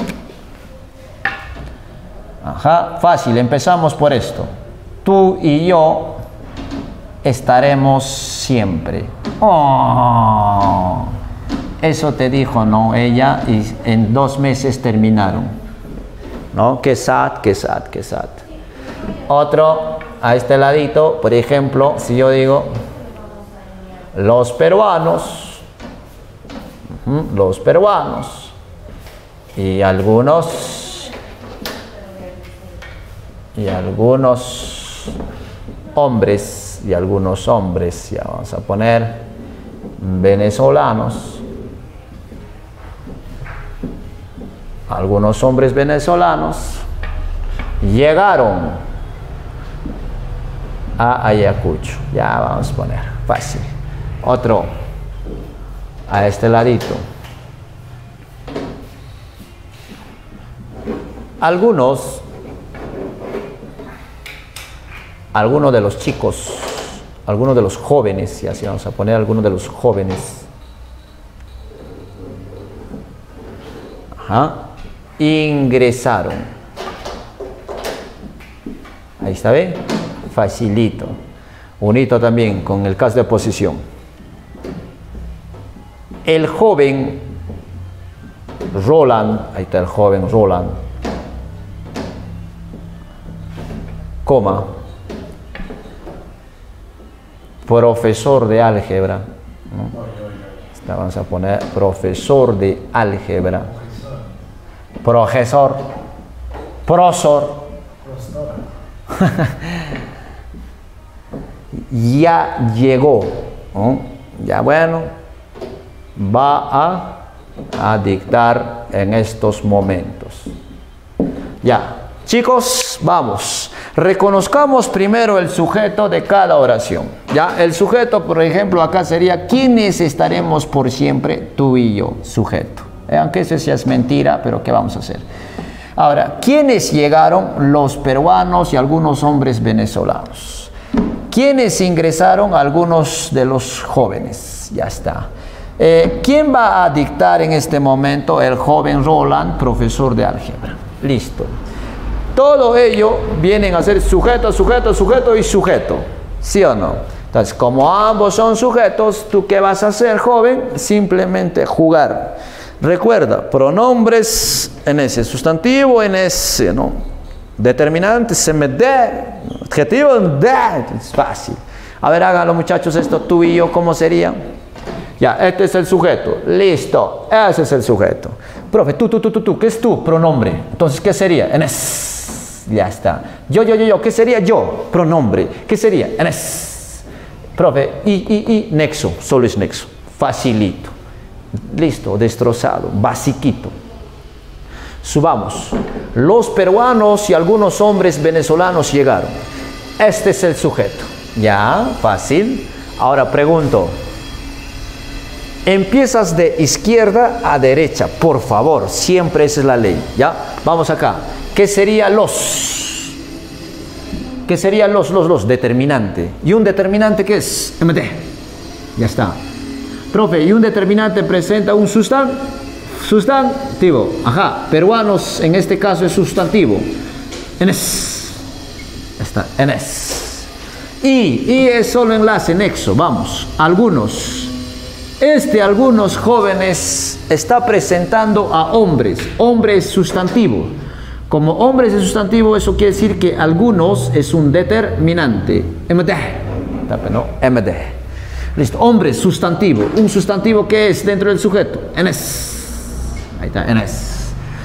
Ajá, fácil. Empezamos por esto. Tú y yo estaremos siempre. Oh. Eso te dijo, ¿no? Ella, y en dos meses terminaron. ¿No? Qué sad, qué sad, qué sad. Otro, a este ladito, por ejemplo, si yo digo, los peruanos, uh-huh, los peruanos, y algunos, y algunos hombres, y algunos hombres, ya vamos a poner, venezolanos, algunos hombres venezolanos llegaron a Ayacucho. Ya vamos a poner fácil. Otro a este ladito. Algunos algunos de los chicos, algunos de los jóvenes, y así vamos a poner algunos de los jóvenes, ajá, ingresaron. Ahí está, ¿ve? Facilito. Unito también con el caso de posición. El joven Roland, ahí está el joven Roland, coma, profesor de álgebra, ¿no? Vamos a poner profesor de álgebra. Profesor, profesor, ya llegó, ¿no? Ya bueno, va a, a dictar en estos momentos. Ya, chicos, vamos, reconozcamos primero el sujeto de cada oración. Ya, el sujeto, por ejemplo, acá sería ¿quiénes estaremos por siempre? Tú y yo, sujeto. Eh, aunque eso ya es mentira, pero ¿qué vamos a hacer? Ahora, ¿quiénes llegaron? Los peruanos y algunos hombres venezolanos. ¿Quiénes ingresaron? Algunos de los jóvenes. Ya está. Eh, ¿Quién va a dictar en este momento? El joven Roland, profesor de álgebra. Listo. Todo ello vienen a ser sujeto, sujeto, sujeto y sujeto. ¿Sí o no? Entonces, como ambos son sujetos, ¿tú qué vas a hacer, joven? Simplemente jugar. Recuerda, pronombres en ese, sustantivo en ese, ¿no? Determinante, se me de, adjetivo, de, es fácil. A ver, háganlo, muchachos, esto tú y yo, ¿cómo sería? Ya, este es el sujeto, listo, ese es el sujeto. Profe, tú, tú, tú, tú, tú, ¿qué es tu pronombre? Entonces, ¿qué sería? En es, ya está. Yo, yo, yo, yo, ¿qué sería yo? Pronombre, ¿qué sería? En es. Profe, y, y, y, nexo, solo es nexo, facilito. Listo, destrozado, basiquito. Subamos. Los peruanos y algunos hombres venezolanos llegaron. Este es el sujeto. Ya, fácil. Ahora pregunto. Empiezas de izquierda a derecha, por favor. Siempre esa es la ley. Ya, vamos acá. ¿Qué sería los? ¿Qué sería los, los, los? Determinante. ¿Y un determinante qué es? M D. Ya está. Profe, y un determinante presenta un sustan, sustantivo. Ajá, peruanos en este caso es sustantivo. Enes. Está, enes. Y, y es solo enlace, nexo. Vamos, algunos. Este algunos jóvenes está presentando a hombres. Hombre es sustantivo. Como hombres es sustantivo, eso quiere decir que algunos es un determinante. M D. No, M D. Listo, hombre, sustantivo. Un sustantivo que es dentro del sujeto. Enes. Ahí está, enes.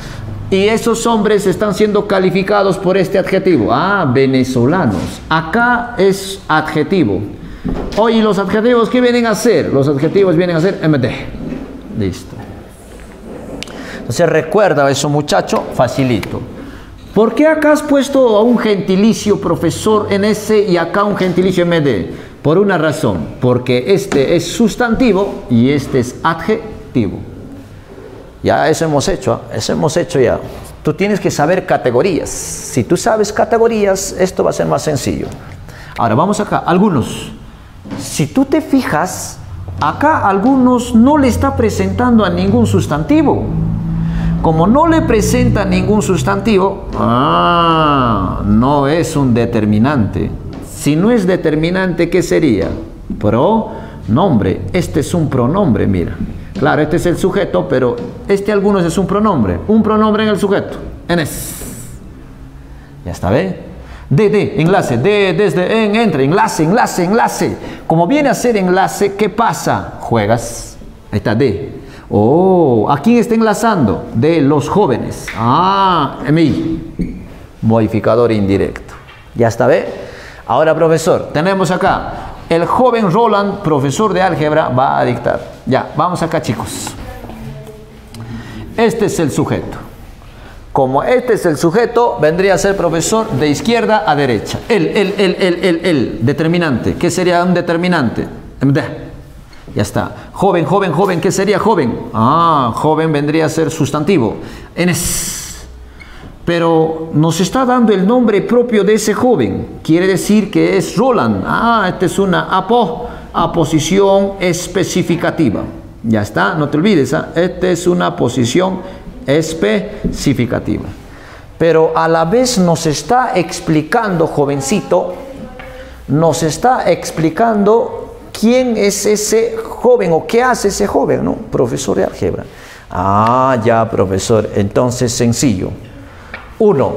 Y esos hombres están siendo calificados por este adjetivo. Ah, venezolanos. Acá es adjetivo. Oye, ¿los adjetivos qué vienen a ser? Los adjetivos vienen a ser M D. Listo. Entonces recuerda eso, muchacho, facilito. ¿Por qué acá has puesto a un gentilicio profesor en ese y acá un gentilicio M D? Por una razón, porque este es sustantivo y este es adjetivo. Ya eso hemos hecho, eso hemos hecho ya. Tú tienes que saber categorías. Si tú sabes categorías, esto va a ser más sencillo. Ahora vamos acá, algunos. Si tú te fijas, acá algunos no le está presentando a ningún sustantivo. Como no le presenta ningún sustantivo, ah, no es un determinante. Si no es determinante, ¿qué sería? Pronombre. Este es un pronombre, mira. Claro, este es el sujeto, pero este algunos es un pronombre. Un pronombre en el sujeto. En es. Ya está, ¿ve? De, de, enlace. De, desde, en, entre. Enlace, enlace, enlace. Como viene a ser enlace, ¿qué pasa? Juegas. Ahí está, de. Oh, ¿a quién está enlazando? De los jóvenes. Ah, M I. Modificador indirecto. Ya está, ¿ve? Ahora, profesor, tenemos acá. El joven Roland, profesor de álgebra, va a dictar. Ya, vamos acá, chicos. Este es el sujeto. Como este es el sujeto, vendría a ser profesor de izquierda a derecha. El, el, el, el, el, el, determinante. ¿Qué sería un determinante? Ya está. Joven, joven, joven. ¿Qué sería joven? Ah, joven vendría a ser sustantivo. Enes. Pero nos está dando el nombre propio de ese joven. Quiere decir que es Roland. Ah, esta es una apo, aposición especificativa. Ya está, no te olvides. ¿eh? Esta es una posición especificativa. Pero a la vez nos está explicando, jovencito, nos está explicando quién es ese joven o qué hace ese joven, ¿no? Profesor de álgebra. Ah, ya, profesor. Entonces, sencillo. Uno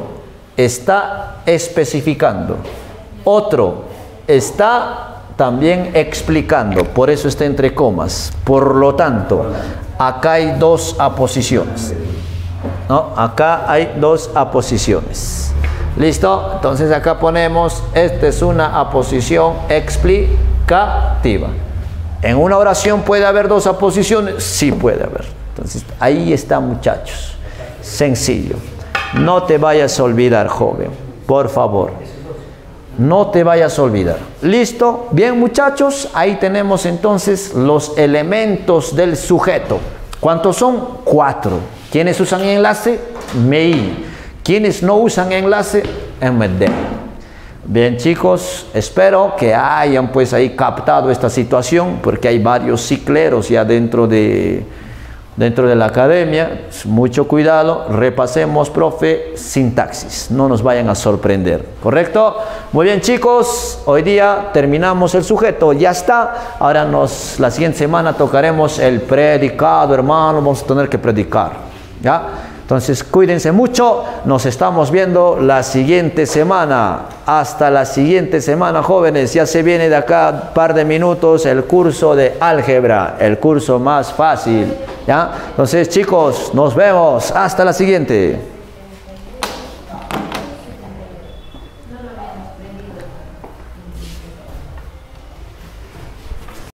está especificando, otro está también explicando, por eso está entre comas. Por lo tanto, acá hay dos aposiciones, ¿no? Acá hay dos aposiciones. ¿Listo? Entonces acá ponemos, esta es una aposición explicativa. ¿En una oración puede haber dos aposiciones? Sí puede haber. Entonces ahí está, muchachos. Sencillo. No te vayas a olvidar, joven, por favor. No te vayas a olvidar. ¿Listo? Bien, muchachos, ahí tenemos entonces los elementos del sujeto. ¿Cuántos son? Cuatro. ¿Quiénes usan enlace? M I. ¿Quiénes no usan enlace? M D. Bien, chicos, espero que hayan pues ahí captado esta situación, porque hay varios cicleros ya dentro de... Dentro de la academia, mucho cuidado, repasemos, profe, sintaxis, no nos vayan a sorprender, ¿correcto? Muy bien, chicos, hoy día terminamos el sujeto, ya está. Ahora nos, la siguiente semana tocaremos el predicado, hermano, vamos a tener que predicar, ¿ya? Entonces, cuídense mucho, nos estamos viendo la siguiente semana. Hasta la siguiente semana, jóvenes. Ya se viene de acá un par de minutos el curso de álgebra, el curso más fácil, ¿ya? Entonces, chicos, nos vemos. Hasta la siguiente.